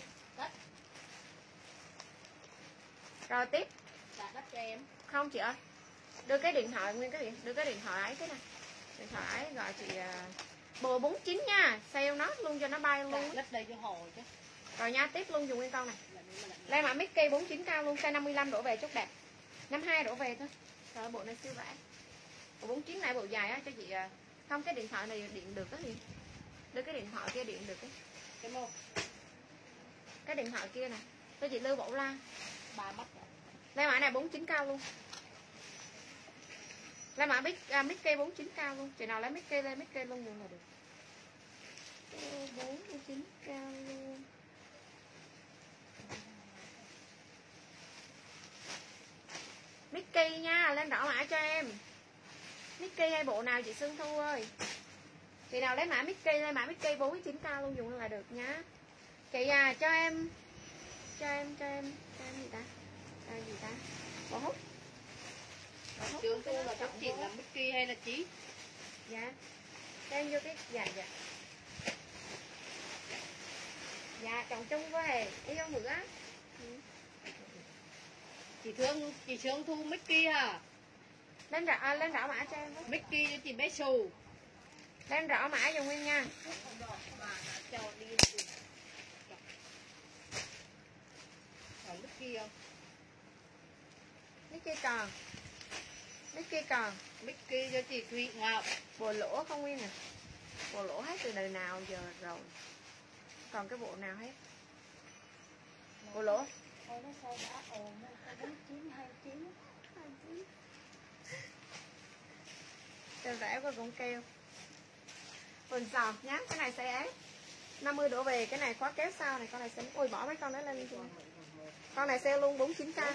Rồi tiếp. Không chị ơi. Đưa cái điện thoại nguyên cái gì? Đưa cái điện thoại ấy cái này. Điện thoại ấy gọi chị bộ bốn mươi chín nha, sale nó luôn cho nó bay luôn. Lách đây cho hồi chứ. Rồi nha, tiếp luôn dùng nguyên con này. Lên mã Mickey bốn mươi chín k luôn, size năm mươi lăm đổ về chốt đẹp. năm mươi hai đổ về thôi. Rồi bộ này siêu rẻ. Bộ bốn mươi chín này bộ dài á cho chị. Không, cái điện thoại này điện được cái gì? Đưa cái điện thoại kia điện được cái. Cái một. Cái điện thoại kia nè. Cho chị Lưu Bảo La. Ba mắt. Lên mã này bốn mươi chín k luôn. Lên mã à, Mickey bốn mươi chín k luôn. Chị nào lấy Mickey lên Mickey luôn luôn là được. bốn mươi chín k luôn. Mickey nha, lên đỏ mã cho em. Mickey hay bộ nào chị Xuân Thu ơi. Chị nào lấy mã Mickey lên mã Mickey bốn mươi chín k luôn dùng là được nhá. Chị à cho em cho em cho em cho em gì ta? Cho em gì ta? Bộ hút. Trường Thu là có chị là Mickey hay là chí? Dạ. Cho em vô cái dạ dạ. Dạ chồng chung với đi không bữa. Ừ. Chị thương chị Sương Thu Mickey à? Lên rõ à, lên rõ mã cho em. Mickey cho chị bé xù. Lên rõ mã dùng nguyên nha. Cho đi. Còn Mickey không? Mickey còn. Mickey còn. Mickey cho chị Thụy Ngọc. Bộ lỗ không nguyên nè. Bộ lỗ hết từ đời nào giờ rồi. Còn cái bộ nào hết. Bộ lỗ. Tên rẻ của cũng kêu. Quần sò nhá, cái này sẽ năm mươi đổ về, cái này khóa kéo sau này, con này sẽ ôi bỏ mấy con đó lên luôn. Con này sale luôn bốn mươi chín k.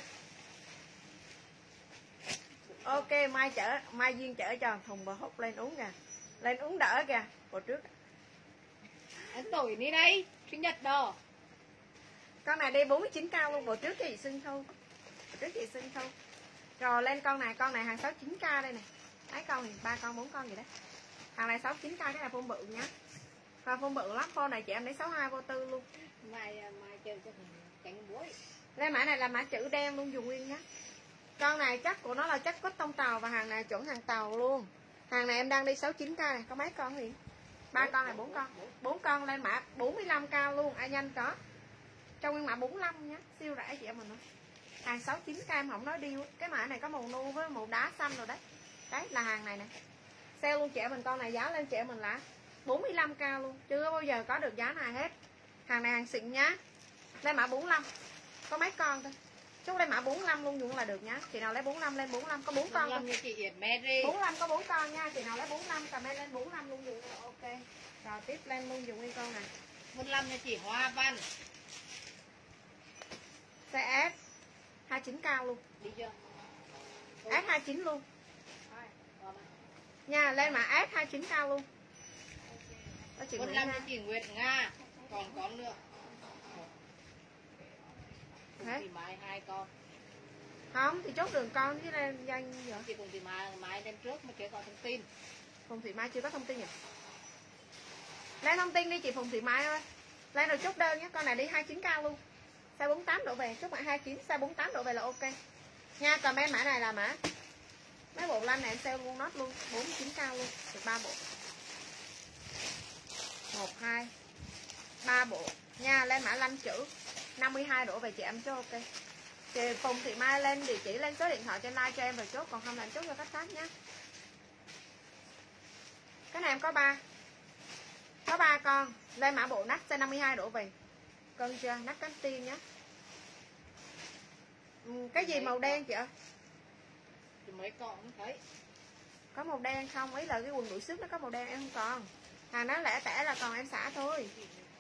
Ok, mai chở, mai Duyên chở cho thùng bò hút lên uống kìa. Lên uống đỡ kìa, bộ trước. Anh tuổi đi đây, sinh nhật đồ. Con này đi bốn mươi chín k luôn, bộ trước chị Xuân Thu. Bộ trước chị Xuân Thu. Rồi lên con này, con này hàng sáu mươi chín k đây nè. Mấy con thì ba con, bốn con gì đấy. Hàng này sáu mươi chín k, cái này phông bự nhá. Và phông bự lắm, phone này chị em lấy sáu mươi hai vô tư luôn. Mai mai chơi cho cánh muối. Lên mã này là mã chữ đen luôn dùng nguyên nhá. Con này chắc của nó là chắc cốt tông tàu và hàng này chuẩn hàng tàu luôn. Hàng này em đang đi sáu mươi chín k này, có mấy con gì? ba con này bốn con. bốn con lên mã bốn mươi lăm k luôn, ai nhanh có. Trong nguyên mã bốn mươi lăm nhá, siêu rẻ chị em mình nữa. Hàng sáu mươi chín k em không nói điêu, cái mã này có màu nu với màu đá xanh rồi đấy. Đấy là hàng này nè. Sale luôn chị em mình, con này giá lên chị em mình là bốn mươi lăm k luôn, chưa bao giờ có được giá này hết. Hàng này hàng xịn nhá. Lên mã bốn mươi lăm. Có mấy con thôi. Chốt lên mã bốn mươi lăm luôn dùng là được nhá. Chị nào lấy bốn mươi lăm lên bốn mươi lăm có bốn con thôi. Chị Yến Mary. bốn mươi lăm có bốn con nha. Chị nào lấy bốn mươi lăm comment lên bốn mươi lăm luôn dùng là ok. Rồi tiếp lên luôn dùng nguyên con này. bốn mươi lăm cho chị Hoa Văn. Size S hai mươi chín k luôn. Đi chưa? S hai mươi chín luôn. Nha, lên mã S hai mươi chín k luôn. bốn mươi lăm cho chị Nguyệt Nga. Còn con nữa. Thế? Chị Mai hai con. Không thì chốt đường con chứ lên danh vậy. Chị cùng chị Mai Mai lên trước mới kêu có thông tin. Phùng Thị Mai chưa có thông tin nhỉ? Lên thông tin đi chị Phùng Thị Mai ơi. Lên rồi chốt đơn nhé, con này đi hai mươi chín k luôn. Size bốn mươi tám độ về, chốt mã hai mươi chín, size bốn mươi tám độ về là ok. Nha, comment mã này là mã. Mấy bộ lanh này em sale luôn nốt luôn, bốn mươi chín k luôn, được ba bộ. một hai ba bộ. Nha, lên mã lanh chữ năm mươi hai độ về chị em chốt ok. Thì Phùng Thị Mai lên địa chỉ lên số điện thoại trên like cho em rồi chốt, còn không là em chốt cho khách khác nhé. Cái này em có ba. Có ba con, lên mã bộ nách size năm mươi hai độ về. Cân chưa? Nách cánh tiên nhé. Ừ, cái gì màu đen chị ơi? Thì mấy con không thấy. Có màu đen không? Ý là cái quần đuổi sức nó có màu đen em không còn. Hàng nó lẻ tẻ là còn em xả thôi.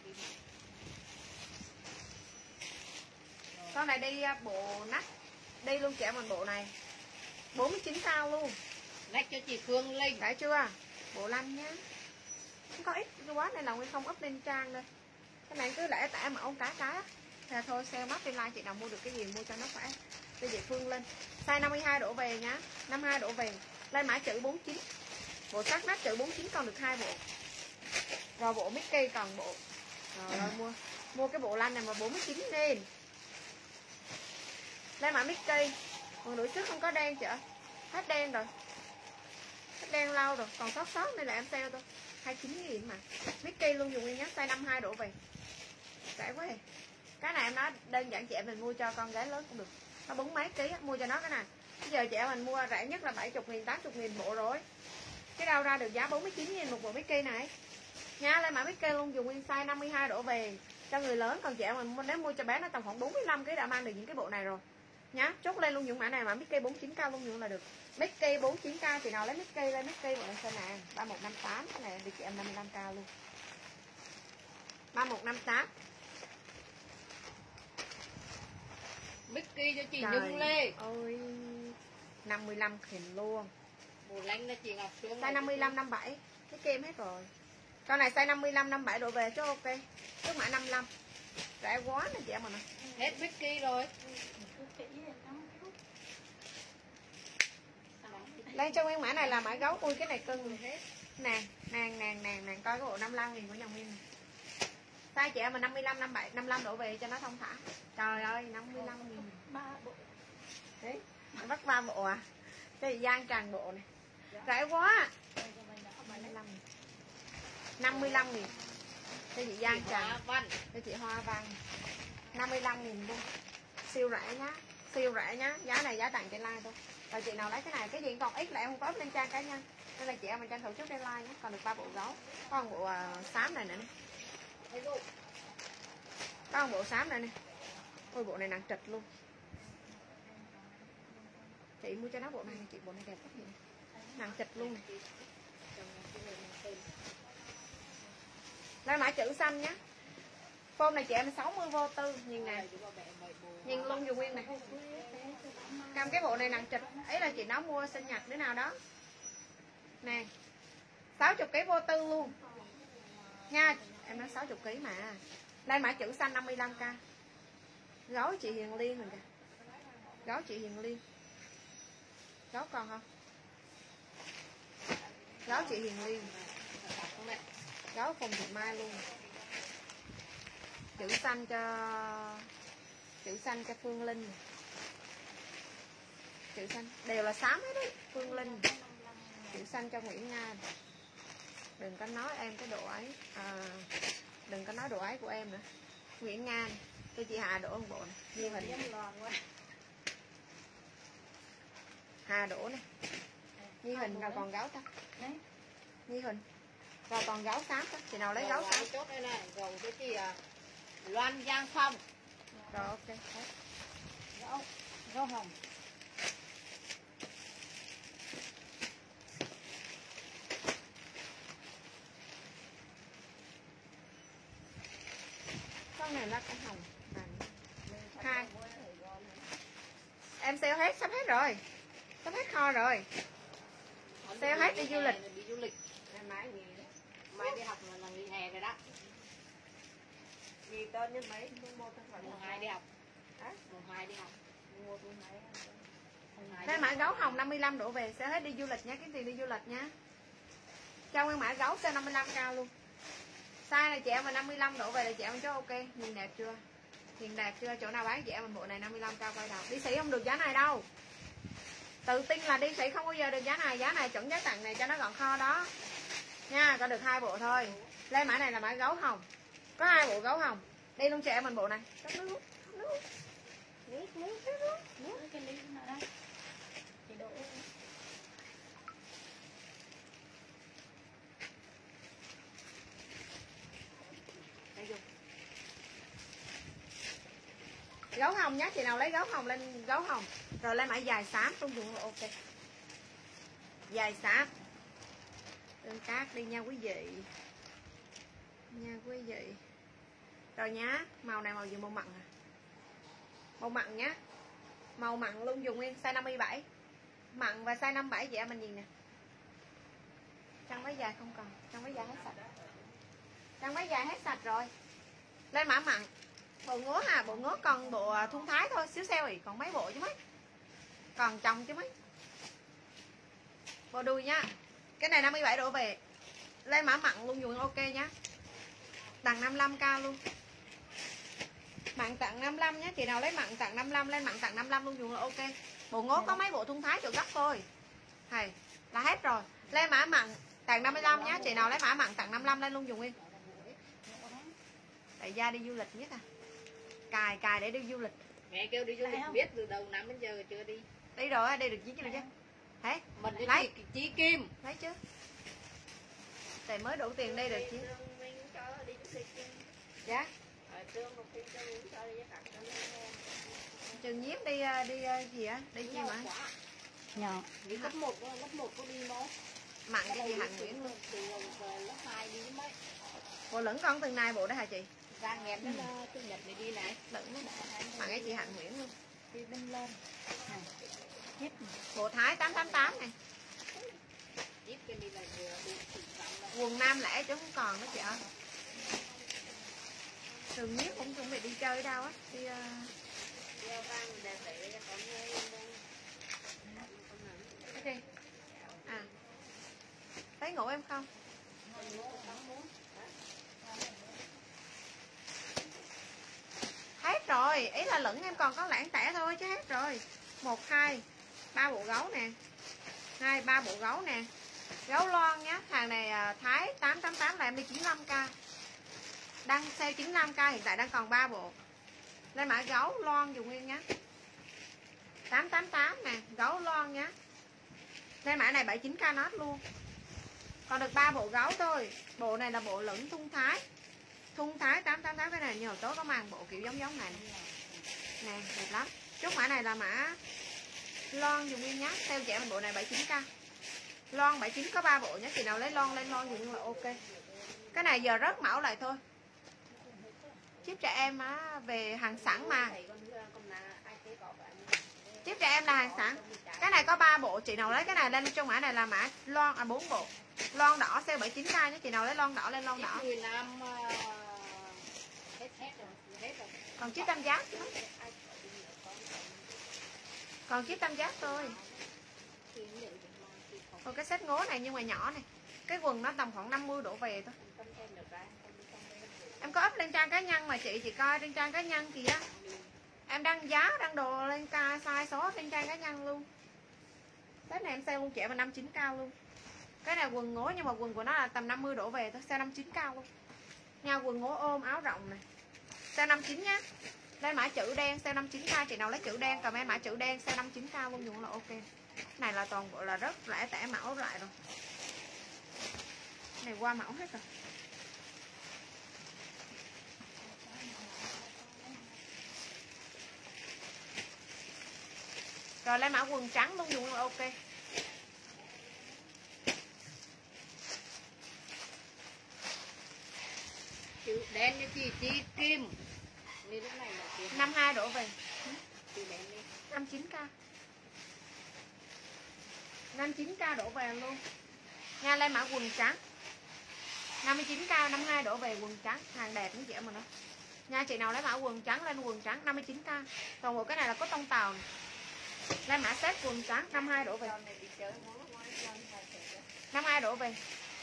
Con này đi bộ nách. Đi luôn chị em mình bộ này bốn mươi chín k luôn. Nách cho chị Phương Linh. Đã chưa? Bộ lanh nhá. Không có ít quá nên là Nguyên không up lên trang đây. Cái này cứ lẻ tẻ mà ông cá cá. Là thôi sale mắt trên like chị nào mua được cái gì mua cho nó khỏe. Bây giờ Phương lên size năm mươi hai đổ về nhá, năm mươi hai đổ về lên mã chữ bốn chín, bộ sắc nách chữ bốn chín còn được hai bộ, rồi bộ Mickey còn bộ. Rồi, rồi mua mua cái bộ lanh này mà bốn mươi chín nên lên mã Mickey. Còn đuổi trước không có đen chợ, hết đen rồi, hết đen lâu rồi, còn sót sót nên là em sale thôi hai mươi chín nghìn mà. Mickey luôn dùng nguyên nhá, size năm mươi hai đổ về rẻ quá. Cái này em nói đơn giản chị em mình mua cho con gái lớn cũng được, nó bốn mấy ký mua cho nó cái này. Bây giờ chị em mình mua rẻ nhất là bảy mươi nghìn, tám mươi nghìn bộ rồi, cái đâu ra được giá bốn mươi chín nghìn một bộ Mickey này nha. Lên mã Mickey luôn dùng nguyên size năm mươi hai đổ về cho người lớn, còn chị em mình nếu mua cho bé nó tầm khoảng bốn mươi lăm ký đã mang được những cái bộ này rồi nhá. Chốt lên luôn những mã này mà Mickey bốn mươi chín k luôn dùng là được. Mickey bốn mươi chín k thì nào lấy Mickey lên Mickey bộ này xem nè, ba một năm tám cái này được chị em năm mươi lăm k luôn, ba một năm tám. Mickey cho chị Nhung Lê. Ôi năm mươi lăm nghìn luôn. Bộ lanh là chị Ngọc Sương. Size năm mươi lăm, năm mươi bảy. Cái kem hết rồi. Con này size năm mươi lăm, năm mươi bảy độ về chứ ok. Trước mã năm mươi lăm. Rẻ quá nè chị em mình. Hết Mickey rồi. Lên cho nguyên mã này là mã gấu. Ui cái này cưng hết. Nè, nàng nàng nàng nàng coi cái bộ năm mươi lăm nghìn của nhà Nguyên này. Size chị em mình năm mươi lăm, năm mươi bảy, năm mươi lăm độ về cho nó thông thả. Trời ơi năm mươi lăm nghìn. ba bộ. Đấy, bắt ba bộ à. Cái gian tràn bộ này. Rẻ quá. năm mươi lăm nghìn. Cho chị Giang Trần. Cho chị Hoa Văn. năm mươi lăm nghìn luôn. Siêu rẻ nhá. Siêu rẻ nhá. Giá này giá tặng trên like thôi. Và chị nào lấy cái này, cái gì còn ít là em không có up lên trang cá nhân. Nên là chị em mình tranh thủ trước trên like nhé. Còn được ba bộ gấu. Có một bộ uh, xám này nữa nè. Có một bộ xám này nè. Ôi bộ này nặng trịch luôn. Chị mua cho nó bộ này, chị bộ này đẹp quá. Nặng trịch luôn này. Đây mã chữ xanh nhé. Form này chị em sáu mươi vô tư. Nhìn nè. Nhìn luôn dùng nguyên này. Cầm cái bộ này nặng trịch. Ấy là chị nó mua sinh nhật đứa nào đó. Nè sáu mươi ký vô tư luôn nha. Em nói sáu mươi ký mà. Đây mã chữ xanh năm mươi lăm k. Gấu chị Hiền Liên rồi kìa. Gấu chị Hiền Liên. Gấu còn không? Gấu chị Hiền Liên. Gấu Phùng Thị Mai luôn. Chữ xanh cho chữ xanh cho Phương Linh. Chữ xanh đều là xám hết đấy. Phương Linh. Chữ xanh cho Nguyễn Nga. Đừng có nói em cái độ ấy à, đừng có nói độ ấy của em nữa. Nguyễn Nga cho chị Hà đổ một bộ này. Như hình Hà đổ này. Như hình rồi còn gấu ta. Như hình rồi còn gấu xám đó. Chị nào lấy gấu xám chốt đây này. Rồi cái chị à, Loan Giang Phong. rồi ok. Gấu, gấu hồng. Con này là cái hồng hai. Em sale hết, sắp hết rồi, sắp hết kho rồi. Sale hết đi du lịch. Đi du lịch. Mai nghỉ đó. Mai đi học là nghỉ hè rồi đó. Nghỉ tên như mấy mua mùng hai đi học. Mùng hai đi học. Mua tôi mấy. Đây mã gấu hồng năm mươi lăm độ về, sale hết đi du lịch nhé, kiếm tiền đi du lịch nhá. Cho nguyên mã gấu sale năm mươi lăm k luôn. Size này chị em mà năm mươi lăm độ về là chị em cho ok. Nhìn đẹp chưa? Nhìn đẹp chưa? Chỗ nào bán chị em mình bộ này năm mươi lăm k quay đầu. Đi sĩ không được giá này đâu. Tự tin là đi sĩ không bao giờ được giá này. Giá này chuẩn giá tặng này cho nó gọn kho đó nha. Có được hai bộ thôi. Lên mã này là mã gấu hồng. Có hai bộ gấu hồng. Đi luôn chị em mình bộ này. Nước nước nước nước nước nước nước cái ly nào đây? Chị đổ. Gấu hồng nhé, chị nào lấy gấu hồng lên gấu hồng. Rồi lên mã dài xám tung dụng là ok. Dài xám. Tương tác đi nha quý vị. Nha quý vị. Rồi nhá, màu này màu gì màu mặn à? Màu mặn nhá. Màu mặn luôn dùng nguyên size năm mươi bảy. Mặn và size năm mươi bảy chị em mình nhìn nè. Trang váy dài không còn, trang váy dài hết sạch. Trang váy dài hết sạch rồi. Lên mã mặn. Bộ ngố hả? Bộ ngố còn bộ thun thái thôi, xíu xeo ỉ, còn mấy bộ chứ mấy. Còn chồng chứ mấy. Bộ đùi nha. Cái này năm mươi bảy độ về. Lên mã mặn luôn dùng ok nhá. Tặng năm mươi lăm k luôn. Mặn tặng năm mươi lăm nhé, chị nào lấy mặn tặng năm mươi lăm, lên mặn tặng năm mươi lăm luôn dùng là ok. Bộ ngố có mấy bộ thun thái chỗ gấp thôi. Hay là hết rồi. Lên mã mặn tặng năm mươi lăm nhá, chị nào lấy mã mặn tặng năm mươi lăm lên luôn dùng Nguyên. Tại ra đi du lịch nhất à. Cài cài để đi du lịch. Mẹ kêu đi du lịch biết từ đầu năm đến giờ chưa đi. Đi rồi, đi được chí chứ chứ. Thế, mình lấy chí Kim. Lấy chứ. Tại mới đủ tiền đây được chứ. Dạ. Trường Nhiếp đi đi gì á? Đi gì mà? Nhỏ. Đi lớp một, lớp một có đi không? Mặn cái gì Hạnh Nguyễn luôn. Từ lớp hai đi mấy. Bộ lẫn con từng nay bộ đó hả chị? Ra nghẹn nó chủ nhật này đi này. Lẫn nó mặn cái chị Hạnh Nguyễn luôn. Đi bên lên. Chip. Bộ Thái tám tám tám này. Chip cái đi là vừa đi quần nam lẻ chứ không còn nữa chị ơi. Thường Nhiếp cũng chuẩn bị đi chơi đâu á. Đi uh... okay. À, thấy ngủ em không? Hết rồi, ý là lửng em còn có lãng tẻ thôi chứ hết rồi. Một, hai, ba bộ gấu nè. Hai, ba bộ gấu nè. Gấu loan nhá, hàng này Thái tám tám tám là em đi chín mươi lăm k. Đang sale chín mươi lăm k, hiện tại đang còn ba bộ. Lên mã gấu loan dùng Nguyên nhá. tám tám tám nè, gấu loan nhá. Lên mã này bảy mươi chín k nốt luôn. Còn được ba bộ gấu thôi. Bộ này là bộ lửng thun Thái. Thun Thái tám tám tám, cái này nhiều tối có màn bộ kiểu giống giống này. Nè, đẹp lắm. Chốt mã này là mã lon dùng Nguyên nhá. Theo trẻ mình bộ này bảy mươi chín k. Lon bảy mươi chín có ba bộ nhé, chị nào lấy lon lên lon dùng là ok. Cái này giờ rớt mẫu lại thôi. Ship trẻ em á, về hàng sẵn mà. Ship trẻ em là hàng sẵn. Cái này có ba bộ, chị nào lấy cái này lên trong mã này là mã lon à bốn bộ. Lon đỏ sale bảy mươi chín k nhé, chị nào lấy lon đỏ lên lon đỏ. Còn chiếc tam giác chứ. Còn chiếc tam giác thôi. Còn cái set ngố này nhưng mà nhỏ này. Cái quần nó tầm khoảng năm mươi đổ về thôi. Em có up lên trang cá nhân mà chị, chị coi trên trang cá nhân kìa. Em đăng giá, đăng đồ lên ca size số trên trang cá nhân luôn. Set này em sale luôn trẻ mà năm mươi chín k luôn. Cái này quần ngố nhưng mà quần của nó là tầm năm mươi đổ về thôi, sale năm mươi chín k luôn. Nha, quần ngố ôm áo rộng này. Sale năm mươi chín nhá. Lên mã chữ đen sale năm mươi chín k, chị nào lấy chữ đen comment mã chữ đen sale năm mươi chín k luôn dùng là ok. Này là toàn bộ là rất rẻ tẻ mẫu lại rồi. Này qua mẫu hết rồi. Rồi lấy mã quần trắng luôn dùng là ok. Chữ đen như chị Chi Kim. năm mươi hai đổ về. năm mươi chín k. năm mươi chín k đổ về luôn. Nha, lên mã quần trắng. năm mươi chín k, năm mươi hai đổ về quần trắng, hàng đẹp cũng dễ mà nó. Nha, chị nào lấy mã quần trắng lên quần trắng năm mươi chín k. Toàn bộ cái này là có tông tàu này. Lên mã set quần trắng năm mươi hai đổ về. năm mươi hai đổ về.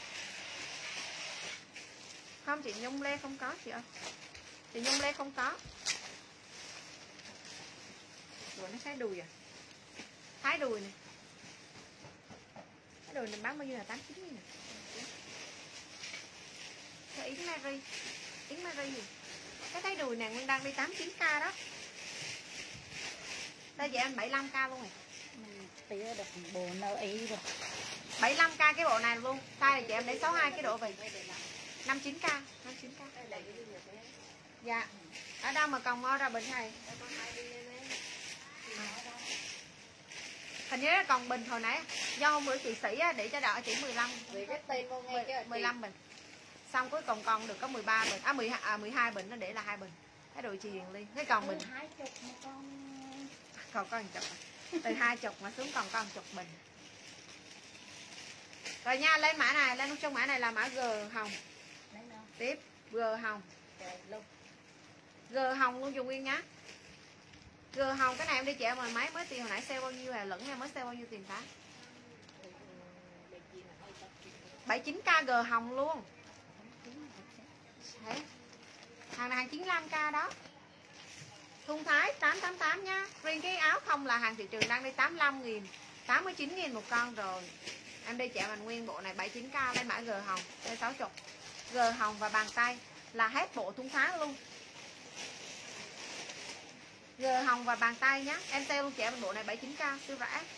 Không, chị Nhung Lê không có chị ơi. Chị Nhung Lê không có. Rồi nó thái đùi à. Thái đùi này. Thái đùi này bán bao nhiêu là tám mươi chín nghìn. Cái Yến Mary. Yến Mary gì? Cái thái đùi này Nguyên đang đi tám mươi chín k đó. Đây vậy anh bảy mươi lăm k luôn rồi. Tí được bộ nâu ý rồi. bảy mươi lăm k cái bộ này luôn. Size này chị em để sáu mươi hai cái độ về. năm mươi chín k, năm mươi chín k. Dạ. Ở đâu mà còn mo ra Bình này? Hình như là còn bình hồi nãy. Do hôm bữa chị Sĩ để cho đỡ chỉ mười lăm. Vì cái tên con nghe chứ. mười lăm bình. Xong cuối cùng còn được có mười ba bình. À mười hai, à, mười hai bình nó để là hai bình. Cái đồ chị Hiền Ly. Cái còn bình. Còn có một chục. Từ hai chục mà xuống còn có một chục bình. Rồi nha, lên mã này, lên trong mã này là mã G hồng. Tiếp G hồng. G hồng luôn dùng Nguyên nhá. G hồng cái này em đi chợ mà máy mới tiền hồi nãy sale bao nhiêu à, lẫn em mới sale bao nhiêu tiền ta? bảy mươi chín k G hồng luôn. Đấy. Hàng này hàng chín mươi lăm k đó. Thun Thái tám tám tám nhá. Riêng cái áo không là hàng thị trường đang đi tám mươi lăm nghìn, tám mươi chín nghìn một con rồi. Em đi chợ mình nguyên bộ này bảy mươi chín k lên mã G hồng, lên sáu mươi. G hồng và bàn tay là hết bộ thun Thái luôn. G hồng và bàn tay nhá. Em sale luôn chợ mình bộ này bảy mươi chín k siêu rẻ.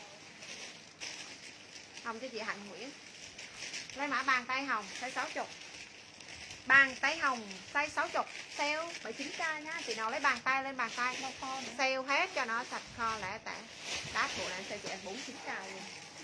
Hồng cho chị Hạnh Nguyễn. Lên mã bàn tay hồng size sáu mươi. Bàn tay hồng size sáu mươi, sale bảy mươi chín k nhá. Chị nào lấy bàn tay lên bàn tay. Sale hết cho nó sạch kho lẻ tẻ. Đát bộ này sale chị em bốn mươi chín k luôn.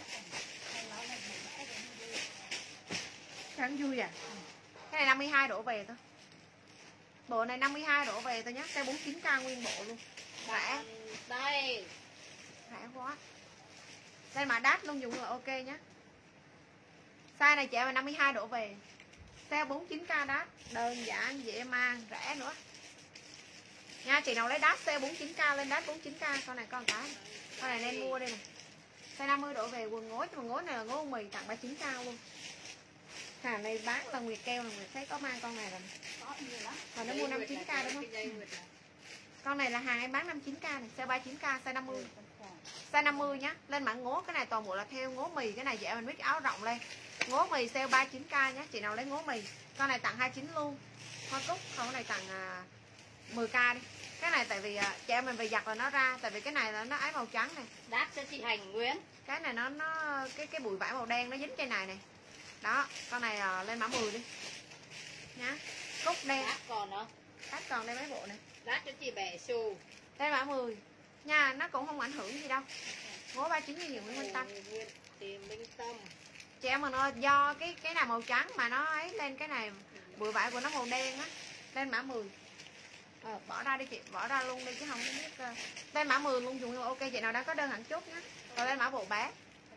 Chẳng vui à. Cái này năm mươi hai đổ về thôi. Bộ này năm mươi hai đổ về thôi nhá. Sale bốn mươi chín k nguyên bộ luôn. Rẻ. Đây. Rẻ quá. Đây mà đát luôn dùng là ok nhá. Size này chị em là năm mươi hai đổ về. Sale bốn mươi chín k đát, đơn giản dễ mang, rẻ nữa. Nha, chị nào lấy đát sale bốn mươi chín k lên đát bốn mươi chín k, con này con cái. Con này nên mua đây này. Size năm mươi đổ về quần ngố, quần ngố này là ngố mì tặng ba mươi chín k luôn. Hàng này bán là Nguyệt keo là Nguyệt thấy có mang con này rồi. Có nhiều lắm. Còn nó mua năm mươi chín k đúng không? Con này là hàng em bán năm mươi chín k này, size ba mươi chín k, size năm mươi. Size năm mươi nhá. Lên mã ngố, cái này toàn bộ là theo ngố mì, cái này dễ mình biết áo rộng lên. Ngố mì sale ba mươi chín k nhá, chị nào lấy ngố mì. Con này tặng hai mươi chín luôn. Hoa cúc, không cái này tặng à, mười k đi. Cái này tại vì à, chị em mình về giặt là nó ra, tại vì cái này là nó ái màu trắng này. Đát cho chị Hạnh Nguyễn. Cái này nó nó cái cái bụi vải màu đen nó dính trên này này. Đó, con này à, lên mã mười đi. Nhá. Cúc đen. Đát còn nữa. Đát còn đây mấy bộ này. Đát cho chị Bẻ Xù. Đây mã mười. Nha, nó cũng không ảnh hưởng gì đâu. Ngố ba mươi chín nghìn Nguyễn Minh Tâm. Tìm Minh Tâm. Chị em mà nó do cái cái nào màu trắng mà nó ấy lên cái này bụi vải của nó màu đen á. Lên mã mười. Ờ, bỏ ra đi chị, bỏ ra luôn đi chứ không biết. Uh... Lên mã mười luôn dùng ok, chị nào đang có đơn hẳn chốt nhá. Rồi lên mã bộ bé.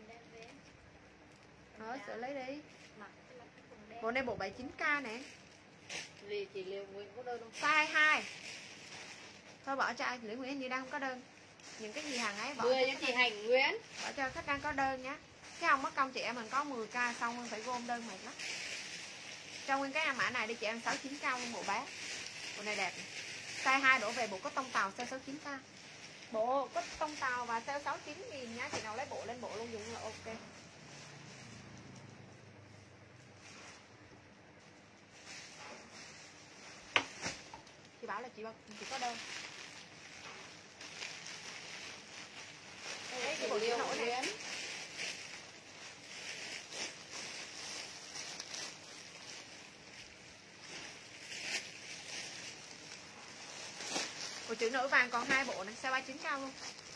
Ờ, xử lý đi. Bộ này bộ bảy mươi chín k nè. Vì chị Liêu Nguyễn có đơn không? Size hai. Thôi bỏ cho ai, Liễu Nguyễn như đang không có đơn. Những cái gì hàng ấy bỏ mười cho chị Hạnh Nguyễn. Bỏ cho khách đang có đơn nhá. Chứ không mất công chị em mình có mười k xong phải gom đơn mệt lắm. Trong nguyên cái mã này đi chị em sáu mươi chín k luôn bộ bé. Bộ này đẹp. Size hai đổ về bộ có tông tàu sale sáu mươi chín k. Bộ có tông tàu và sale sáu mươi chín nghìn nhá, chị nào lấy bộ lên bộ luôn dùng là ok. Chị bảo là chị chị có đơn. Đây cái bộ chữ nổi này. Bộ chữ nổi vàng còn hai bộ này, size ba mươi chín k luôn.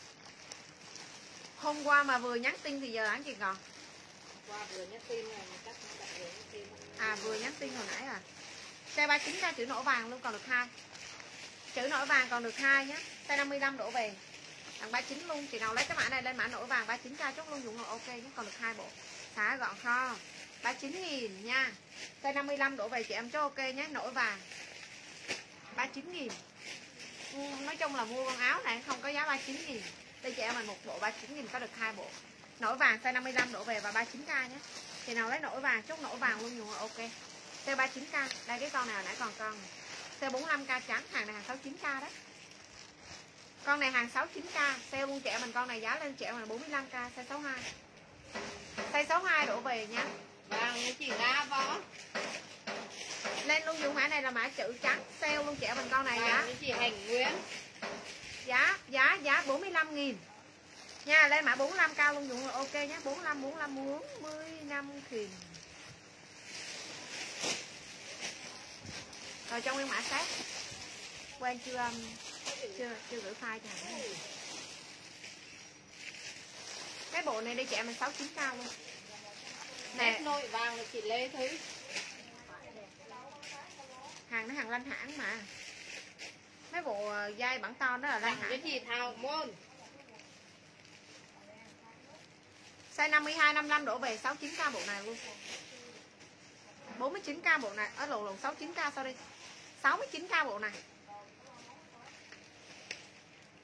Hôm qua mà vừa nhắn tin thì giờ ăn chị còn. Qua vừa nhắn tin này, chắc đặt vừa nhắn tin. À vừa nhắn tin hồi nãy à. Size ba mươi chín k chữ nổi vàng luôn còn được hai. Chữ nổi vàng còn được hai nhé. Size năm mươi lăm đổ về. Thằng ba mươi chín luôn, chị nào lấy cái mã này lên mã nổi vàng ba mươi chín k chốt luôn dùng là ok nhé, còn được hai bộ. Xả gọn kho. ba mươi chín nghìn nha. Size năm mươi lăm đổ về chị em chốt ok nhé, nổi vàng. ba mươi chín nghìn. Nói chung là mua con áo này không có giá ba mươi chín nghìn. Đây chị em mình một bộ ba mươi chín nghìn có được hai bộ. Nổi vàng size năm mươi lăm đổ về và ba mươi chín k nhé. Chị nào lấy nổi vàng chốt nổi vàng luôn dùng là ok. Size ba mươi chín k. Đây cái con này hồi nãy còn con này. Size bốn mươi lăm k trắng, hàng này hàng sáu mươi chín k đấy. Con này hàng sáu mươi chín k, sale luôn trẻ mình con này giá lên trẻ mình bốn mươi lăm k, size sáu mươi hai. Size sáu mươi hai đổ về nhá. Vàng chị Nga Võ. Lên luôn dùng mã này là mã chữ trắng, sale luôn trẻ mình con này giá. Vàng chị Hạnh Nguyễn. Giá giá giá bốn mươi lăm nghìn. Nha, lên mã bốn mươi lăm k luôn dùng là ok nhé, bốn mươi lăm bốn mươi lăm bốn mươi lăm nghìn. Rồi trong nguyên mã sát. Quen chưa um, chưa chưa gửi file cho hả? Cái bộ này đi chị em mình sáu mươi chín k luôn. Nét nội vàng là chị Lê Thúy. Hàng nó hàng lanh hãng mà. Mấy bộ dây bản to đó là lanh hãng. Cái gì Thảo Môn. Size năm mươi hai năm mươi lăm đổ về sáu mươi chín k bộ này luôn. bốn mươi chín k bộ này, ở lộn lộn sáu mươi chín k sao đi. sáu mươi chín k bộ này.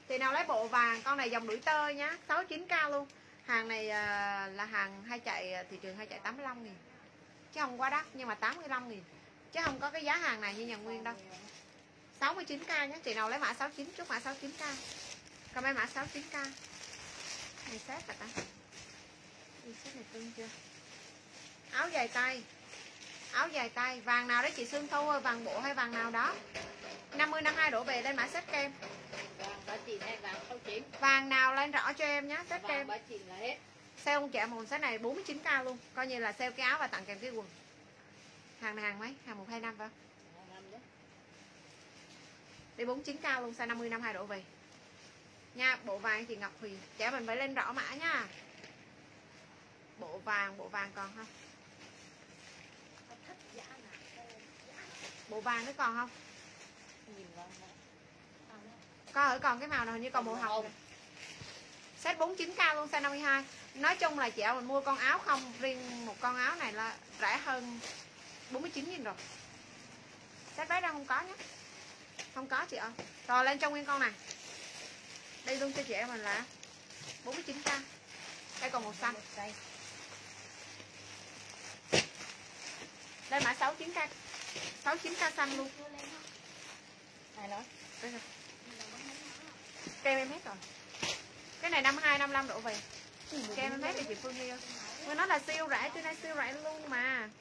Chị nào lấy bộ vàng, con này dòng đuổi tơ nhá, sáu mươi chín k luôn. Hàng này là hàng hay chạy thị trường hay chạy tám mươi lăm nghìn. Chứ không quá đắt, nhưng mà tám mươi lăm nghìn. Chứ không có cái giá hàng này như nhà Nguyên đâu. sáu mươi chín k nhé, chị nào lấy mã sáu mươi chín, chúc mã sáu mươi chín k. Comment mã sáu mươi chín k. Này set hả ta? Đi set này cưng chưa? Áo dài tay. Áo dài tay, vàng nào đấy chị Sương Thu ơi, vàng bộ hay vàng nào đó. năm mươi năm mươi hai đổ về lên mã set kem. Vàng bà chị này vàng sáu chín. Vàng nào lên rõ cho em nhé, set kem. Vàng bà chị là hết. Sale ông chợ một set này bốn mươi chín k luôn, coi như là sale cái áo và tặng kèm cái quần. Hàng này hàng mấy? Hàng một hai năm phải không? Đi bốn mươi chín k luôn, size năm mươi năm mươi hai đổ về. Nha, bộ vàng chị Ngọc Huyền. Trẻ mình phải lên rõ mã nha. Bộ vàng, bộ vàng còn không? Bộ vàng nó còn không? Có ở còn cái màu nào hình như còn màu hồng. Set bốn mươi chín k luôn, size năm mươi hai. Nói chung là chị mình mua con áo không, riêng một con áo này là rẻ hơn bốn mươi chín nghìn rồi. Set váy ra không có nhé. Không có chị ơi. Rồi lên trong nguyên con này. Đây luôn cho chị em mình là bốn mươi chín k. Đây còn màu xanh. Đây mã sáu mươi chín k. sáu mươi chín k xanh luôn. Ai nói? Đây rồi. Kem em hết rồi. Cái này năm mươi hai năm mươi lăm độ về. Kem em hết thì chị Phương Hiêu. Mới nói là siêu rẻ, trên đây siêu rẻ luôn mà.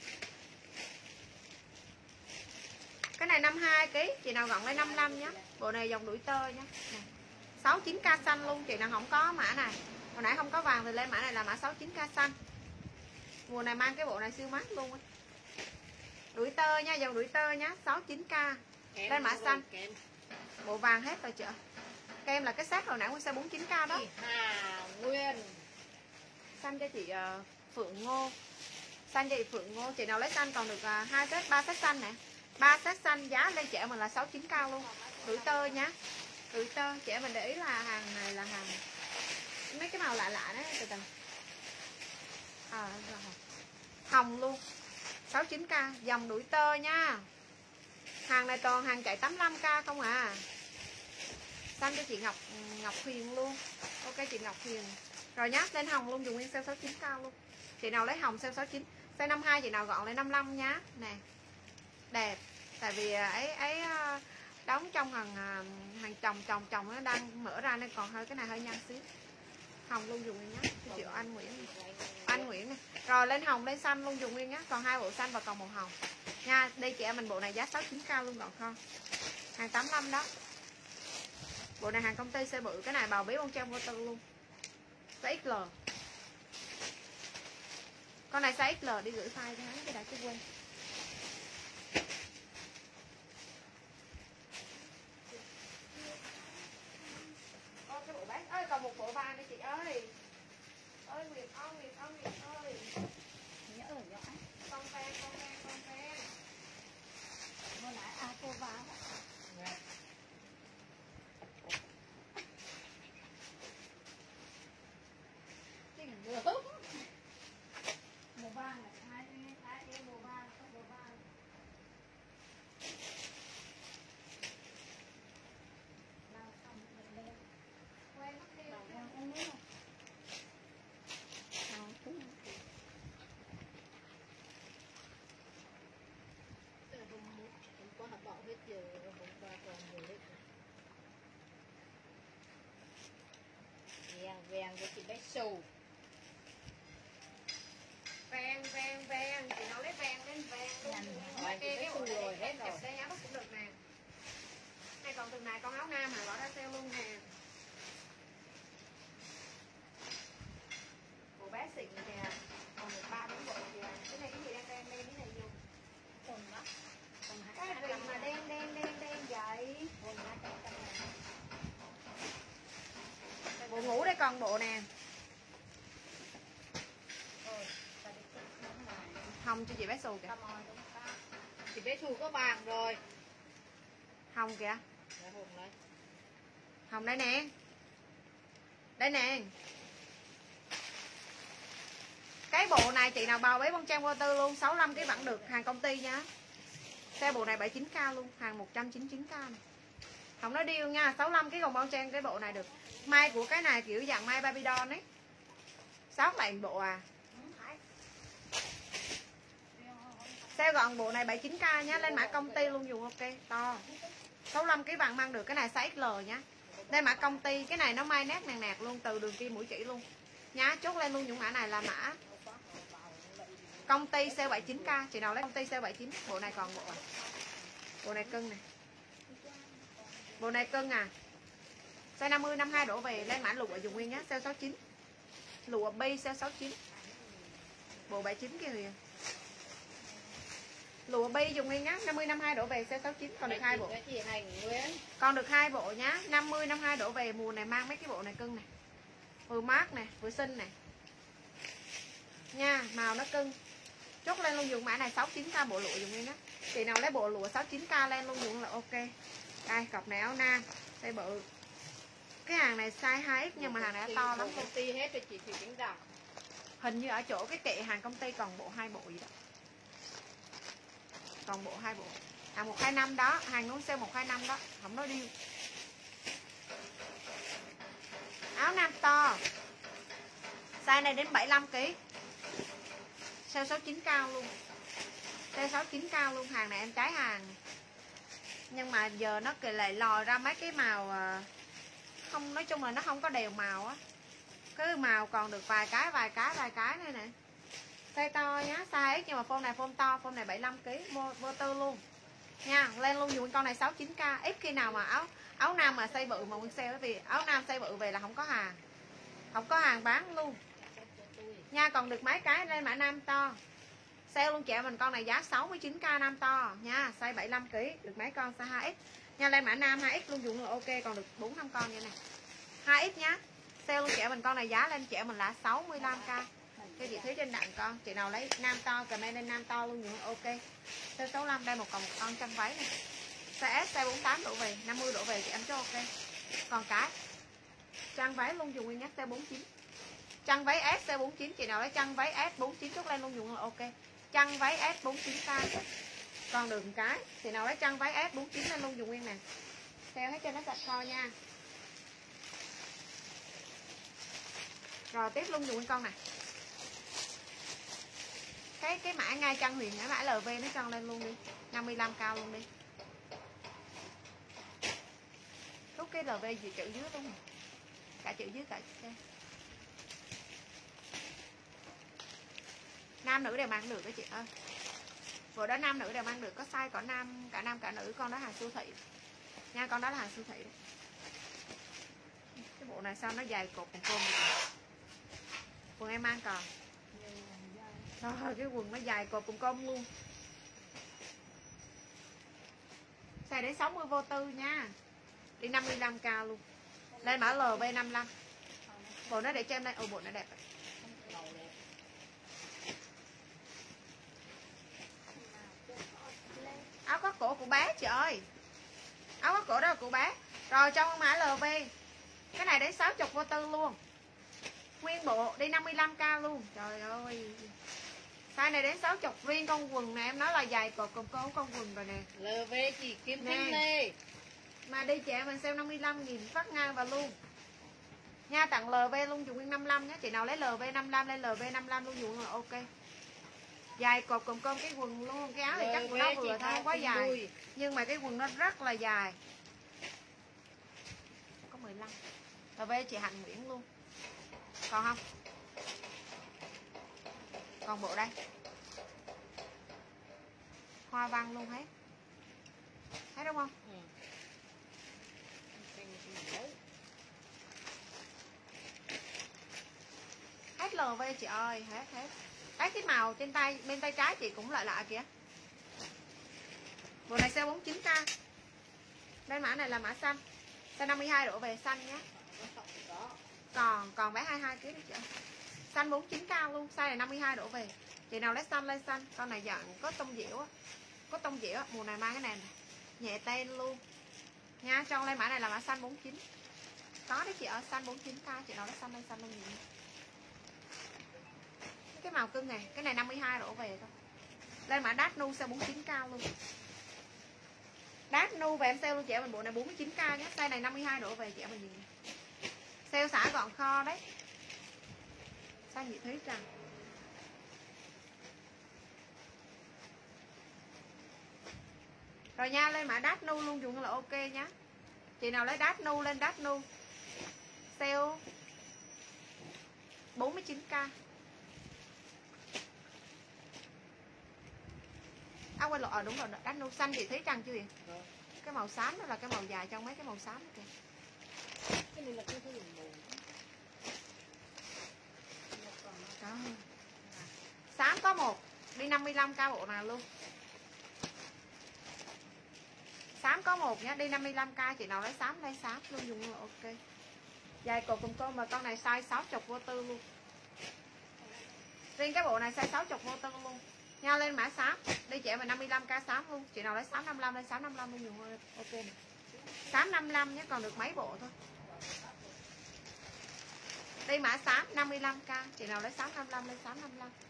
Cái này năm mươi hai ký, chị nào gọn lên năm mươi lăm nhé. Bộ này dòng đuổi tơ nhé. Này. sáu mươi chín k xanh luôn, chị nào không có mã này. Hồi nãy không có vàng thì lên mã này là mã sáu mươi chín k xanh. Mùa này mang cái bộ này siêu mát luôn. Đuổi tơ nha, dòng đuổi tơ nhá, sáu mươi chín k. Lên mã xanh. Bộ vàng hết rồi chị ạ. Kem là cái set hồi nãy Nguyên size bốn mươi chín k đó. Hà Nguyên. Xanh cho chị uh, Phượng Ngô. Xanh cho chị Phượng Ngô, chị nào lấy xanh còn được uh, hai set, ba set xanh nè. ba set xanh giá lên trẻ mình là sáu mươi chín k luôn. Đuổi tơ nhá. Đuổi tơ, trẻ mình để ý là hàng này là hàng mấy cái màu lạ lạ đấy, từ từ. À, hồng. Hồng luôn. sáu mươi chín k, dòng đuổi tơ nha. Hàng này toàn hàng chạy tám mươi lăm k không à. Xanh cho chị Ngọc Ngọc Huyền luôn. Ok chị Ngọc Huyền. Rồi nhá, lên hồng luôn, dùng nguyên sale sáu mươi chín k luôn. Chị nào lấy hồng sale sáu mươi chín. Size năm mươi hai chị nào gọn lên năm mươi lăm nhá. Nè. Đẹp. Tại vì ấy ấy đóng trong hàng hàng chồng chồng chồng nó đang mở ra nên còn hơi cái này hơi nhăn xíu. Hồng luôn dùng nguyên nhá. Chị anh Nguyễn. Anh Nguyễn này. Rồi lên hồng lên xanh luôn dùng nguyên nhá. Còn hai bộ xanh và còn màu hồng. Nha, đây chị em mình bộ này giá sáu mươi chín k luôn gọn kho. Hàng tám mươi lăm đó. Bộ này hàng công ty size bự, cái này bào bí bông treo vô tư luôn. Size ích lờ. Con này size ích lờ đi gửi file cho hắn cái đã chứ quên. Ô cái bộ bát ơi, còn một bộ vàng đây chị ơi. Ơi Nguyệt ơi, Nguyệt ơi, Nguyệt ơi. Nhớ ở nhỏ. Con fan, con fan, con fan. Hồi nãy à cô vào. Màu vàng này, hai hai em màu vàng, không màu vàng. Nào xong mình lên. Quen mất đi. Nào em không biết. Nào cũng. Hôm qua họ bỏ hết giờ, hôm qua còn nhiều hết. Vàng vàng với chị bé xù. Vàng, vàng, vàng. Chị nói lấy vàng lên vàng luôn. Vàng chị bé xù rồi hết rồi. Đây áo cũng được nè. Đây còn từng này con áo nam mà bỏ ra sale luôn nè. Bộ bé xịn nè. Còn được ba bốn bộ kìa. Cái này cái gì đang đen đen cái này vô. Còn đó. Còn hai Cái gì mà đen đen đen đen vậy? Còn hai trăm trăm này. Bộ ngủ đây còn bộ nè. Hồng cho chị bé xù kìa. Chị bé xù có vàng rồi. Hồng kìa. Dạ, Hồng đây. Hồng đây nè. Đây nè. Cái bộ này chị nào bao bấy bông trang vô tư luôn, sáu mươi lăm cái vẫn được, hàng công ty nha. Xe bộ này bảy mươi chín k luôn, hàng một trăm chín mươi chín k này. Không nói điêu nha. Sáu mươi lăm cái còn bon chen cái bộ này được. May của cái này kiểu dạng may baby doll ấy. Sót lại bộ à. Sale gọn bộ này bảy mươi chín k nhá. Lên mã công ty luôn dùng ok. To sáu mươi lăm cái bạn mang được. Cái này size ích lờ nhá. Đây mã công ty. Cái này nó may nét nạc nạc luôn. Từ đường kim mũi chỉ luôn nhá. Chốt lên luôn những mã này là mã công ty sale bảy mươi chín k. Chị nào lấy công ty sale bảy mươi chín. Bộ này còn bộ à. Bộ này cưng này. Bộ này cưng à. Size năm mươi năm mươi hai đổ về. Lên mã lụa dùng nguyên nhá. Sale sáu mươi chín. Lụa bi sale sáu mươi chín. Bộ bảy mươi chín kia Huyền. Lụa bi dùng nguyên nhá. năm mươi năm mươi hai đổ về sale sáu mươi chín. Còn được hai bộ. Còn được hai bộ nhá. năm mươi năm mươi hai đổ về. Mùa này mang mấy cái bộ này cưng này. Vừa mát nè, vừa xinh này nha. Màu nó cưng. Chốt lên luôn dùng mã này sáu mươi chín k bộ lụa dùng nguyên nhá. Chị nào lấy bộ lụa sáu mươi chín k lên luôn dùng là ok. Đây cọc này áo nam. Đây bự. Cái hàng này size hai X nhưng mà hàng này to lắm. Công ty hết rồi chị Thủy Kính Đào. Hình như ở chỗ cái kệ hàng công ty còn bộ hai bộ gì đó. Còn bộ hai bộ. Hàng một hai năm đó, hàng nón sale một hai năm đó, không nói điêu. Áo nam to. Size này đến bảy mươi lăm ki lô gam. Sale sáu mươi chín cao luôn. Sale sáu mươi chín cao luôn, hàng này em trái hàng. Nhưng mà giờ nó kì lại lòi ra mấy cái màu không, nói chung là nó không có đều màu á. Cái màu còn được vài cái vài cái vài cái này nè. Size to nhá, size X nhưng mà phông này phông to, phông này bảy mươi lăm ki lô gam, vô tư luôn. Nha, lên luôn dùng con này sáu mươi chín k. Ít khi nào mà áo áo nam mà size bự mà nguyên sale, vì áo nam size bự về là không có hàng. Không có hàng bán luôn. Nha, còn được mấy cái lên mã nam to. Sale luôn chị em mình con này giá sáu mươi chín k nam to nha, size bảy mươi lăm ki lô gam, được mấy con size hai X. Nha, lên mã nam hai X luôn dùng là ok, còn được bốn năm con như này. hai X nhá. Sale luôn chị em mình con này giá lên chị em mình là sáu mươi lăm k. Cho chị Thúy trên đạn con, chị nào lấy nam to comment lên nam to luôn dùng ok. Size sáu mươi lăm đây một còn một con chân váy này. Size S size bốn mươi tám đổ về, năm mươi đổ về chị em cho ok. Còn cái chân váy luôn dùng nguyên nhất size bốn mươi chín. Chân váy S size bốn mươi chín, chị nào lấy chân váy S bốn mươi chín chốt lên luôn dùng là ok. Chân váy S bốn mươi chín k. Còn được một cái, chị nào lấy chân váy S bốn mươi chín lên luôn dùng nguyên nè. Theo hết cho nó sạch kho nha. Rồi tiếp luôn dùng nguyên con này. Cái cái mã ngay chân Huyền, cái mã lờ vê nó chân lên luôn đi. năm mươi lăm cao luôn đi. Rút cái lờ vê gì chữ dưới luôn. Cả chữ dưới cả chữ. Nam nữ đều mang được đó chị ơi. Bộ đó nam nữ đều mang được, có size có nam, cả nam cả nữ, con đó hàng siêu thị. Nha, con đó là hàng siêu thị đấy. Cái bộ này sao nó dài cột cùng côn. Quần em mang còn. Rồi cái quần nó dài cột cùng côn luôn. Size đến sáu mươi vô tư nha. Đi năm mươi lăm k luôn. Lên mã lờ vê năm mươi lăm. Bộ nó để cho em đây, ồ bộ nó đẹp. Áo có cổ của bé chị ơi. Áo có cổ đó là của bé. Rồi trong mã lờ vê. Cái này đến sáu mươi vô tư luôn. Nguyên bộ đi năm mươi lăm k luôn. Trời ơi. Size này đến sáu mươi, riêng con quần này em nói là dài cột cùng con con quần rồi nè. lờ vê chỉ Kim Thanh Lê. Mà đi chị em mình sale năm mươi lăm nghìn phát ngang vào luôn. Nha, tặng lờ vê luôn dùng nguyên năm mươi lăm nhé. Chị nào lấy lờ vê năm mươi lăm lên lờ vê năm mươi lăm luôn dùng là ok. Dài cột cùng con cái quần luôn. Cái áo thì chắc của nó vừa thôi, không quá dài đuôi. Nhưng mà cái quần nó rất là dài. Có mười lăm. lờ vê chị Hạnh Nguyễn luôn. Còn không? Còn bộ đây. Hoa văn luôn hết. Thấy đúng không? Ừ. Hết lờ vê chị ơi, hết hết. Đấy, cái màu trên tay, bên tay trái chị cũng lại lạ kìa. Bộ này size bốn mươi chín k. Bên mã này là mã xanh. Size năm mươi hai đổ về xanh nhé. Còn còn bé hai mươi hai ký đó chị ơi. Xanh bốn mươi chín k luôn, size này năm mươi hai đổ về. Chị nào lấy xanh lên xanh, con này dạng có tông diễu á. Có tông diễu á, mùa này mang cái này nè. Nhẹ tên luôn. Nha, cho lên mã này là mã xanh bốn mươi chín. Có đấy chị ở xanh bốn mươi chín k, chị nào lấy xanh lên xanh luôn gì. Cái màu cưng này, cái này năm mươi hai đổ về thôi. Lên mã đát nu size bốn mươi chín k luôn. Đát nu và em sale luôn chị em mình bộ này bốn mươi chín k nhé. Size này năm mươi hai độ về chị em mình nhìn. Sale xả gọn kho đấy. Size nhị thúy trắng. Rồi nha, lên mã đát nu luôn dùng là ok nhá. Chị nào lấy đát nu lên đát nu. Sale bốn mươi chín k. À quên lộ, ờ đúng rồi, đát nu xanh chị thấy trăng chưa vậy? Rồi. Cái màu xám đó là cái màu dài trong mấy cái màu xám kìa. Cái này là cái thứ màu. Đó. Xám có một, đi năm mươi lăm k bộ nào luôn. Xám có một nhá, đi năm mươi lăm k, chị nào lấy xám lấy xám luôn dùng là ok. Dài cổ cùng con mà con này size sáu mươi vô tư luôn. Riêng cái bộ này size sáu mươi vô tư luôn. Nhau lên mã xám, đi chị mình năm mươi lăm k xám luôn. Chị nào lấy xám năm mươi lăm lên xám năm mươi lăm luôn dùng ok này. Xám năm mươi lăm nhé, còn được mấy bộ thôi. Đây mã xám năm mươi lăm k, chị nào lấy xám năm mươi lăm lên xám năm mươi lăm.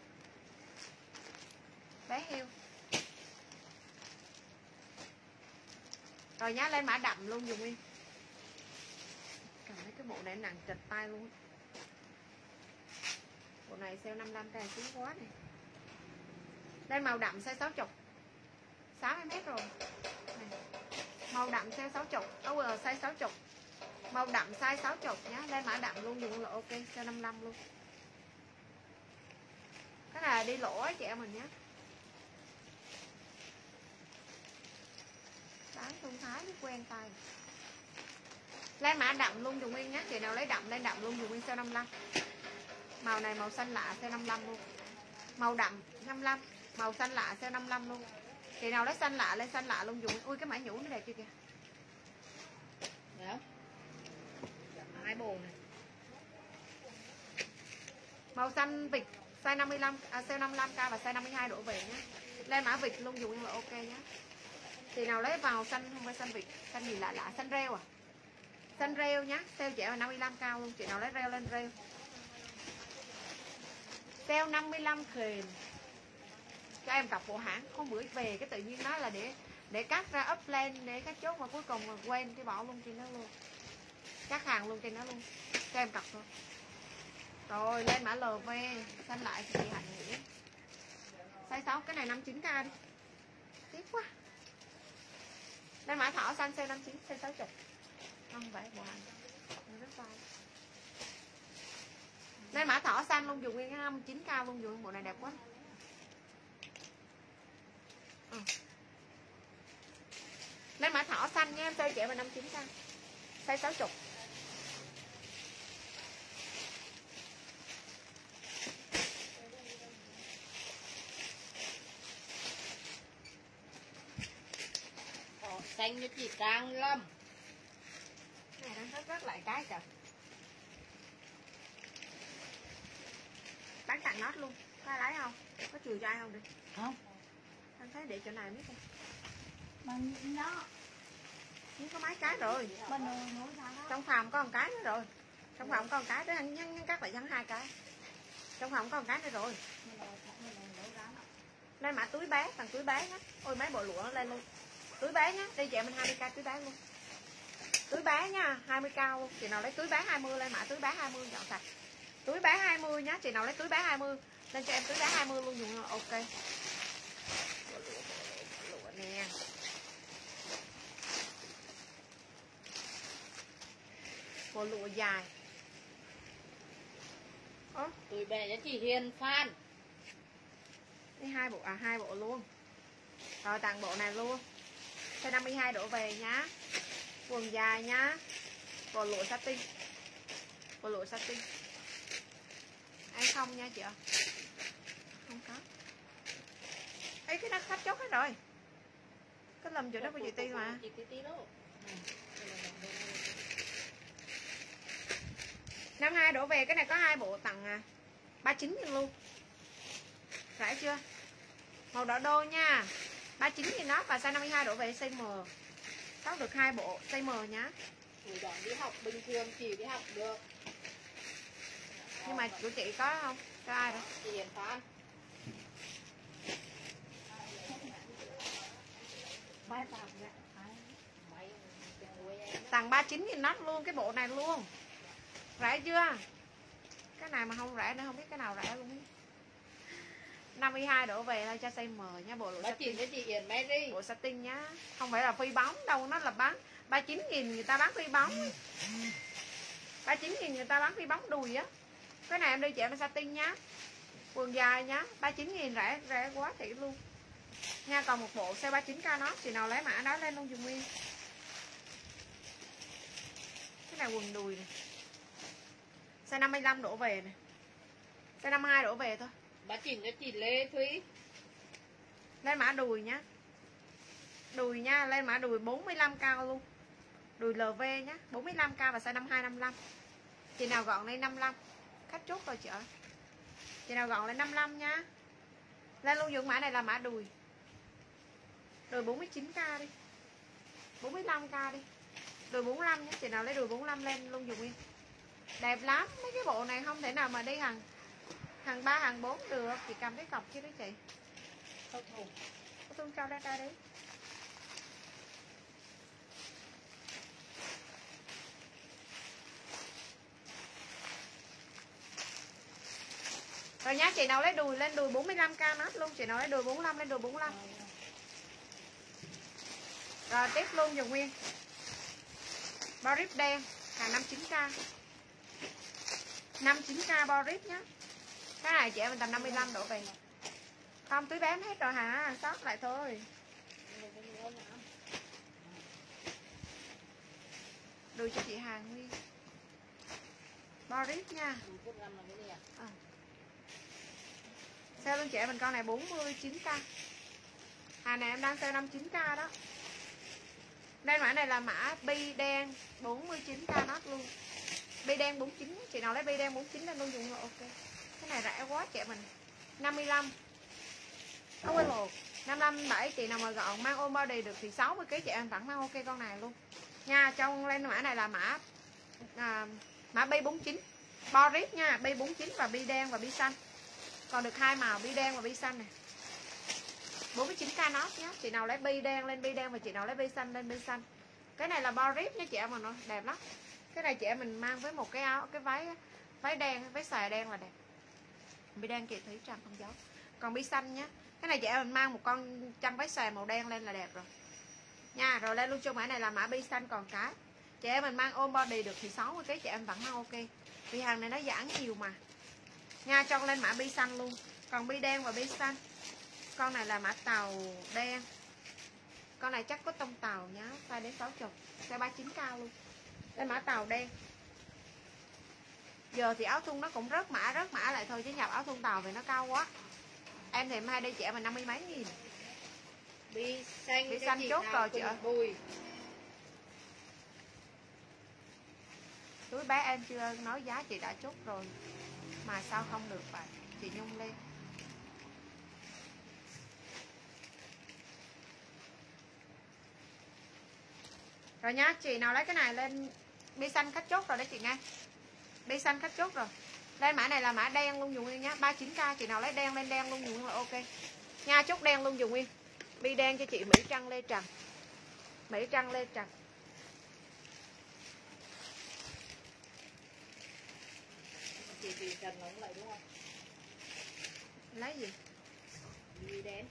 Bé heo. Rồi nhá, lên mã đậm luôn dùng nguyên. Cảm thấy cái bộ này nặng trật tay luôn. Bộ này sale năm mươi lăm k xuống quá này. Lên màu đậm size sáu mươi. sáu mươi mét rồi. Này. Màu đậm size sáu mươi, over size sáu mươi. Màu đậm size sáu mươi nhá, lên mã đậm luôn dùng là ok, sale năm mươi lăm luôn. Cái này là đi lỗ chị em mình nhé. Bán Thương Thái mới quen tay. Lên mã đậm luôn dùng nguyên nhé, chị nào lấy đậm lên đậm luôn dùng nguyên sale năm mươi lăm. Màu này màu xanh lạ sale năm mươi lăm luôn. Màu đậm năm mươi lăm, màu xanh lạ sale năm mươi lăm luôn. Chị nào lấy xanh lạ lên xanh lạ luôn dùng. Ui cái mã nhũ nó đẹp chưa kìa. Đó. Hai bộ này. Màu xanh vịt size năm mươi lăm, à, sale năm mươi lăm k và size năm mươi hai độ về nhé. Lên mã vịt luôn dùng là ok nhé. Chị nào lấy vào xanh không phải xanh vịt, xanh gì lạ lạ, xanh rêu à. Xanh rêu nhá, sale trẻ là năm mươi lăm k luôn, chị nào lấy rêu lên rêu. Sale năm mươi lăm khền. Cho em cặp bộ hãng, con bữa về cái tự nhiên nói là để để cắt ra up lên để cái chốt mà cuối cùng mà quên cái bỏ luôn trên nó luôn. Cắt hàng luôn trên nó luôn. Cho em cặp thôi. Rồi lên mã lờ vê xanh lại thì chị Hạnh nghĩ. Size sáu cái này năm mươi chín k đi. Tiếc quá. Lên mã thỏ xanh sale năm mươi chín, size sáu mươi. Không phải bộ hành. Rất vai. Lên mã thỏ xanh luôn dùng nguyên năm mươi chín k luôn dùng bộ này đẹp quá. Ừ. Lên mã thỏ xanh nha, em sale trẻ vào năm mươi chín k. Size sáu mươi. Ồ, xanh như chị Trang Lâm. Này đang rất rất lại cái kìa. Bán tặng nốt luôn. Có ai lấy không? Có chừa cho ai không đi? Không. Anh thấy để chỗ này biết không? Mà nó Nhưng có mấy cái rồi. mà nó nó ra đó. Trong phòng có một cái nữa rồi. Trong phòng có một cái đó anh nhăn nhăn cắt lại nhắn hai cái. Trong phòng có một cái nữa rồi. Lên mã túi bé, bằng túi bé nhá. Ôi mấy bộ lụa nó lên luôn. Túi bé nhá, đi chị mình hai mươi k túi bé luôn. Túi bé nha, hai mươi k luôn. Chị nào lấy túi bé hai mươi lên mã túi bé hai mươi dọn sạch. Túi bé hai mươi nhá, chị nào lấy túi bé hai mươi lên cho em túi bé hai mươi luôn dùng ok. Bộ lụa, bộ lụa, bộ lụa nè. Bộ lụa dài. Ơ, Tuổi bé cho chị Hiền Phan. đi hai bộ à hai bộ luôn. Rồi tặng bộ này luôn. Size năm mươi hai độ về nhá. Quần dài nhá. Bộ lụa satin. Bộ lụa satin. Ai không nha chị ạ. Không có. Ê cái nó khách chốt hết rồi. Cái lầm chỗ đó của chị Ti mà. Chị Ti đó. năm mươi hai đổ về, cái này có hai bộ tặng à, ba mươi chín nghìn luôn. Rẻ chưa? Màu đỏ đô nha. ba mươi chín nghìn nó và size năm mươi hai đổ về size M. Có được hai bộ size M nhá. Tuổi đó đi học bình thường chị đi học được. Nhưng mà của chị có không? Có ai đâu? Chị Hiền Phan. Ba tặng vậy. ba mươi chín nghìn nốt luôn cái bộ này luôn. Rẻ chưa? Cái này mà không rẻ nữa không biết cái nào rẻ luôn ấy. năm mươi hai đổ về thôi cho size M nha, bộ lụa satin. Chị chị Yến Mary. Bộ satin nhá. Không phải là phi bóng đâu, nó là bán ba mươi chín nghìn người ta bán phi bóng. ba mươi chín nghìn người ta bán phi bóng đùi á. Cái này em đi chị em satin nhá. Quần dài nhá, ba mươi chín nghìn rẻ rẻ quá thiệt luôn. Nha, còn một bộ size ba mươi chín K nó, chị nào lấy mã đó lên luôn dùm Nguyên. Cái này quần đùi này. Size năm mươi lăm đổ về này. Size năm mươi hai đổ về thôi. Bà chỉnh cho chị Lê Thúy. Lên mã đùi nhá. Đùi nha, lên mã đùi bốn mươi lăm K luôn. Đùi lờ vê nhá, bốn mươi lăm K và size năm mươi hai năm mươi lăm. Chị nào gọn lên năm mươi lăm. Khách chốt rồi chị ơi. Chị nào gọn lên năm mươi lăm nha. Lên luôn dùng mã này là mã đùi. Đùi bốn mươi chín K đi. bốn mươi lăm K đi. Đùi bốn mươi lăm nhé, chị nào lấy đùi bốn mươi lăm lên luôn dùng Nguyên. Đẹp lắm, mấy cái bộ này không thể nào mà đi hàng hàng ba hàng bốn được, chị cầm cái cọc chứ đó chị. Không thùng. Có thương cho ra ra đi. Rồi nhá, chị nào lấy đùi lên đùi bốn mươi lăm K nát luôn, chị nào lấy đùi bốn mươi lăm lên đùi bốn mươi lăm. Rồi tiếp luôn dùng Nguyên. Bo rip đen, hàng năm mươi chín K. năm mươi chín K bo rip nhá. Cái này chị em mình tầm năm mươi lăm đổ về. Không, túi bán hết rồi hả? Sót lại thôi. Đùi cho chị Hàng Nguyên. Bo rip nha. À. Sale luôn chị em mình con này bốn mươi chín K. Hàng này em đang sale năm mươi chín K đó. Đây mã này là mã bi đen bốn mươi chín K nốt luôn. Bi đen bốn mươi chín, chị nào lấy bi đen bốn mươi chín lên luôn dùng rồi ok. Cái này rẻ quá chị mình. năm mươi lăm. Không quên một. năm mươi lăm bảy chị nào mà gọn mang ôm body được thì sáu mươi ký chị em tặng mang ok con này luôn. Nha, trong lên mã này là mã à, mã bi bốn mươi chín. Bo rip nha, bi bốn mươi chín và bi đen và bi xanh. Còn được hai màu bi đen và bi xanh này. bốn mươi chín K nốt nhé. Chị nào lấy bi đen lên bi đen và chị nào lấy bi xanh lên bi xanh. Cái này là bo rip nha chị em mình, nó đẹp lắm. Cái này chị em mình mang với một cái áo cái váy váy đen, váy xòe đen là đẹp. Bi đen chị Thủy Trần không giấu. Còn bi xanh nhé. Cái này chị em mình mang một con chân váy xòe màu đen lên là đẹp rồi. Nha, rồi lên luôn cho mã này là mã bi xanh còn cái. Chị em mình mang ôm body được thì sáu mươi ký chị em vẫn mang ok. Vì hàng này nó giãn nhiều mà. Nha, cho lên mã bi xanh luôn. Còn bi đen và bi xanh. Con này là mã tàu đen. Con này chắc có tông tàu nhá, size đến sáu mươi, size ba mươi chín K luôn. Đây mã tàu đen. Giờ thì áo thun nó cũng rớt mã, rớt mã lại thôi chứ nhập áo thun tàu vì nó cao quá. Em thì em hay đi chị em mình năm mươi mấy nghìn. Bi xanh, bi xanh chốt rồi chị ơi. Bùi. Túi bé em chưa nói giá chị đã chốt rồi. Mà sao không được vậy? Chị Nhung lên. Rồi nhá, chị nào lấy cái này lên bi xanh khách chốt rồi đấy chị nghe. Bi xanh khách chốt rồi. Lên mã này là mã đen luôn dùng Nguyên nhá, ba mươi chín K, chị nào lấy đen lên đen luôn dùng là ok. Nha, chốt đen luôn dùng Nguyên. Bi đen cho chị Mỹ Trăng Lê Trần. Mỹ Trăng Lê Trần. Chị Thủy Trần nó lại đúng không? Lấy gì? Bi đen.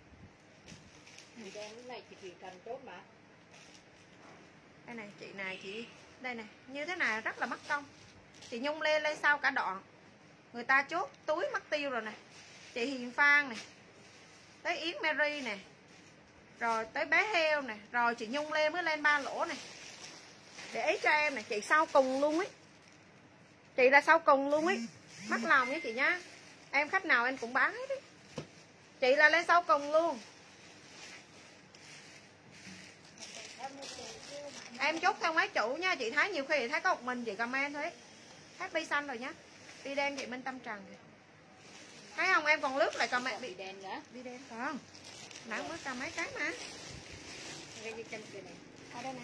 Bi đen lúc này chị Thủy Trần chốt mà. Đây này, chị này chị đây này, như thế này rất là mất công. Chị Nhung lên lên sau cả đoạn. Người ta chốt túi mất tiêu rồi nè. Chị Hiền Phan này. Tới Yến Mary nè. Rồi tới bé heo nè. Rồi chị Nhung lên mới lên ba lỗ này. Để ý cho em này, chị sau cùng luôn ấy. Chị là sau cùng luôn ấy. Mất lòng với chị nhá. Em khách nào em cũng bán hết ấy. Chị là lên sau cùng luôn. Em chốt theo mấy chủ nha. Chị thấy nhiều khi chị thấy có một mình chị comment thôi. Hết bi xanh rồi nhá. Bi đen chị Minh Tâm Trần. Thấy không, em còn lướt lại comment bị đen nữa. Bi đen còn. Nãy mới cầm mấy cái mà. Cái chân kia này. Ở đây nè.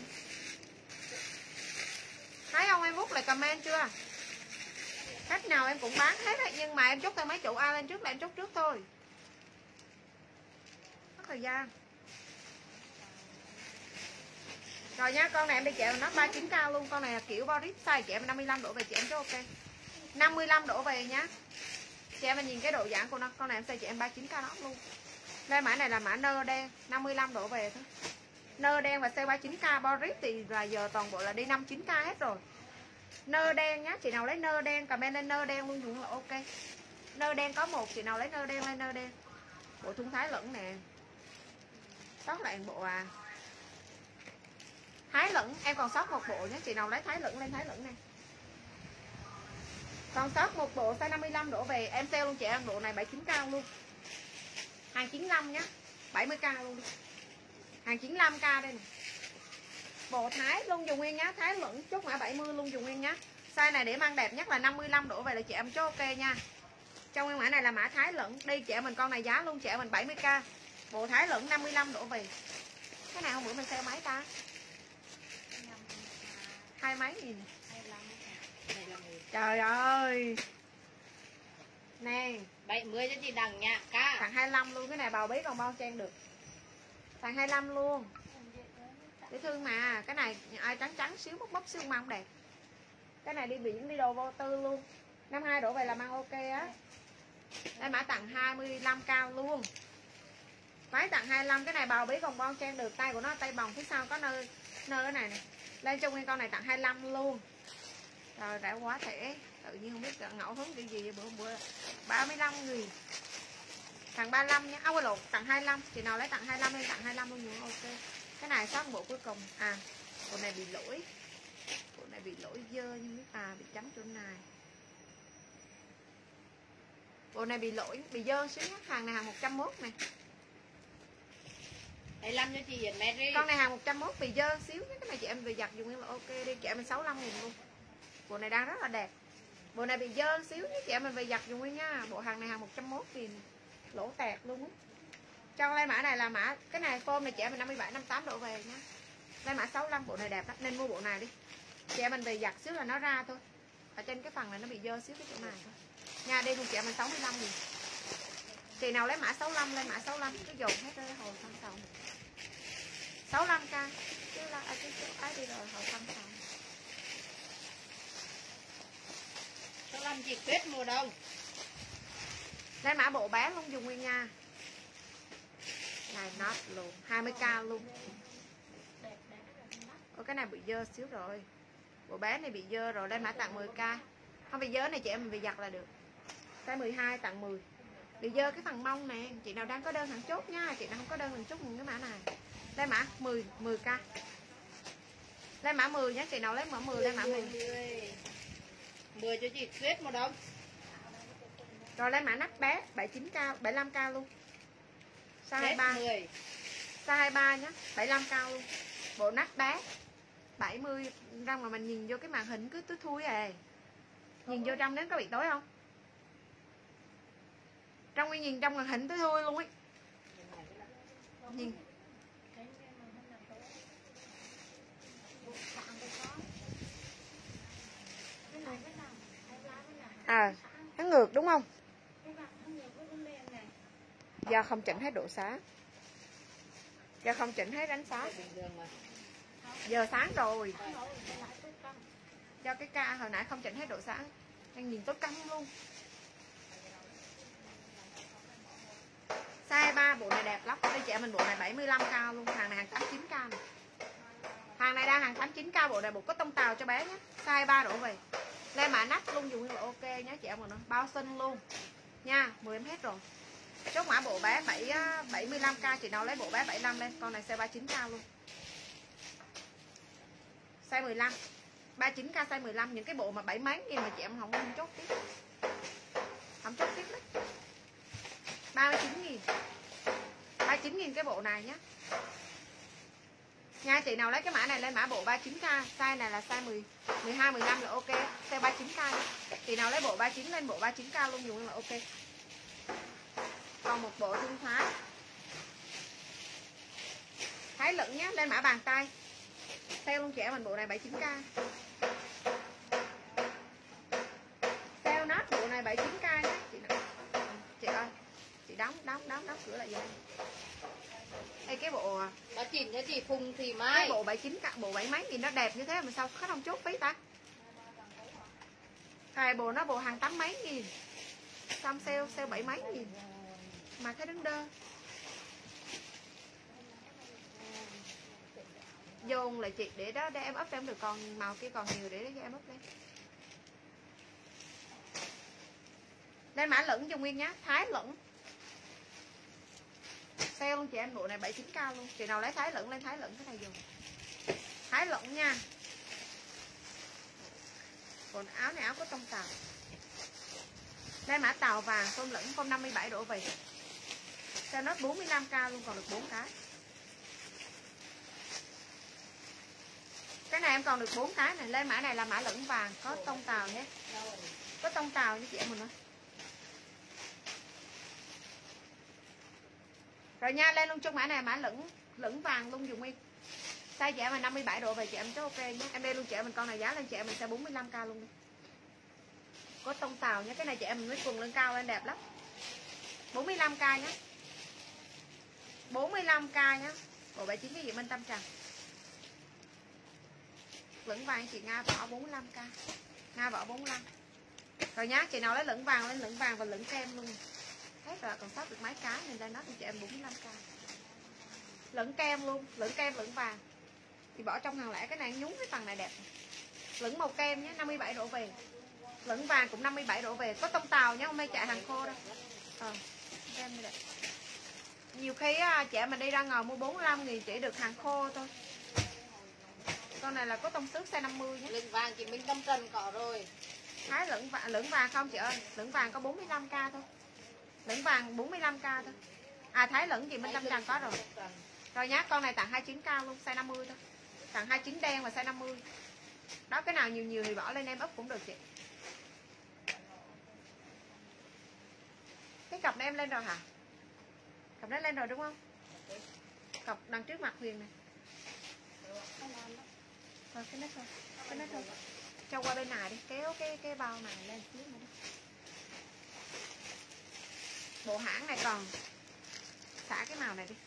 Thấy không, em bút lại comment chưa? Khách nào em cũng bán hết ấy. Nhưng mà em chốt theo mấy chủ A lên trước là em chốt trước thôi. Mất thời gian. Rồi nhá, con này em đi chị em nó ba mươi chín k luôn. Con này là kiểu boris size chị em năm mươi lăm đổ về chị em cho ok. năm mươi lăm đổ về nhá. Chị em mình nhìn cái độ giãn của nó. Con này em size chị em ba mươi chín k nó luôn. Đây mã này là mã nơ đen, năm mươi lăm đổ về thôi. Nơ đen và size ba mươi chín k boris thì là giờ toàn bộ là đi năm mươi chín k hết rồi. Nơ đen nhá, chị nào lấy nơ đen comment lên nơ đen luôn dùng là ok. Nơ đen có một, chị nào lấy nơ đen lên nơ đen. Bộ thun thái lẫn nè. Sót lại bộ à. Thái lẫn, em còn sót một bộ nhé, chị nào lấy thái lẫn lên thái lẫn này. Còn sót một bộ size năm mươi lăm đổ về, em sale luôn chị em, bộ này bảy mươi chín k luôn. Hàng chín mươi lăm nhá, bảy mươi k luôn đi. Hàng chín mươi lăm k đây nè. Bộ thái luôn dùng nguyên nhá, thái lẫn chốt mã bảy mươi luôn dùng nguyên nhá. Size này để mang đẹp nhất là năm mươi lăm đổ về là chị em cho ok nha. Trong nguyên mã này là mã thái lẫn, đi chị em mình con này giá luôn chị em mình bảy mươi k. Bộ thái lẫn năm mươi lăm đổ về. Cái này hôm bữa mình sale mấy ta? Hai mấy gì nè. Trời ơi. Nè, bảy mươi cho chị đằng nha ca. thằng hai mươi lăm luôn, cái này bào bí còn bao trang được. Thằng hai mươi lăm luôn. Dễ thương mà, cái này ai trắng trắng xíu bốc bốc xíu mong đẹp. Cái này đi biển đi đồ vô tư luôn. năm mươi hai đổ về là mang ok á. Đây mã tặng hai mươi lăm k luôn. Váy tặng hai mươi lăm, cái này bào bí còn bao trang được, tay của nó tay bồng phía sau có nơi nơi cái này nè. Lên trong nguyên con này tặng hai mươi lăm luôn. Rồi rẻ quá thể, tự nhiên không biết ngẫu hứng cái gì bữa bữa ba mươi lăm nghìn. Tặng ba mươi lăm nhé. À quên lộn, tặng hai mươi lăm, chị nào lấy tặng hai mươi lăm hay tặng hai mươi lăm luôn nhiều ok. Cái này sót bộ cuối cùng. À, bộ này bị lỗi. Bộ này bị lỗi dơ nhưng biết à bị chấm chỗ này. Bộ này bị lỗi, bị dơ xíu nhé. Hàng này hàng một trăm mốt này. hai mươi lăm cho chị Hiền Mary. Con này hàng một trăm mốt bị dơ xíu nhé. Cái này chị em về giặt dùng là ok đi, chị em mình sáu mươi lăm nghìn luôn. Bộ này đang rất là đẹp. Bộ này bị dơ xíu nhé, chị em mình về giặt dùng đi nha. Bộ hàng này hàng một trăm mốt nghìn. Lỗ tẹt luôn á. Trong lên mã này là mã, cái này form này chị em mình năm mươi bảy năm mươi tám độ về nha. Lên mã sáu mươi lăm, bộ này đẹp đó, nên mua bộ này đi. Chị em mình về giặt xíu là nó ra thôi. Ở trên cái phần này nó bị dơ xíu cái chỗ này thôi. Nha, đi luôn chị em mình sáu mươi lăm nghìn. Chị nào lấy mã sáu mươi lăm lên mã sáu mươi lăm, cứ dồn hết rồi hồi phân sầu. sáu mươi lăm k. Chứ là ai chứ ai đi rồi hồi phân sầu. sáu mươi lăm chị kết mùa đông. Lên mã bộ bé luôn dùng nguyên nha. Này nốt luôn, hai mươi k luôn. Ôi cái này bị dơ xíu rồi. Bộ bé này bị dơ rồi, lên mã tặng mười k. Không bị dơ này chị em mình bị giặt là được. Size mười hai tặng mười. Bị dơ cái phần mông nè, chị nào đang có đơn hàng chốt nha, chị nào không có đơn hàng chốt những cái mã này. Lên mã mười, mười k. Lên mã mười nhé, chị nào lấy mã mười lên mã mười. mười cho chị kết mùa đông. Rồi lên mã nắp bé bảy mươi chín k, bảy mươi lăm k luôn. Size hai mươi ba. mười. Size hai mươi ba nhé, bảy mươi lăm k luôn. Bộ nắp bé bảy mươi, ra mà mình nhìn vô cái màn hình cứ tối thui à. Nhìn vô trong đến có bị tối không? Trong nguyên nhìn trong màn hình tối thui luôn ấy. Nhìn. À, nó ngược đúng không? Do không chỉnh hết độ sáng. Do không chỉnh hết ánh sáng. Giờ sáng rồi. Do cái ca hồi nãy không chỉnh hết độ sáng. Đang nhìn tốt căng luôn. Size ba, bộ này đẹp lắm. Đây chị em mình bộ này bảy mươi lăm k luôn. Hàng này hàng tám mươi chín k này. Hàng này đang hàng tám mươi chín k, bộ này bộ có tông tàu cho bé nhé. Size ba đổ về. Lên mã nắp luôn dùng là ok nhé chị em mình. Bao xinh luôn nha, mười em hết rồi. Chốt mã bộ bé bảy mươi lăm k, chị nào lấy bộ bé bảy mươi lăm lên. Con này size ba mươi chín k luôn. Size mười lăm. ba mươi chín k size mười lăm, những cái bộ mà bảy mấy nghìn mà chị em không không chốt tiếp. Không chốt tiếp đấy. ba mươi chín nghìn. ba mươi chín nghìn cái bộ này nhé. Nha, chị nào lấy cái mã này lên mã bộ ba mươi chín k, size này là size mười, mười hai, mười lăm là ok, size ba mươi chín k nha. Chị nào lấy bộ ba mươi chín lên bộ ba mươi chín k luôn dùng là ok. Còn một bộ thun thái. Thái lẫn nhé, lên mã bàn tay. Sale luôn trẻ mình bộ này bảy mươi chín k. Sale nát bộ này bảy mươi chín k nhé chị nào. Chị ơi, chị chị đóng đóng đóng đóng cửa lại giùm em. Ê, cái bộ Nó chỉnh cho chị Phùng thì cái mai. bộ bảy chín bộ bảy mấy nghìn nó đẹp như thế mà sao khách không chốt phí ta? Cái bộ nó bộ hàng tám mấy nghìn, xong sale sale bảy mấy nghìn mà thấy đứng đơ. Dồn lại chị để đó để em up em được, còn màu kia còn nhiều để cho em up lên. Lên mã lửng cho Nguyên nhá, thái lửng. Sale luôn chị em, bộ này bảy chín k luôn. Chị nào lấy thái lửng lên thái lửng cái này dùng. Thái lửng nha. Còn áo này áo có tông tàu. Đây mã tàu vàng tôm lửng tôm năm mươi bảy độ về. Cho nó bốn mươi lăm k luôn, còn được bốn cái. Cái này em còn được bốn cái này. Lên mã này là mã lửng vàng có tông tàu nhé. Có tông tàu như chị em mình nói. Rồi nha, lên luôn chung mã này mã lửng lửng vàng luôn dùng Nguyên. Size chị em là năm mươi bảy độ về chị em chốt ok nhé. Em đây luôn chị em mình con này giá lên chị em mình sẽ bốn mươi lăm k luôn đi. Có tông tàu nhé, cái này chị em mình với quần lên cao lên đẹp lắm. bốn mươi lăm k nhé. bốn mươi lăm k nhé. Bộ bảy chín cái gì Minh Tâm Trần. Lửng vàng chị Nga Võ bốn mươi lăm k. Nga Võ bốn mươi lăm. Rồi nhá, chị nào lấy lửng vàng lên lửng vàng và lửng kem luôn. Hết rồi, còn sót được mấy cái nên đây nó cho chị em bốn mươi lăm k. Lửng kem luôn, lửng kem lửng vàng. Thì bỏ trong hàng lẻ, cái này nhúng cái phần này đẹp. Lửng màu kem nhé, năm mươi bảy độ về. Lửng vàng cũng năm mươi bảy độ về, có tông tàu nhé, không may chạy hàng khô đâu. Ờ, kem này đẹp. Nhiều khi á, chị em mình đi ra ngoài mua bốn mươi lăm nghìn chỉ được hàng khô thôi. Con này là có tông xước size năm mươi nhé. Lửng vàng chị Minh Tâm Trần có rồi. Thái lửng vàng, lửng vàng không chị ơi, lửng vàng có bốn mươi lăm k thôi. Lửng vàng bốn mươi lăm k thôi. À thái lửng chị Minh Tâm Trần có rồi. Rồi nhá, con này tặng hai mươi chín k luôn, size năm mươi thôi. Tặng hai mươi chín đen và size năm mươi. Đó, cái nào nhiều nhiều thì bỏ lên em up cũng được chị. Cái cặp này em lên rồi hả? Cặp này lên rồi đúng không? Cặp đằng trước mặt Huyền này. Rồi cái nét thôi, cái nét thôi. Cho qua bên này đi, kéo cái cái bao này lên xíu nữa đi. Bộ hãng này còn xả cái màu này đi.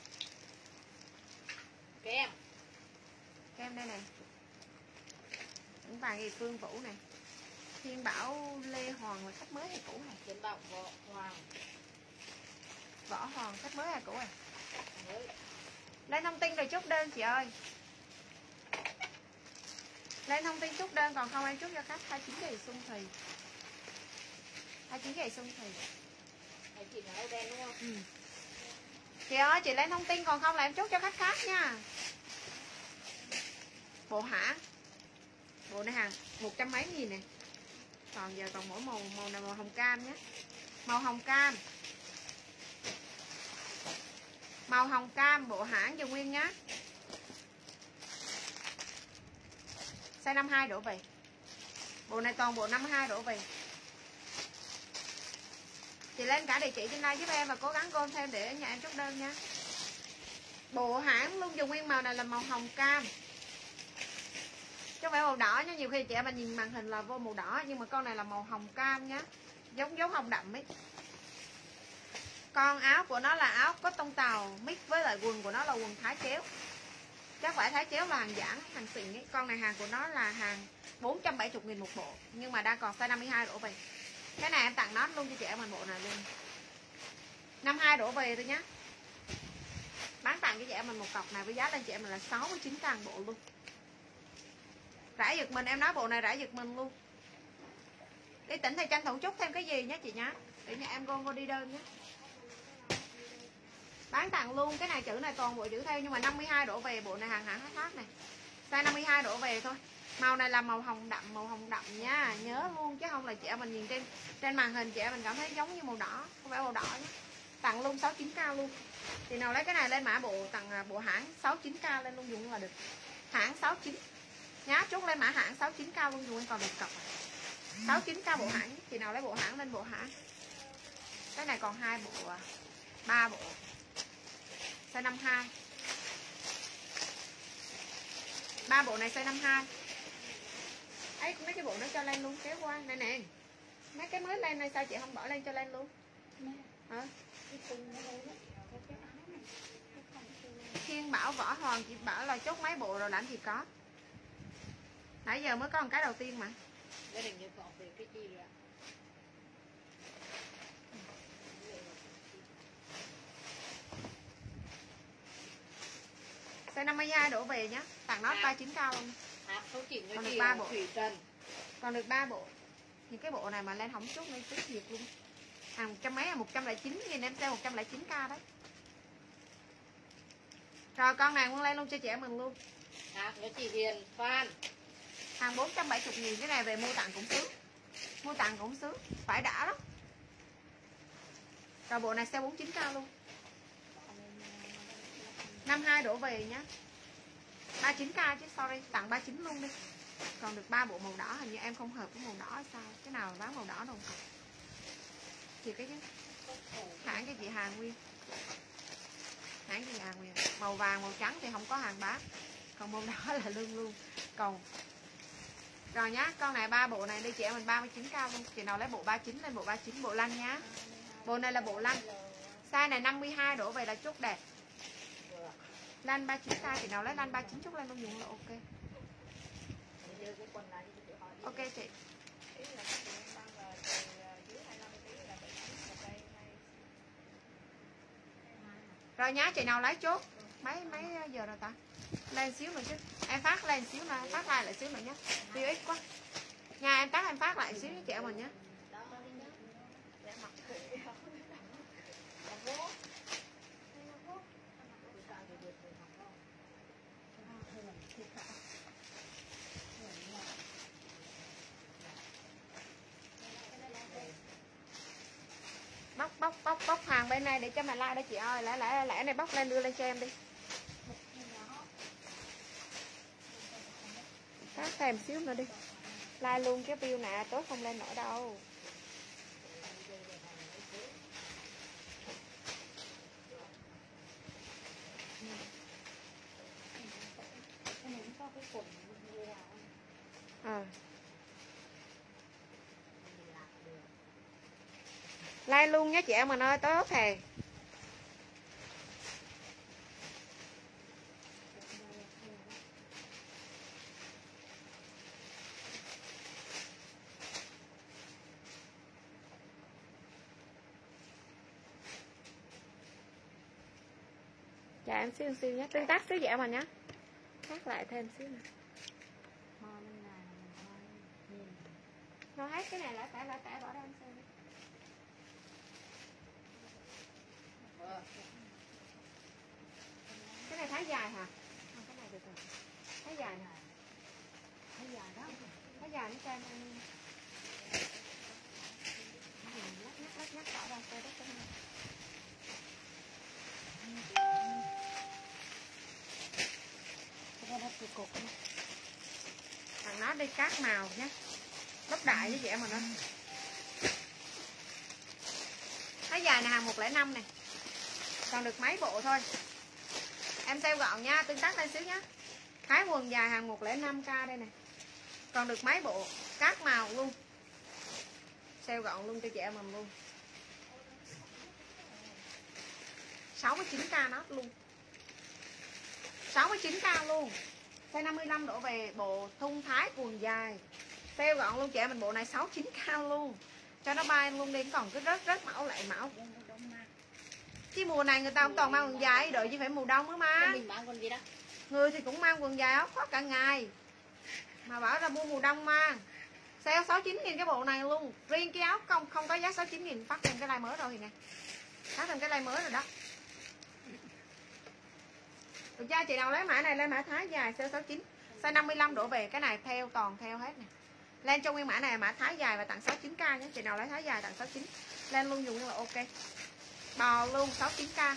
Kem. Kem đây này. Những vàng gì Phương Vũ này. Thiên Bảo Lê Hoàng là khách mới hay cũ này? Thiên Bảo Võ Hoàng. Võ Hoàng khách mới hay cũ này? Mới. Lên thông tin rồi chốt đơn chị ơi. Lên thông tin chốt đơn, còn không em chốt cho khách hai mươi chín ngày xuân thì. hai mươi chín ngày xuân thì. Này chị nói đen đúng không? Ừ. Chị ơi, chị lên thông tin, còn không là em chốt cho khách khác nha. Bộ hãng. Bộ này hàng một trăm mấy nghìn này. Còn giờ còn mỗi màu màu này màu hồng cam nhé. Màu hồng cam. Màu hồng cam bộ hãng cho Nguyên nhá. Size năm mươi hai đổ về. Bộ này toàn bộ năm mươi hai đổ về. Chị lên cả địa chỉ trên đây giúp em và cố gắng gom thêm để nhà em chốt đơn nha. Bộ hãng luôn dùng nguyên màu này là màu hồng cam. Chứ không phải màu đỏ nha, nhiều khi chị em mình nhìn màn hình là vô màu đỏ nhưng mà con này là màu hồng cam nhá. Giống giống hồng đậm ấy. Con áo của nó là áo có tông tàu mix với lại quần của nó là quần thái chéo. Chắc phải thái chéo là hàng giản, hàng xịn ấy. Con này hàng của nó là hàng bốn trăm bảy mươi nghìn một bộ, nhưng mà đang còn size năm mươi hai đổ về. Cái này em tặng nó luôn cho chị em mình bộ này luôn. năm mươi hai đổ về thôi nhá. Bán tặng cho chị em mình một cọc này với giá lên chị em mình là sáu mươi chín k bộ luôn. Rải giật mình, em nói bộ này rải giật mình luôn. Đi tỉnh thì tranh thủ chút thêm cái gì nhé chị nhá. Để nhà em gom vô đi đơn nhé. Bán tặng luôn, cái này chữ này toàn bộ chữ theo nhưng mà năm mươi hai đổ về, bộ này hàng hãng hát hát này. Size năm mươi hai đổ về thôi. Màu này là màu hồng đậm, màu hồng đậm nha, nhớ luôn chứ không là chị em mình nhìn trên trên màn hình chị em mình cảm thấy giống như màu đỏ, không phải màu đỏ nhé. Tặng luôn sáu mươi chín k luôn. Thì nào lấy cái này lên mã bộ tặng bộ hãng sáu mươi chín k lên luôn dùng là được. Hãng sáu mươi chín. Nhá, chốt lên mã hãng sáu mươi chín k luôn dùng còn được cọc. sáu mươi chín k bộ hãng, thì nào lấy bộ hãng lên bộ hãng. Cái này còn hai bộ, ba bộ. Size năm mươi hai. Ba bộ này size năm mươi hai. Ấy mấy cái bộ nó cho lên luôn, kéo qua. Này nè. Mấy cái mới lên này sao chị không bỏ lên cho lên luôn? Hả? Thiên bảo Võ Hoàng chị bảo là chốt mấy bộ rồi làm gì có. Nãy giờ mới có một cái đầu tiên mà. Gia đình như còn về cái gì rồi ạ? Size năm mươi hai đổ về nhá. Tặng nó ba mươi chín cao luôn. À, không chỉ Còn như được ba bộ. Thủy Trần. Còn được ba bộ. Thì cái bộ này mà lên không chốt nên chốt thiệt luôn. Hàng một trăm mấy là một trăm lẻ chín nghìn em sale một trăm lẻ chín k đấy. Rồi con này muốn lên luôn cho chị em mình luôn. À, nó chỉ Hiền Phan. Hàng bốn trăm bảy mươi nghìn cái này về mua tặng cũng sướng. Mua tặng cũng sướng, phải đã lắm. Rồi bộ này sale bốn mươi chín k luôn. năm mươi hai đổ về nhá. ba mươi chín k chứ sorry, tặng ba mươi chín luôn đi. Còn được ba bộ màu đỏ, hình như em không hợp với màu đỏ hay sao? Cái nào bán màu đỏ đâu. Thì cái chứ. Hãng cho chị Hà Nguyên. Hãng cho chị Hà Nguyên. Màu vàng, màu trắng thì không có hàng bán. Còn màu đỏ là lương luôn. Còn rồi nhá, con này ba bộ này đi chị em mình ba mươi chín k luôn. Chị nào lấy bộ ba mươi chín lên bộ ba mươi chín bộ lanh nhá. Bộ này là bộ lanh. Size này năm mươi hai đổ về là chốt đẹp. Lanh ba mươi chín k, chị nào lấy lanh ba mươi chín chốt lên luôn dùng là ok. Ok chị. Rồi nhá, chị nào lấy chốt. Mấy mấy giờ rồi ta? Lên xíu nữa chứ. Em phát lên xíu nữa, em phát lại lại xíu nữa nhé. View ít quá. Nha em tắt em phát lại xíu với chị em mình nhé. Bóc bóc bóc bóc hàng bên này để cho mà like đây chị ơi. Lẽ lẽ lẽ này bóc lên đưa lên cho em đi. Phát thêm xíu nữa đi. Like luôn cái view nè, tối không lên nổi đâu. À. Like luôn nhé chị em mình ơi, tối thề. Chào em xíu xíu nhé, tương tác xíu chị em mình nhé. Hát lại thêm xíu nè. Nó hết cái này lại phải lại phải bỏ ra em xem. Cái này thái dài hả? Không, cái này được rồi. Thái dài nè. Thái dài đó. Thái dài nó cho em ăn. Lắc nhắc lắc nhắc bỏ ra coi đất cái này. Cái đó thì cột nữa. Thằng nó đi cát màu nhé. Bắp đại với chị em mình đó. Thái dài này hàng một không năm này. Còn được mấy bộ thôi. Em sale gọn nha, tương tác lên xíu nhé. Thái quần dài hàng một không năm k đây nè. Còn được mấy bộ cát màu luôn. Sale gọn luôn cho chị em mình luôn. sáu mươi chín k nó luôn. sáu mươi chín k luôn. Size năm mươi lăm đổ về bộ thun thái quần dài. Sale gọn luôn chị em mình, bộ này sáu mươi chín k luôn. Cho nó bay luôn đi, còn cứ rớt rớt mẫu lại mẫu. Chứ mùa này người ta không toàn mang quần dài, đợi chứ phải mùa đông nữa mà. Mình mang quần gì đó? Người thì cũng mang quần dài áo khoác cả ngày. Mà bảo ra mua mùa đông mang. Sale sáu mươi chín nghìn cái bộ này luôn. Riêng cái áo không không có giá sáu mươi chín nghìn, phát thêm cái like mới rồi thì nè. Phát thêm cái like mới rồi đó. Được chưa? Chị nào lấy mã này lên mã thái dài sale sáu mươi chín. Size năm mươi lăm đổ về, cái này theo toàn theo hết nè. Lên trong nguyên mã này mã thái dài và tặng sáu mươi chín k nhé. Chị nào lấy thái dài tặng sáu mươi chín. Lên luôn dùng là ok. Bò luôn sáu mươi chín k.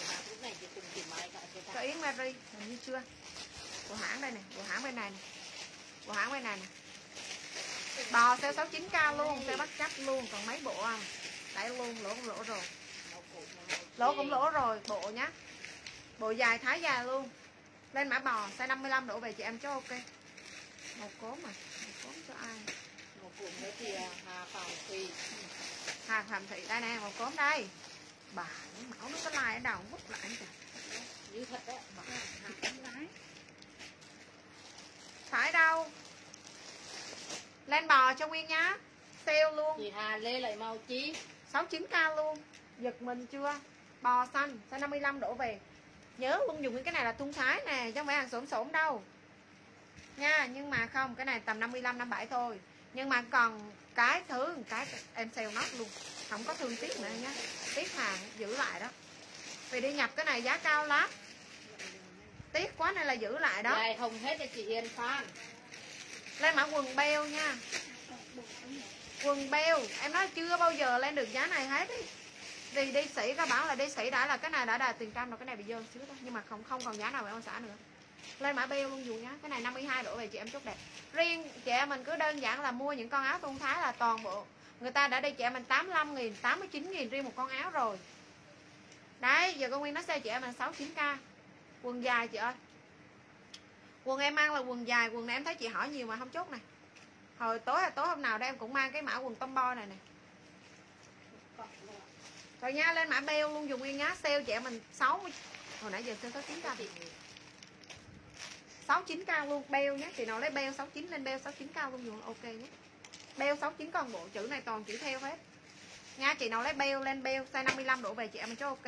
Cho Yến Mary, hình như chưa. Của hãng đây nè, của hãng bên này nè. Của hãng bên này nè. Bò sale sáu mươi chín k luôn, sale bắt chấp luôn, còn mấy bộ không? Đẩy luôn, lỗ cũng lỗ rồi. Lỗ cũng lỗ rồi, bộ nhá. Bộ dài thái dài luôn. Lên mã bò size năm mươi lăm đổ về chị em cho ok. Một cốm mà, một cốm cho ai? Một cụm nữa thì Hà Phạm Thủy. Hà Phạm Thủy đây nè, một cốm đây. bà mẫu nó có like ở đầu vứt lại kìa. Như thật đó. Phải đâu. Lên bò cho Nguyên nhá. Sale luôn. Chị Hà Lê lại màu chí sáu mươi chín k luôn. Giật mình chưa? Bò xanh, size năm mươi lăm đổ về. Nhớ luôn dùng cái này là thun thái nè, chứ không phải hàng xổm xổm đâu. Nha, nhưng mà không, cái này tầm năm mươi lăm năm mươi bảy thôi. Nhưng mà còn cái thứ cái em sale nốt luôn. Không có thương tiếc nữa nhá. Tiếc hàng giữ lại đó. Vì đi nhập cái này giá cao lắm. Tiếc quá nên là giữ lại đó. Dài hồng hết cho chị Hiền Phan. Lên mã quần beo nha. Quần beo em nói chưa bao giờ lên được giá này hết ý. Vì đi sĩ có bảo là đi sĩ đã là cái này đã đạt tiền trăm rồi, cái này bị dơ xíu thôi. Nhưng mà không không còn giá nào về ông xã nữa. Lên mã beo luôn dù nhá. Cái này năm mươi hai đổ về chị em chốt đẹp. Riêng chị em mình cứ đơn giản là mua những con áo thun thái là toàn bộ người ta đã đi chị em mình tám mươi lăm nghìn, tám mươi chín nghìn riêng một con áo rồi. Đấy, giờ con Nguyên nó xe chị em mình sáu mươi chín k. Quần dài chị ơi. Quần em mang là quần dài, quần này em thấy chị hỏi nhiều mà không chốt này. Hồi tối hay tối hôm nào đây em cũng mang cái mã quần tomboy này nè. Rồi nha, lên mã beo luôn dùng Nguyên nhá. Sale chị em mình sáu mươi. Hồi nãy giờ sale sáu mươi chín k. sáu mươi chín k luôn, beo nhé. Chị nào lấy beo sáu mươi chín lên beo sáu mươi chín k luôn dùng ok nhé. Beo sáu mươi chín con bộ chữ này toàn chữ theo hết. Nha, chị nào lấy beo lên beo size năm mươi lăm đổ về chị em mình cho ok.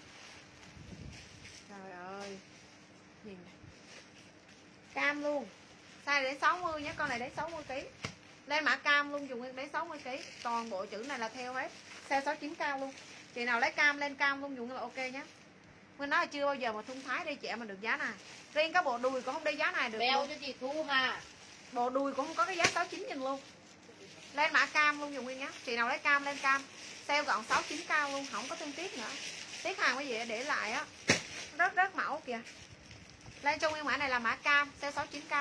Trời ơi. Nhìn này. Cam luôn. Size để sáu mươi nhé, con này để sáu mươi ký. Lên mã cam luôn dùng Nguyên để sáu mươi ký. Toàn bộ chữ này là theo hết. Size sáu mươi chín k luôn. Chị nào lấy cam lên cam luôn dùng là ok nhé. Nguyên nói là chưa bao giờ mà thun thái đi chị em mình được giá này. Riêng cái bộ đùi cũng không đi giá này được beo luôn. cho chị Thu Hà. Bộ đùi cũng không có cái giá sáu mươi chín nghìn luôn. Lên mã cam luôn dùng Nguyên nhé. Chị nào lấy cam lên cam. Sale gọn sáu mươi chín k luôn, không có thương tiếc nữa. Tiếc hàng cái gì để lại á. Rất rất mẫu kìa. Lên cho Nguyên mã này là mã cam, sale sáu mươi chín k.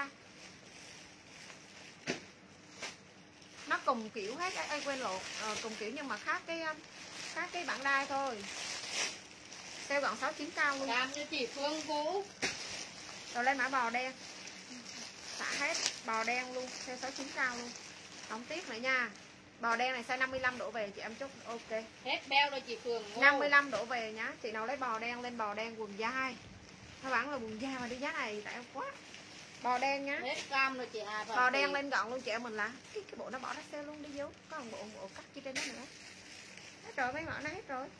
Nó cùng kiểu hết, ai quên lộ, ờ, cùng kiểu nhưng mà khác cái khác cái bản đai thôi. Sale gọn sáu mươi chín k luôn. Cam cho chị Phương Vũ. Rồi lên mã bò đen. Xả hết, bò đen luôn, sale sáu mươi chín k luôn. Không tiếc nữa nha. Bò đen này size năm mươi lăm đổ về chị em chốt ok. Hết beo rồi chị Phương Ngô. năm mươi lăm đổ về nhá. Chị nào lấy bò đen lên bò đen quần dài. Nó bán là quần dài mà đi giá này tại quá. Bò đen nhá. Hết cam rồi chị Hà. Bò đen lên gọn luôn chị em mình là cái, cái bộ nó bỏ nó sale luôn đi vô. Có một bộ bộ cắt chi trên đó nữa. Hết rồi mấy ngọn nó hết rồi.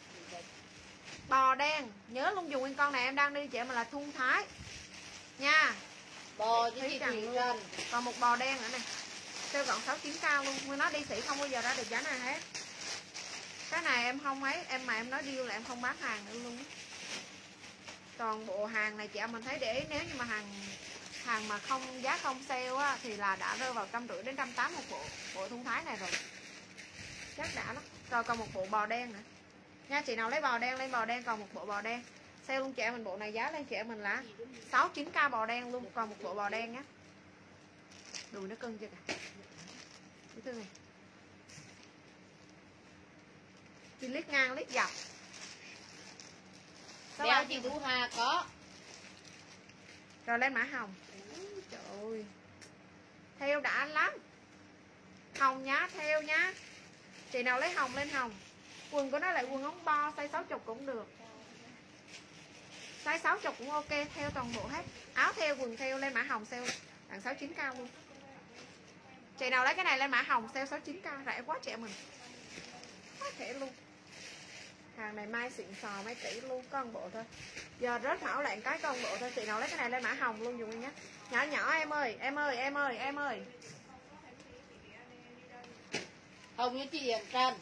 Bò đen, nhớ luôn dùng nguyên con này em đang đi chị em mình là thun thái. Nha. Bò cho chị Thủy Trần. Còn một bò đen nữa này. Sale gọn sáu mươi chín k luôn. Nguyên nói đi sĩ không bao giờ ra được giá này hết. Cái này em không ấy, em mà em nói deal là em không bán hàng nữa luôn. Toàn bộ hàng này chị em mình thấy để ý, nếu như mà hàng hàng mà không giá không sale á thì là đã rơi vào trăm rưỡi đến trăm tám một bộ bộ thun thái này rồi. Chắc đã lắm. Rồi còn một bộ bò đen nữa. Nha, chị nào lấy bò đen lên bò đen, còn một bộ bò đen. Sale luôn chị em mình, bộ này giá lên chị em mình là sáu mươi chín k bò đen luôn, còn một bộ bò đen nhé. Đùi nó cưng chưa kìa. Cái thứ này. Chị lít ngang lít dọc. Beo chị Thu Hà có. Rồi lên mã hồng. Trời ơi. Theo đã lắm. Hồng nhá, theo nhá. Chị nào lấy hồng lên hồng. Quần của nó lại quần ống bo, size sáu mươi cũng được. Size sáu mươi cũng ok, theo toàn bộ hết. Áo theo, quần theo, lên mã hồng sale tặng sáu mươi chín k luôn. Chị nào lấy cái này lên mã hồng sale sáu mươi chín k, rẻ quá chị em mình. Quá thể luôn. Hàng này mai xịn sò mấy tỷ luôn, có một bộ thôi. Giờ rớt mẫu lại cái con bộ thôi. Chị nào lấy cái này lên mã hồng luôn dùng nhé. Nhỏ nhỏ em ơi, em ơi, em ơi, em ơi. Hồng như chị Hiền Trần.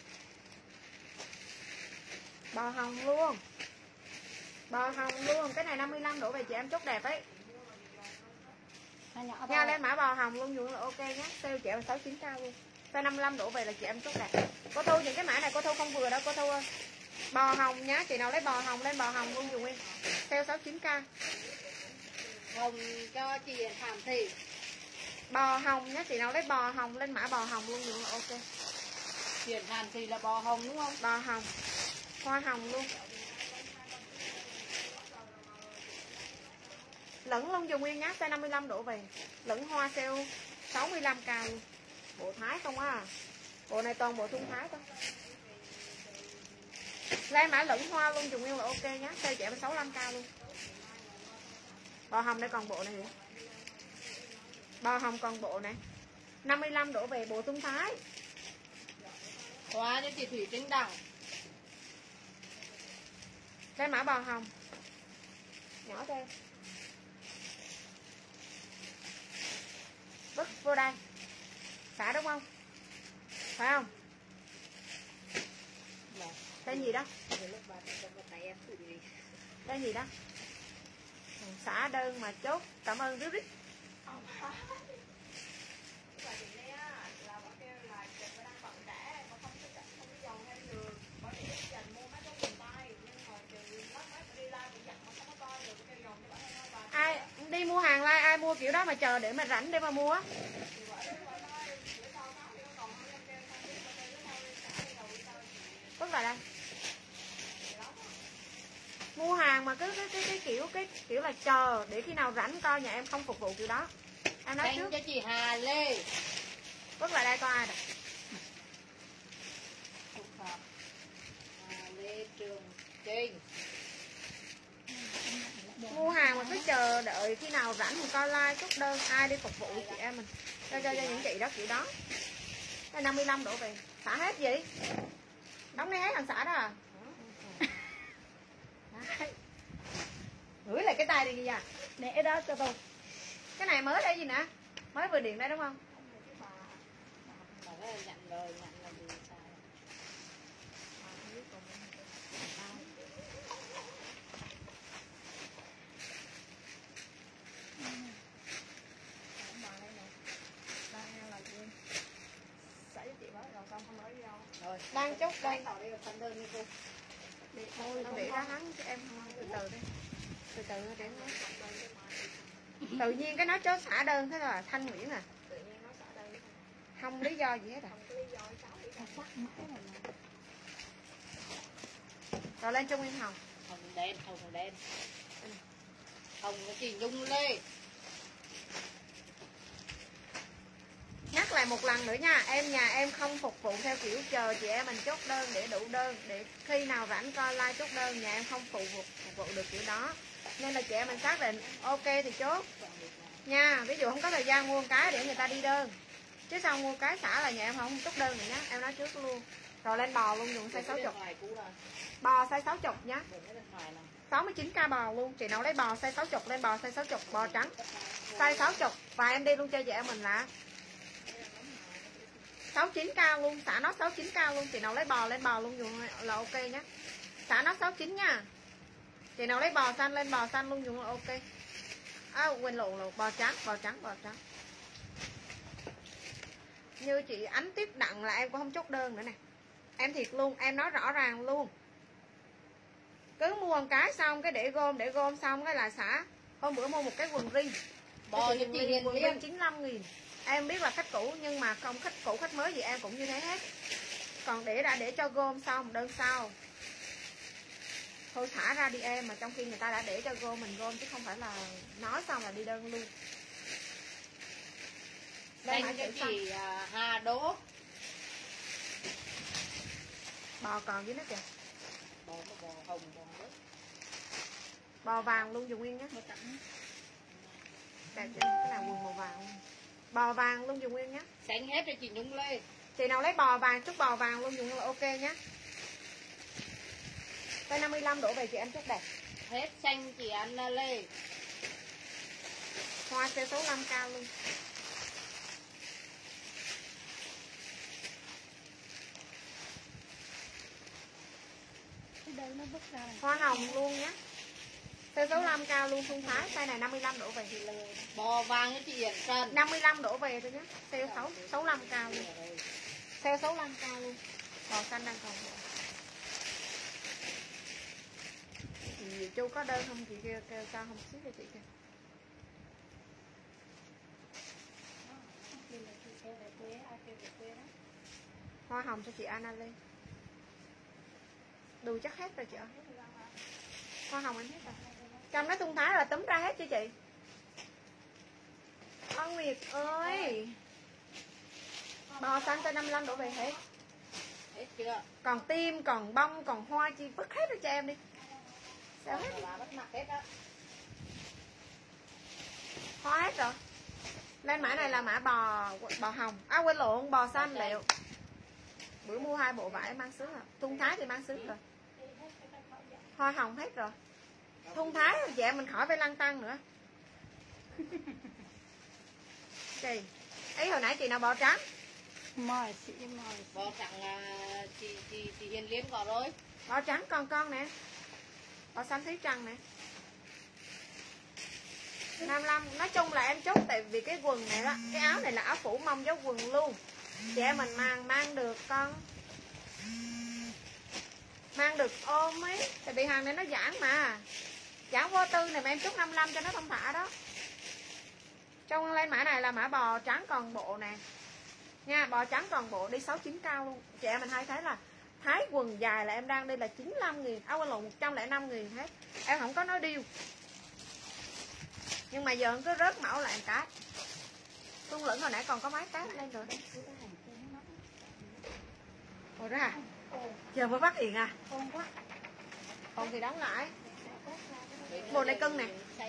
Bò hồng luôn. Bò hồng luôn. Cái này năm mươi lăm đổ về chị em chốt đẹp ấy. Nha, lên mã bò hồng luôn dùng là ok nhé. Sale chị em sáu mươi chín k luôn. Size năm mươi lăm đổ về là chị em chốt đẹp. Cô Thu những cái mã này cô Thu không vừa đâu cô Thu ơi. Bò hồng nhá, chị nào lấy bò hồng lên bò hồng luôn dùng em. Sale sáu mươi chín k. Hồng cho chị Hiền Phạm Thị. Bò hồng nhá, chị nào lấy bò hồng lên mã bò hồng luôn dùng là ok. Hiền Phạm Thị là bò hồng đúng không? Bò hồng. Hoa hồng luôn. Lẫn luôn dùng nguyên nhá, size năm mươi lăm đổ về. Lẫn hoa sale sáu mươi lăm k luôn. Bộ thái không á. Bộ này toàn bộ thun thái thôi. Lên mã lửng hoa luôn dùng nguyên là ok nhá. Size trẻ sáu mươi lăm k luôn. Bò hồng đây còn bộ này nữa. Bò hồng còn bộ này. năm mươi lăm đổ về bộ tung thái. Hoa cho chị Thủy Trinh Đằng. Đây mã bò hồng. Nhỏ đây. Bức vô đây. Xả đúng không? Phải không? Tên gì đó? Tên gì đó? Xả đơn mà chốt. Cảm ơn Rít Rít. Ai đi mua hàng like ai mua kiểu đó mà chờ để mà rảnh để mà mua. Bước lại đây. Mua hàng mà cứ cái cái cái kiểu cái kiểu là chờ để khi nào rảnh coi, nhà em không phục vụ kiểu đó. Em nói trước cho chị Hà Lê. Bước lại đây coi ai nè. Hà Lê Trường Trinh. Mua hàng mà cứ chờ đợi khi nào rảnh thì coi like chốt đơn, ai đi phục vụ chị em mình. Cho cho, cho những chị đó kiểu đó. Cái năm mươi lăm đổ về. Xả hết gì? Đóng đây hết thằng xả đó à? Ngửi lại cái tay đi kìa. Nè đó cho tôi. Cái này mới đây gì nè? Mới vừa điện đây đúng không? Nhận rồi, nhận là gì sao? Rồi, đang chốt đây. phân đơn đi cô. Để thôi để ra hắn cho em từ từ đi. Từ từ để nó. Tự nhiên cái nó chốt xả đơn thế là Thanh Nguyễn à. Không lý do gì hết à. Rồi lên cho Nguyên Hồng. Hồng đen, hồng đen. Hồng cái chị Nhung Lê. Nhắc lại một lần nữa nha, em nhà em không phục vụ theo kiểu chờ chị em mình chốt đơn để đủ đơn, để khi nào rảnh coi like chốt đơn, nhà em không phục vụ, phục vụ được kiểu đó. Nên là chị em mình xác định ok thì chốt nha. Ví dụ không có thời gian mua một cái để người ta đi đơn, chứ xong mua cái xả là nhà em không chốt đơn nữa nhá, em nói trước luôn. Rồi lên bò luôn, dùng size sáu mươi. Bò size sáu mươi nhá. sáu mươi chín k bò luôn. Chị nào lấy bò size sáu mươi, lên bò size sáu mươi, bò trắng size sáu mươi. Và em đi luôn cho chị em mình là sáu mươi chín k luôn, xả nó sáu mươi chín k luôn. Chị nào lấy bò lên bò luôn dùng là ok nhé. Xả nó sáu mươi chín nha. Chị nào lấy bò xanh lên bò xanh luôn dùng là ok. À, quên lộn lộn, bò trắng, bò trắng, bò trắng. Như chị Ánh Tiếp Đặng là em cũng không chốt đơn nữa nè. Em thiệt luôn, em nói rõ ràng luôn. Cứ mua một cái xong cái để gom, để gom xong cái là xả. Hôm bữa mua một cái quần ri. Bò cho chị Hiền quần Liên chín mươi lăm nghìn. Em biết là khách cũ nhưng mà không khách cũ khách mới gì em cũng như thế hết. Còn để đã để cho gom xong đơn sau. Thôi thả ra đi em, mà trong khi người ta đã để cho gom mình gom chứ không phải là nói xong là đi đơn luôn. Đây là cho chị à, Hà Đỗ. Bò còn dưới nó kìa. Bò, bò hồng, bò nước. Bò vàng luôn dùng nguyên nhé. Đẹp chưa? Cái nào quần màu vàng luôn. Bò vàng luôn dùng nguyên nhé. Xanh hết cho chị Nhung Lê. Chị nào lấy bò vàng chút bò vàng luôn dùng là ok nhé. Cái năm mươi lăm đổ về chị em chút đẹp. Hết xanh chị Anna Lê. Hoa size số năm cao luôn. Hoa hồng luôn nhé. Size số năm cao luôn, thun thái. Size này năm mươi lăm đổ về. Bò vàng cho chị Hiển Trần. năm mươi lăm đổ về thôi nhé. Size sáu, sáu mươi lăm cao luôn. Size sáu mươi lăm cao luôn. Bò xanh đang còn bộ. Chị Chu có đơn không chị kêu, kêu sao không xíu cho chị kêu. Hoa hồng cho chị Anna Lê. Đùi chắc hết rồi chị ơi. Hoa hồng em hết rồi. Trong đó tung thái là túm ra hết cho chị. Con Nguyệt ơi. Bò xanh tới năm mươi lăm đổ về hết. Hết chưa? Còn tim, còn bông, còn hoa chi vứt hết cho em đi. Sao hết? Là bắt mặt hết đó. Hoa hết rồi. Lên mã này là mã bò bò hồng. À quên lộn, bò xanh liệu. Bữa mua hai bộ vải mang xứ à. Thun thái thì mang xứ rồi. Hoa hồng hết rồi. Thun thái dạ mình khỏi phải lăn tăng nữa. Chị ấy hồi nãy chị nào bò trắng. Mời chị mời. Bò trắng à, chị chị chị Hiền Liêm có rồi. Bò trắng con con nè. Bò xanh thấy trăng nè. năm mươi lăm nói chung là em chốt tại vì cái quần này đó, cái áo này là áo phủ mông với quần luôn. Chị em mình mang mang được con. Mang được ôm ấy, tại vì hàng này nó giãn mà. Giãn vô tư này mà em chốt năm mươi lăm cho nó thông thả đó. Trong lên mã này là mã bò trắng còn bộ nè. Nha, bò trắng còn bộ đi sáu mươi chín cao luôn. Chị em mình hay thấy là thái quần dài là em đang đi là chín mươi lăm nghìn, áo lộn một trăm lẻ năm nghìn hết. Em không có nói điêu. Nhưng mà giờ cứ rớt mẫu lại một cái. Tung lửng hồi nãy còn có mấy cái lên rồi. Ôi ra à? Giờ mới phát hiện à? Con quá. Còn thì đóng lại. Bộ này cân nè.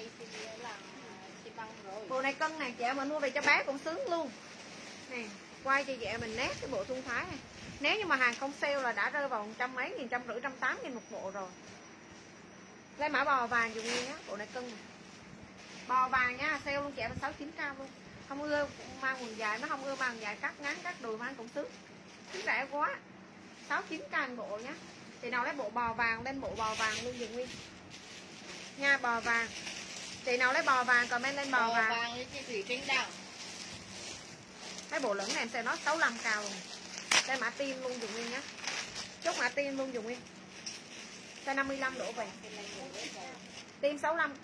Bộ này cân nè, chị em mình mua về cho bé cũng sướng luôn. Nè, quay cho chị em mình nét cái bộ thun thái này. Nếu như mà hàng không sale là đã rơi vào một trăm mấy nghìn, trăm rưỡi, trăm tám nghìn một bộ rồi. Lấy mã bò vàng dùng nguyên nhá, bộ này cân nè. Bò vàng nha, sale luôn chị em sáu mươi chín cao luôn. Không ưa mang quần dài, nó không ưa mang quần dài cắt ngắn cắt đùi mang cũng sướng. Chứ rẻ quá. sáu mươi chín cao bộ nhá. Chị nào lấy bộ bò vàng lên bộ bò vàng luôn dùng nguyên. Nha, bò vàng. Chị nào lấy bò vàng comment lên bò, bò vàng. Vàng với chị Thủy Trinh Đằng. Cái bộ lửng này em sẽ nói sáu mươi lăm cao luôn. Đây mã tim luôn dùng nguyên nhá. Chốt mã tim luôn dùng nguyên. Size năm mươi lăm đổ về. Tim sáu mươi lăm.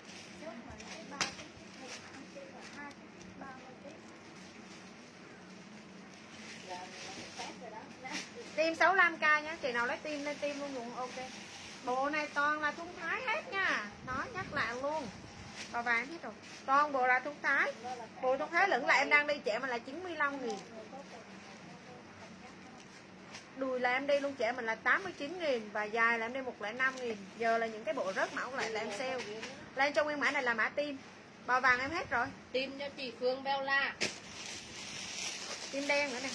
Tim sáu mươi lăm k nhá, chị nào lấy tim lên tim luôn dùng ok. Bộ này toàn là thun thái hết nha. Nói nhắc lại luôn. Bò vàng hết rồi. Toàn bộ là thun thái. Bộ thun thái lửng là em đang đi trẻ mà là chín mươi lăm nghìn. Đùi là em đi luôn trẻ mình là tám mươi chín nghìn. Và dài là em đi một trăm lẻ năm nghìn. Giờ là những cái bộ rớt mẫu lại là em sale. Lên trong nguyên mã này là mã tim. Bò vàng em hết rồi. Tim cho chị Phương Bella. Tim đen nữa nè.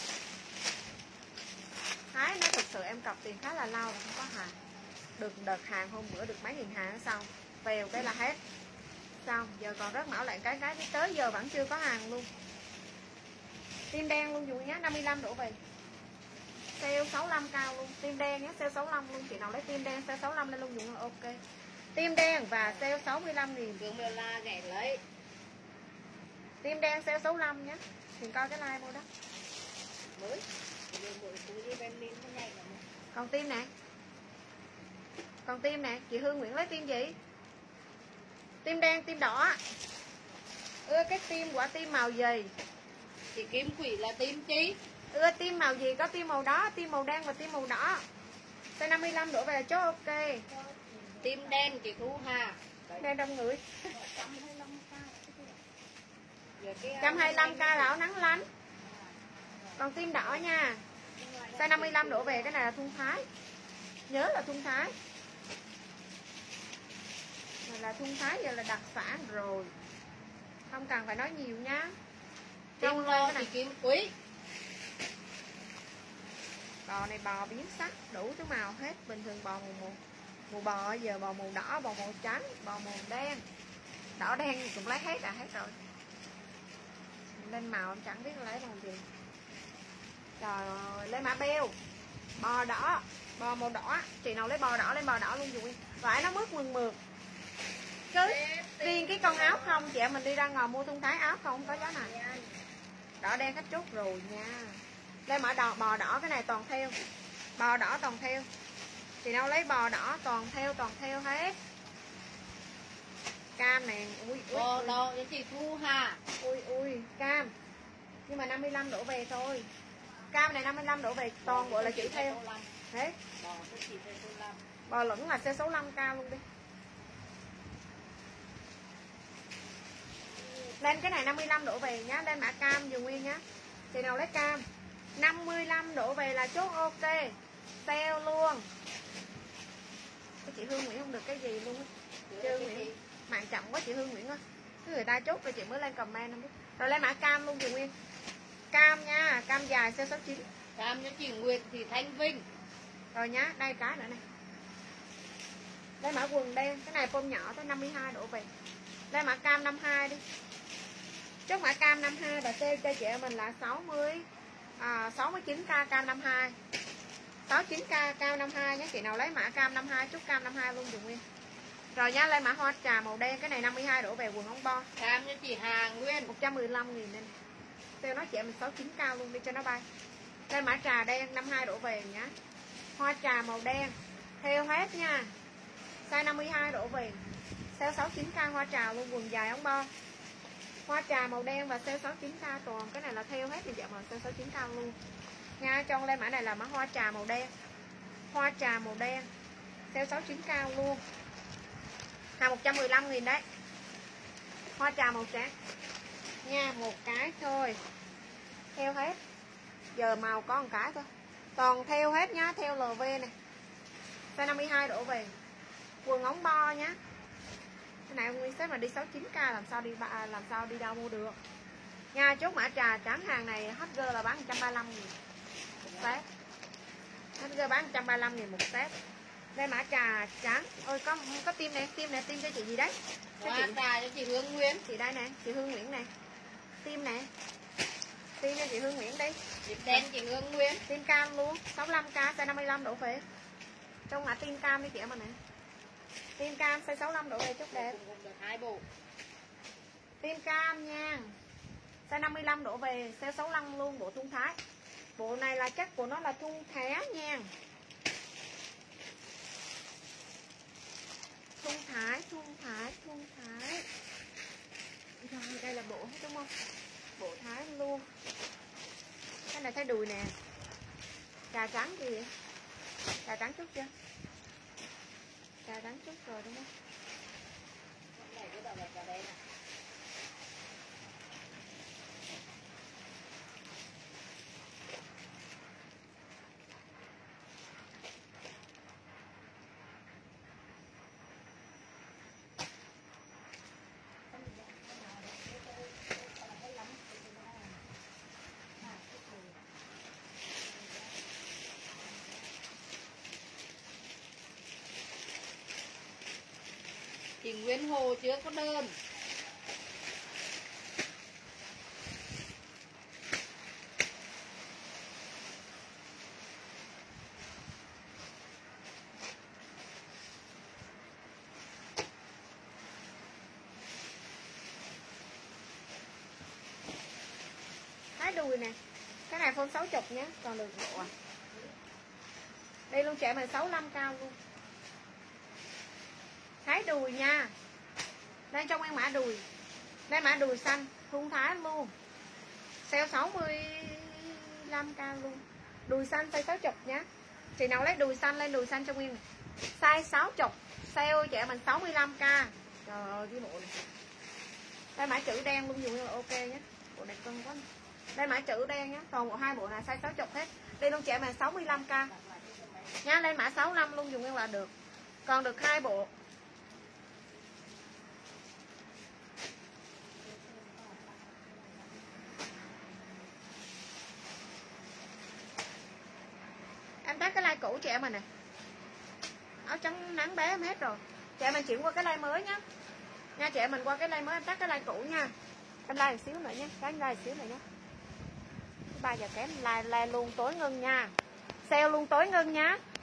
Thái nó thực sự em cọc tiền khá là lâu rồi không có hàng. Được đợt hàng hôm bữa được mấy nghìn hàng xong. Vèo cái là hết. Xong giờ còn rớt mẫu lại cái cái tới giờ vẫn chưa có hàng luôn. Tim đen luôn dù nhé, năm mươi lăm đổ về. Sale sáu mươi lăm cao luôn. Tim đen nhé, sale sáu mươi lăm luôn. Chị nào lấy tim đen sale sáu mươi lăm lên luôn dùng là ok. Tim đen và sale sáu mươi lăm nghìn. Phương Bella ghé lấy. Tim đen sale sáu mươi lăm nhé. Thì coi cái like mua đó. Mới. Còn tim nè. Còn tim nè, chị Hương Nguyễn lấy tim gì? Tim đen, tim đỏ. Ưa cái tim quả tim màu gì? Chị Kim Quỷ là tim chi? Ưa tim màu gì? Có tim màu đỏ, tim màu đen và tim màu đỏ. Size năm mươi lăm đổ về là chốt ok. Tim đen chị Thu Hà. Đen đông người. một trăm hai mươi lăm k là áo nắng lánh. Còn tim đỏ nha. Size năm mươi lăm đổ về, cái này là thun thái. Nhớ là thun thái. Này là thun thái, giờ là đặc sản rồi. Không cần phải nói nhiều nhá. Tim lo chị Kim Quý. Bò này bò biến sắc, đủ thứ màu hết. Bình thường bò màu màu, màu bò giờ bò màu đỏ, bò màu trắng, bò màu đen. Đỏ đen cũng lấy hết à, hết rồi. Lên màu em chẳng biết lấy làm gì. Trời ơi, lấy mã beo. Bò đỏ, bò màu đỏ. Chị nào lấy bò đỏ lên bò đỏ luôn dùng. Vải nó mướt mượt mượt. Cứ riêng cái con áo không, chị em mình đi ra ngoài mua thun thái áo không, không có giá này. Đỏ đen khách chốt rồi nha. Lên mã đỏ, bò đỏ cái này toàn theo. Bò đỏ toàn theo. Chị nào lấy bò đỏ toàn theo, toàn theo hết. Cam này, ui ui. Bò đỏ cho chị Thu Hà. Ui ui, cam. Nhưng mà năm mươi lăm đổ về thôi. Cam này năm mươi lăm đổ về, toàn bộ là chữ theo. Thế. Bò lửng là C sáu mươi lăm cao luôn đi. Lên cái này năm mươi lăm đổ về nhá, lên mã cam dùng nguyên nhá. Chị nào lấy cam năm mươi lăm đổ về là chốt ok. Sale luôn. Cái chị Hương Nguyễn không được cái gì luôn á. Trơn Nguyễn. Mạng chậm quá chị Hương Nguyễn ơi. Cái người ta chốt rồi chị mới lên comment không biết. Rồi lên mã cam luôn chị Nguyên. Cam nha, cam dài size sáu chín. Cam cho chị Nguyệt thì Thanh Vinh. Rồi nhá, đây cái nữa này. Đây mã quần đen, cái này form nhỏ tới năm mươi hai độ về. Đây mã cam năm mươi hai đi. Chốt mã cam năm mươi hai và sale cho chị em mình là sáu mươi à, sáu mươi chín k cam năm mươi hai. sáu mươi chín k cam năm mươi hai nhé. Chị nào lấy mã cam năm mươi hai chốt cam năm mươi hai luôn chị Nguyên. Rồi nha, lên mã hoa trà màu đen, cái này năm mươi hai độ về quần ống bo. Cam cho chị Hà Nguyên một trăm mười lăm nghìn đây. Sale nó chị em mình sáu mươi chín k luôn đi cho nó bay. Lên mã trà đen năm mươi hai độ về nhá. Hoa trà màu đen theo hết nha. Size năm mươi hai độ về. Sale sáu mươi chín k hoa trà luôn, quần dài ống bo. Hoa trà màu đen và sale sáu mươi chín k toàn. Cái này là theo hết thì dạ mà sale sáu mươi chín k luôn. Nha, trong lên mã này là mã hoa trà màu đen. Hoa trà màu đen. Sale sáu mươi chín k luôn. Hàng một trăm mười lăm nghìn đấy. Hoa trà màu trắng. Nha, một cái thôi. Theo hết. Giờ màu có một cái thôi. Toàn theo hết nhá, theo lờ vê này. Size năm mươi hai độ về. Quần ống bo nhá. Cái này ông Nguyên xếp mà đi sáu mươi chín k làm sao đi làm sao đi đâu mua được. Nha, chốt mã trà trắng hàng này hát giê là bán một trăm ba mươi lăm nghìn một set. hát giê bán một trăm ba mươi lăm nghìn một set. Đây mã trà trắng. Ôi có có tim này, tim này, tim cho chị gì đấy? Cho Hoa chị trà cho chị Hương Nguyễn. Chị đây nè, chị Hương Nguyễn này. Tim nè. Tim cho chị Hương Nguyễn đi. Dịp đen chị Hương Nguyễn. Tim cam luôn, sáu mươi lăm k size năm mươi lăm độ về. Trong mã tim cam đi chị em mình nè. Tim cam size sáu mươi lăm độ về chút đẹp. Được hai bộ. Tim cam nha. Size năm mươi lăm độ về, size sáu mươi lăm luôn, bộ thun thái. Bộ này là chắc của nó là thun thé nha. Thun thái, thun thái, thun thái. Rồi đây là bộ hết đúng không? Bộ thái luôn. Cái này thấy đùi nè. Trà trắng gì vậy? Trà trắng chút chưa? Trà trắng chút rồi đúng không? Cái này cái đầu là trà đen à. Chị Nguyễn Hồ chưa có đơn. Thái đùi nè. Cái này phone sáu mươi nhé, còn được bộ à. Đây luôn trẻ mình sáu mươi lăm cao luôn. Thái đùi nha. Đây trong em mã đùi. Đây mã đùi xanh, thun thái luôn. Sale sáu mươi lăm k luôn. Đùi xanh size sáu mươi nhá. Chị nào lấy đùi xanh lên đùi xanh cho Nguyên. Size sáu mươi, sale trẻ mình sáu mươi lăm k. Trời ơi cái bộ này. Đây mã chữ đen luôn dùng là ok nhé. Bộ này cân quá. Đây mã chữ đen nhá. Còn bộ hai bộ này size sáu mươi hết. Đây luôn trẻ mình sáu mươi lăm k. Nha, lên mã sáu mươi lăm luôn dùng nguyên là được. Còn được hai bộ. Em tắt cái like cũ chị em mình nè. Áo trắng nắng bé em hết rồi. Chị em mình chuyển qua cái like mới nhá. Nha chị em mình qua cái like mới, em tắt cái like cũ nha. Em like một xíu nữa nhé. Cái like một xíu nữa nhé. ba giờ kém like like luôn tối ngưng nha. Sale luôn tối ngưng nha.